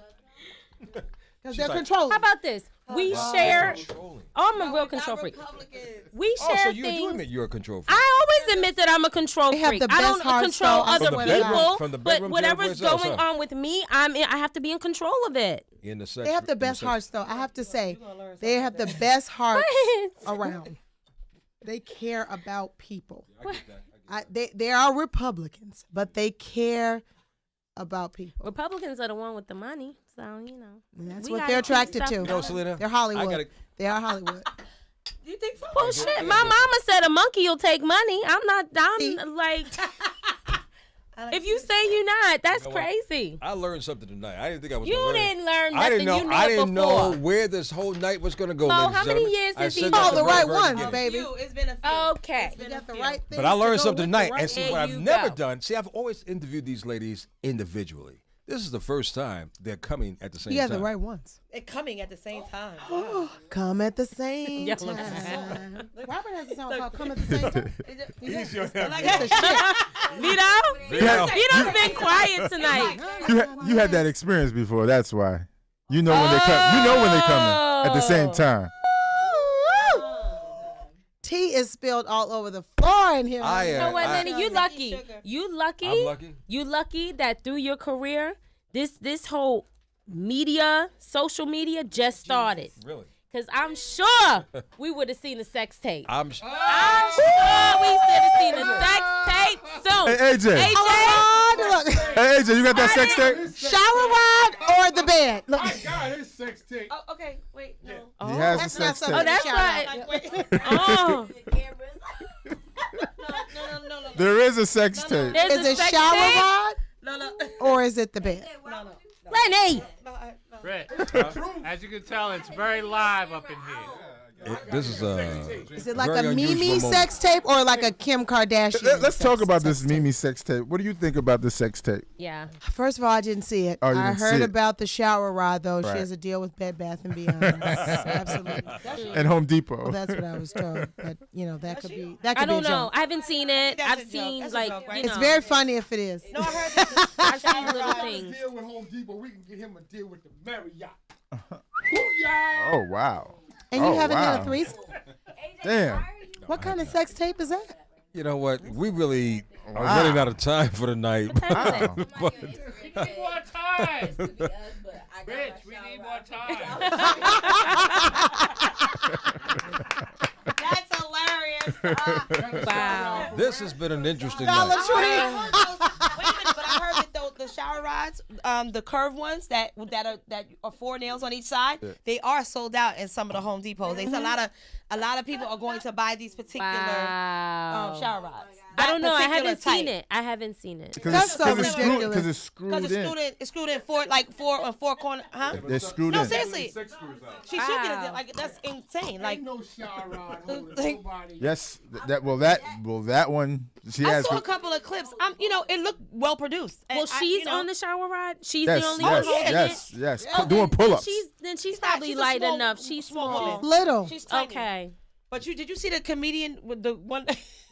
because she's they're like- controlling. How about this? We share. Controlling. Oh, I'm a real control freak. We Oh, share so you do things. admit you're a control freak. I always admit that I'm a control They have freak. the I best don't hard control style I other From the bedroom- people, from the but bedroom to whatever's every place else, going huh? on with me, I'm in, I have to be in control of it. in the sex. They have the in best sex- hearts, though. I have to say, they have the best hearts What? around. They care about people. I get that. I get I, they they are Republicans, but they care about people. Republicans are the one with the money, so you know. And that's we what gotta they're keep attracted stuff to. You know, Syleena, They're I Hollywood. gotta- They are Hollywood. You think so? Well, shit, my mama said a monkey will take money. I'm not. I'm See? like, I like if you say you're not, that's You know what? crazy. I learned something tonight. I didn't think I was. You gonna learn. didn't learn I nothing. didn't know. You knew I it didn't before. know where this whole night was going to go. Mo, ladies how and many gentlemen. years I has he said been that Oh, from the very, right very ones, beginning. baby. Few. It's been a few. Okay. It's You been got a the few. right things But I learned to go something with the tonight. right And see, There what I've you never go. done. See, I've always interviewed these ladies individually. This is the first time they're coming at the same Yeah, time. the right ones. It coming at the same time. Wow. Come at the same Yeah, look. time. Robert has a song called "Come at the Same Time." He's your Like It's the shit. Vito, Vito. Vito's been quiet tonight. You, ha- you had that experience before. That's why. You know when they come. You know when they coming at the same time. tea is spilled all over the floor in here. I You am. know what, I- Lenny? You lucky. You lucky. I'm lucky. You lucky that through your career, this this whole media, social media just started. Really? Cause I'm sure we would have seen a sex tape. I'm. Sh- I'm sure we should have seen a sex tape soon. Hey, A J. A J. Oh, look. Hey, A J, you got that sex tape? Shower rod or the bed? Look. I got his sex tape. Oh, okay, wait, no. He has a That's sex not tape. Oh, that's Shout right. Like, wait. Oh, No, no, no, no, no. There is a sex No, no. tape. there's Is a it sex shower tape? rod No, no. or is it the bed? No, no. Lenny. No, I, no. Rich, as you can tell, it's very live up in here. it- this is uh. Is it like very a Mimi unusual sex tape or like a Kim Kardashian? Let- Let's sex- talk about sex this tape? Mimi sex tape. What do you think about this sex tape? Yeah. First of all, I didn't see it. Oh, you I didn't heard see it. about the shower rod, though. Right. She has a deal with Bed Bath and Beyond. Absolutely. And Home Depot. Well, that's what I was told. But you know, that could be that could I be a don't know. joke. I haven't seen it. That's a I've joke. seen That's a like joke, right? you It's know. very funny if it is. No, I heard that. I've seen little things. Deal with Home Depot. We can get him a deal with the Marriott. Oh, wow. And you Oh, haven't had wow. a threesome? Damn. What kind of sex tape is that? You know what? We really are Wow. running out of time for the night. Wow. But We need more time. Rich, we need more time. That's hilarious. Ah. Wow. this has been an interesting Dollar night. Tree. Wait a minute, but I heard that though the shower rods, um, the curved ones that that are that are four nails on each side, they are sold out in some of the Home Depots. They a lot of a lot of people are going to buy these particular Wow. um, shower rods. I don't know. I Particular haven't seen type. it. I haven't seen it. Because That's it's, so 'cause it's screwed, ridiculous. because it's screwed Because it's in. screwed in, it's screwed in four like four on four corner, huh? They're screwed No, in. seriously, she should get Wow. it. Like that's insane. Like Ain't no shower rod holding Like- nobody. Yes, th- that well that well that one she I has. saw a couple of clips. Um, you know, it looked well produced. And Well, I- she's you know, on the shower rod. She's yes, the only yes, one holding yes, it. yes, Oh, doing then- pull-ups. She's then she's not- probably she's a light small- enough. She's small small. woman. Little. She's tiny. Okay. But you did you see the comedian with the one?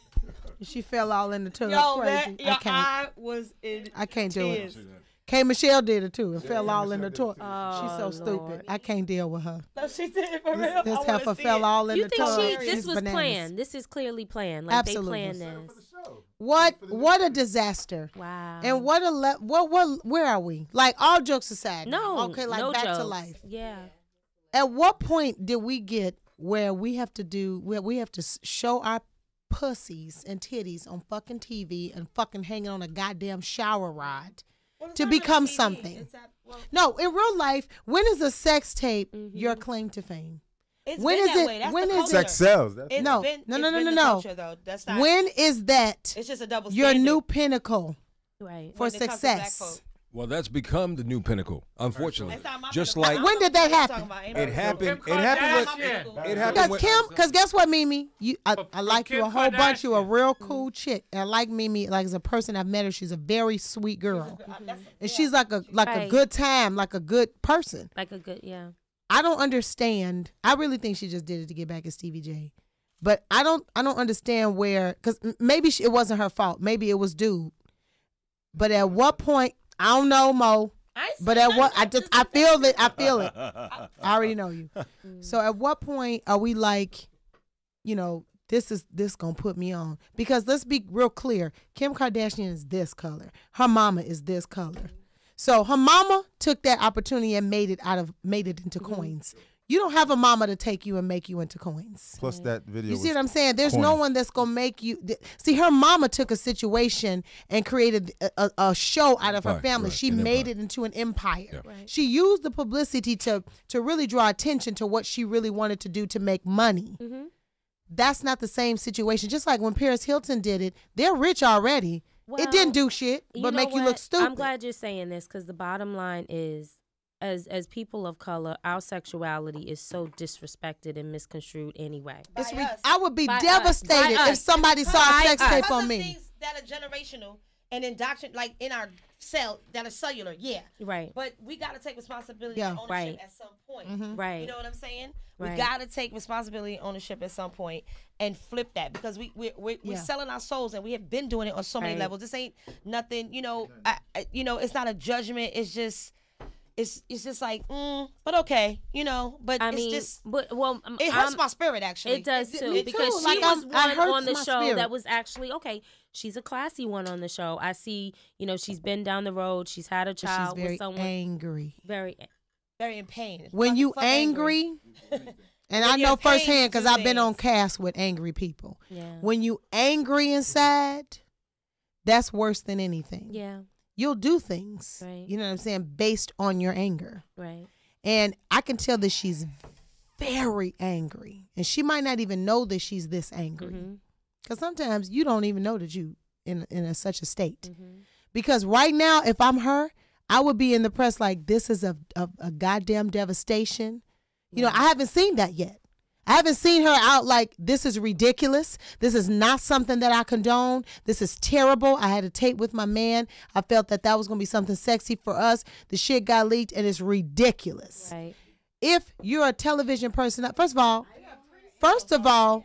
She fell all in the tub. Yo, Crazy. that I your can't. eye was in. I can't do it. tears. K. Michelle did it too. It fell all in the toilet. Oh, She's so stupid. Lord. I can't deal with her. No, she did it for This, real. this I wanna heifer see fell it. all in You the think tub. she? This She's was bananas. planned. This is clearly planned. Like Absolutely. they planned this. What what a disaster. Wow. And what a le- what what where are we? Like all jokes aside. now. no. Okay, like no back jokes. to life. Yeah. At what point did we get where we have to do where we have to s- show our pussies and titties on fucking T V and fucking hanging on a goddamn shower rod Well, it's to not become on T V. something? It's at- well, No, in real life, when is a sex tape Mhm. your claim to fame? it's When been is that it- way. That's when the is culture. Sex sells. That's It's No, been, no, it's no, no, been no, the no. culture, though. That's not. When is that It's just a double your standard. new pinnacle Right. for when it comes to black success? folk. Well, that's become the new pinnacle, unfortunately. It's not my Just pinnacle. like I'm When did that talking happen? about ain't it no- happened. Kim It happened with. Kardashian. It happened Because with. Kim, because guess what, Mimi? You, I, But- I but like you Kim a whole bunch. You a Kardashian. real cool chick. And I like Mimi. Like as a person, I've met her. She's a very sweet girl, and she's like a like a Right. good time, like a good person. Like a good. Yeah. I don't understand. I really think she just did it to get back at Stevie J, but I don't. I don't understand where. Because maybe she, it wasn't her fault. Maybe it was dude. But at what point? I don't know, Mo. I ain't But saying at what? nothing. I just I feel it. I feel it. I already know you. So at what point are we like, you know, this is this gonna put me on? Because let's be real clear. Kim Kardashian is this color. Her mama is this color. So her mama took that opportunity and made it out of made it into coins. You don't have a mama to take you and make you into coins. plus that video. You see was what I'm saying? There's no corny. one that's gonna make you. th- See, her mama took a situation and created a, a, a show out of her Right, family. right, She an made empire. it into an empire. Yeah. Right. She used the publicity to to really draw attention to what she really wanted to do to make money. Mm-hmm. That's not the same situation. Just like when Paris Hilton did it, they're rich already. Well, it didn't do shit, You but know make you what? look stupid. I'm glad you're saying this because the bottom line is, as as people of color, our sexuality is so disrespected and misconstrued anyway. It's By re- us. I would be By us. devastated By if us. somebody saw a By sex us. tape Because on of me. things that are generational and indoctrinate, like in our cell, that are cellular, yeah. Right. But we got to take responsibility Yeah. and ownership Right. at some point. Mhm. Right. You know what I'm saying? Right. We got to take responsibility and ownership at some point and flip that because we, we, we, we're Yeah. selling our souls and we have been doing it on so many Right. levels. This ain't nothing, you know, I, I, you know, it's not a judgment. It's just, it's it's just like, mm, but okay, you know. But I it's mean, just but well, it hurts I'm, my spirit actually. It does It- too, me because too. she Like, was I'm- I one hurts on the my show spirit. that was actually okay. She's a classy one on the show. I see, you know, she's been down the road. She's had a But she's child very with someone angry. very. very in pain. When Fuck- you fuck angry, and When I you're know in pain, firsthand it's because two I've been on things. cast with angry people. Yeah. When you angry inside, that's worse than anything. Yeah. You'll do things, Right. you know what I'm saying, based on your anger. Right. And I can tell that she's very angry. And she might not even know that she's this angry. Mhm. Because sometimes you don't even know that you in in a, such a state. Mhm. Because right now, if I'm her, I would be in the press like, this is a, a, a goddamn devastation. You know, I haven't seen that yet. I haven't seen her out like, this is ridiculous. This is not something that I condone. This is terrible. I had a tape with my man. I felt that that was going to be something sexy for us. The shit got leaked and it's ridiculous. Right. If you're a television person, first of all, first of all,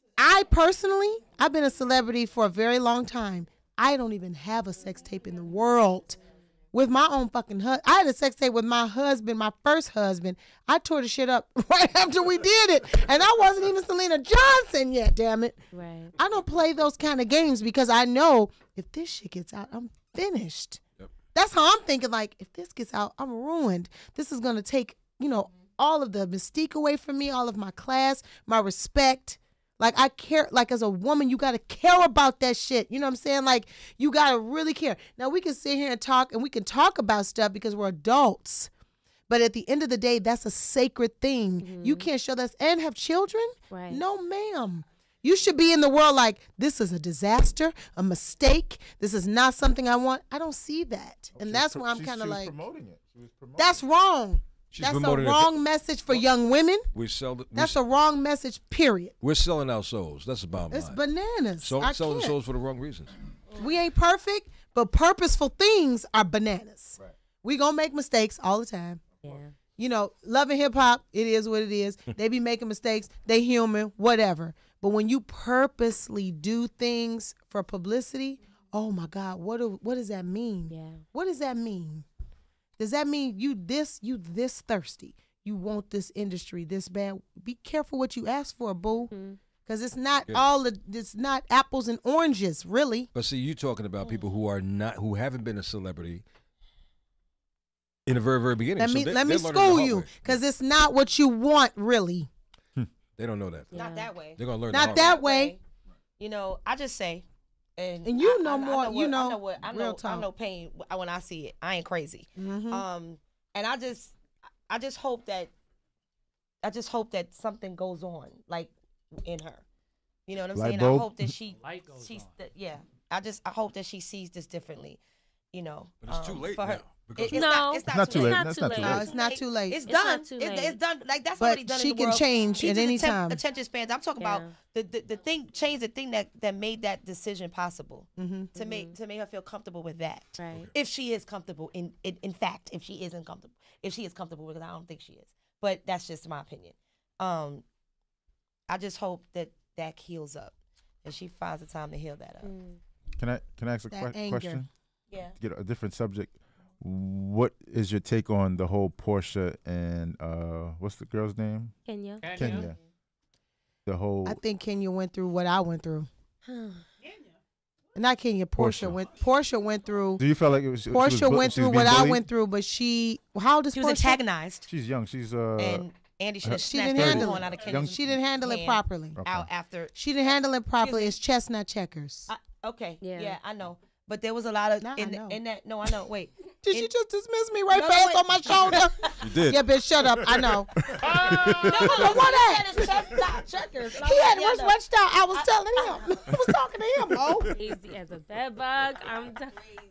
I personally, I've been a celebrity for a very long time. I don't even have a sex tape in the world. With my own fucking husband. I had a sex tape with my husband, my first husband. I tore the shit up right after we did it. And I wasn't even Syleena Johnson yet, damn it. Right. I don't play those kind of games because I know if this shit gets out, I'm finished. Yep. That's how I'm thinking, like, if this gets out, I'm ruined. This is going to take, you know, all of the mystique away from me, all of my class, my respect. Like, I care, like, as a woman, you got to care about that shit. You know what I'm saying? Like, you got to really care. Now, we can sit here and talk, and we can talk about stuff because we're adults. But at the end of the day, that's a sacred thing. Mm-hmm. You can't show that and have children? Right. No, ma'am. You should be in the world like, this is a disaster, a mistake. This is not something I want. I don't see that. And that's why I'm She- kind of she was like, promoting it. She was promoting that's it. wrong. She's That's a promoting it. wrong message for young women. We sell. The, we That's s- a wrong message, period. we're selling our souls. That's the bottom It's line. bananas. So, I selling can't. souls for the wrong reasons. We ain't perfect, but purposeful things are bananas. Right. We gonna make mistakes all the time. Yeah. You know, love and hip hop, it is what it is. They be making mistakes. They human, whatever. But when you purposely do things for publicity, oh my God, what do, what does that mean? Yeah. What does that mean? Does that mean you this you this thirsty? You want this industry this bad? Be careful what you ask for, boo. Because it's not Yeah. all the, it's not apples and oranges, really. But see, you talking about people who are not, who haven't been a celebrity in the very, very beginning. Let So me they- let me they're learning the school hard you, way. because it's not what you want, really. They don't know that. Yeah. Not that way. They're gonna learn. the Not hard that way. way. You know, I just say, and, And you I- know I, more- I know you what, know I know what I real know. I talk. know pain when I see it. I ain't crazy. Mhm. Um, and I just, I just hope that, I just hope that something goes on, like in her. You know what I'm Light saying? bulb? I hope that she, Light goes she's, on. that, yeah. I just, I hope that she sees this differently. You know, But it's too um, late for her. now, because It- we- it's No. not, it's It's not, not too late. It's not That's too not late. too No, late. it's not too late. It's It's done. not too It- late. it's done. Like that's But already done. she in the can world. change These at are any the temp- time. Attention spans. I'm talking Yeah. about the, the the thing. Change the thing that that made that decision possible Mhm. to make to make her feel comfortable with that. Right. If she is comfortable, in, in in fact, if she isn't comfortable, if she is comfortable with it, I don't think she is. But that's just my opinion. Um, I just hope that that heals up, and she finds the time to heal that up. Mm. Can I can I ask a That que- anger. question? Yeah. To get a different subject. What is your take on the whole Portia and uh what's the girl's name? Kenya. Kenya. The whole I think Kenya went through what I went through. Not Kenya, Portia Portia. went. Portia went through. Do you feel like it was she was Portia bu- went she was through being what I bullied? went through, but she. How old is She was Portia? antagonized, She's young. She's uh and Andy should have She snatched didn't the handle horn it. out of Young- Kenya's She didn't handle it hand properly. Okay. out after. She didn't handle it properly. me. It's chestnut checkers. I, okay. Yeah. Yeah. I know. But there was a lot of Nah, I in, know. in that. No, I know. Wait. Did in- she just dismiss me right No, no, fast wait. on my shoulder? You did. Yeah, bitch, shut up. I know. No, what that? Chestnut checkers. And I He was had like, yeah, which no. which style? I was telling him. I was talking to him, Mo. Easy as a bed bug. I'm done.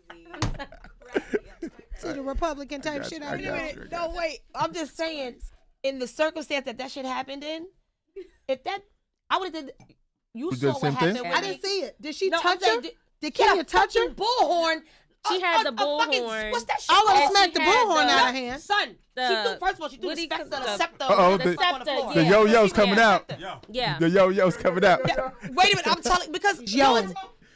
See the Republican type got shit you, out I got here. you. No, wait. I'm just saying, in the circumstance that that shit happened in, if that, I would have did. You You saw did the what same thing? happened. I with didn't me. see it. Did she No, I'm touch saying, her? did- Did She had Kenya a touch her? fucking bullhorn. She A- had a- the a fucking- bullhorn. What's that shit? I would have called? smacked the She had bullhorn the- out of her hand. Son, she The- threw, first of all, she threw what the, do you specter, call- the the- scepter. Uh-oh, the the- scepter on the scepter, floor. The yeah. yo-yo's She coming had out. scepter. Yeah. The yo-yo's coming out. Yeah. Wait a minute, I'm telling because Yo. you know,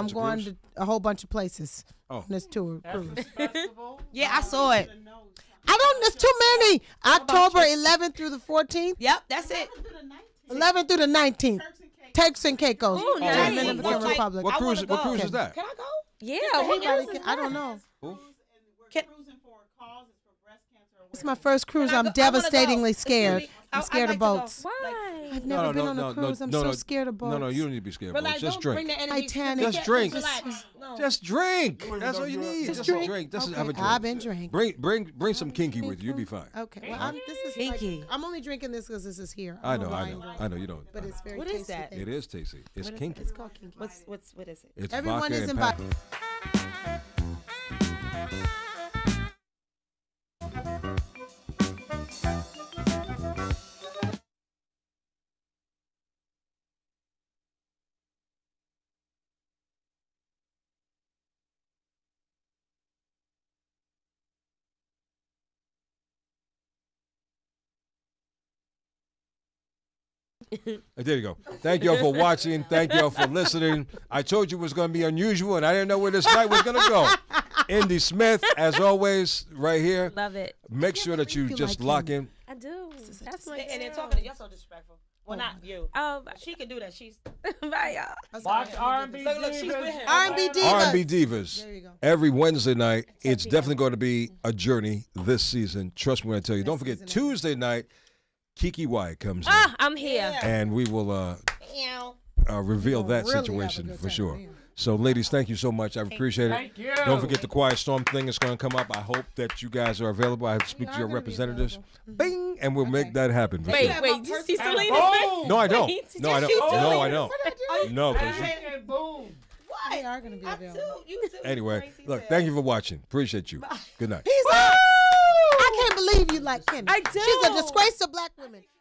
I'm It's a going cruise? to a whole bunch of places Oh. on this tour cruise. Yeah, I saw it. I don't. There's too many. October eleventh through the fourteenth. Yep, that's it. eleventh through the nineteenth. Turks and Caicos. Ooh, nice. Dominican What, Republic. what I cruise? wanna What go. cruise is that? Can I go? Yeah, Everybody what can- is I don't that? know. Cruise, and we're Can- cruising for a cause. It's for breast cancer It's awareness. my first cruise. Can I I'm go? I wanna go. devastatingly Excuse scared. me. I'm I- scared I'd of like to go. boats. Why? I've No, never no, been no, on no, a cruise. no, I'm no, so no. scared of boats. No, no, you don't need to be scared of Relax, boats. Just don't bring drink. the energy. Titanic. Just drink. Relax. No. Just drink. That's all you need. Just Just drink. drink. Just Okay, have a drink. I've been drinking. Bring, bring, bring some kinky with you. You'll be fine. Okay. Well, I'm, this is like, Kinky. I'm only drinking this because this is here. I I'm a know, I wine know, girl. I know. You don't. But it's very What is tasty. that? thing. It is tasty. It's What is kinky. It's called kinky. What's what's what is it? It's Everyone vodka is and invited. Pat- There you go. Thank y'all for watching. Thank y'all for listening. I told you it was going to be unusual, and I didn't know where this night was going to go. Indy Smith, as always, right here. Love it. Make sure that you You just like lock him. in. I do. That's my And then girl. talking to you're so disrespectful. Well, not you. Oh, She can do that. She's bye, y'all. That's Watch all right. R and B Look, look, she's with Divas. him. R and B Divas. R and B Divas. There you go. Every Wednesday night. It's definitely going to be a journey this season. Trust me when I tell you. Don't forget, Tuesday night, Kiki White comes in, Ah, I'm here. and we will uh, Meow. uh, reveal that really have a situation good for time, sure. man. So, ladies, thank you so much. I appreciate it. Thank you. Don't forget the Quiet Storm thing is going to come up. I hope that you guys are available. I have to speak We to are your gonna be representatives. available. Bing, and we'll make Okay. that happen. for Wait, sure. wait. Did you see And Selena? boom. No, I don't. Wait, No, I don't. did you see No, I Selena? don't. What No, 'cause you- Bang and boom. They are going to be I'm available. too. You too. anyway, Crazy look, tail. thank you for watching. Appreciate you. Good night. He's like, I can't believe you like Kenny. I do. She's a disgrace to black women.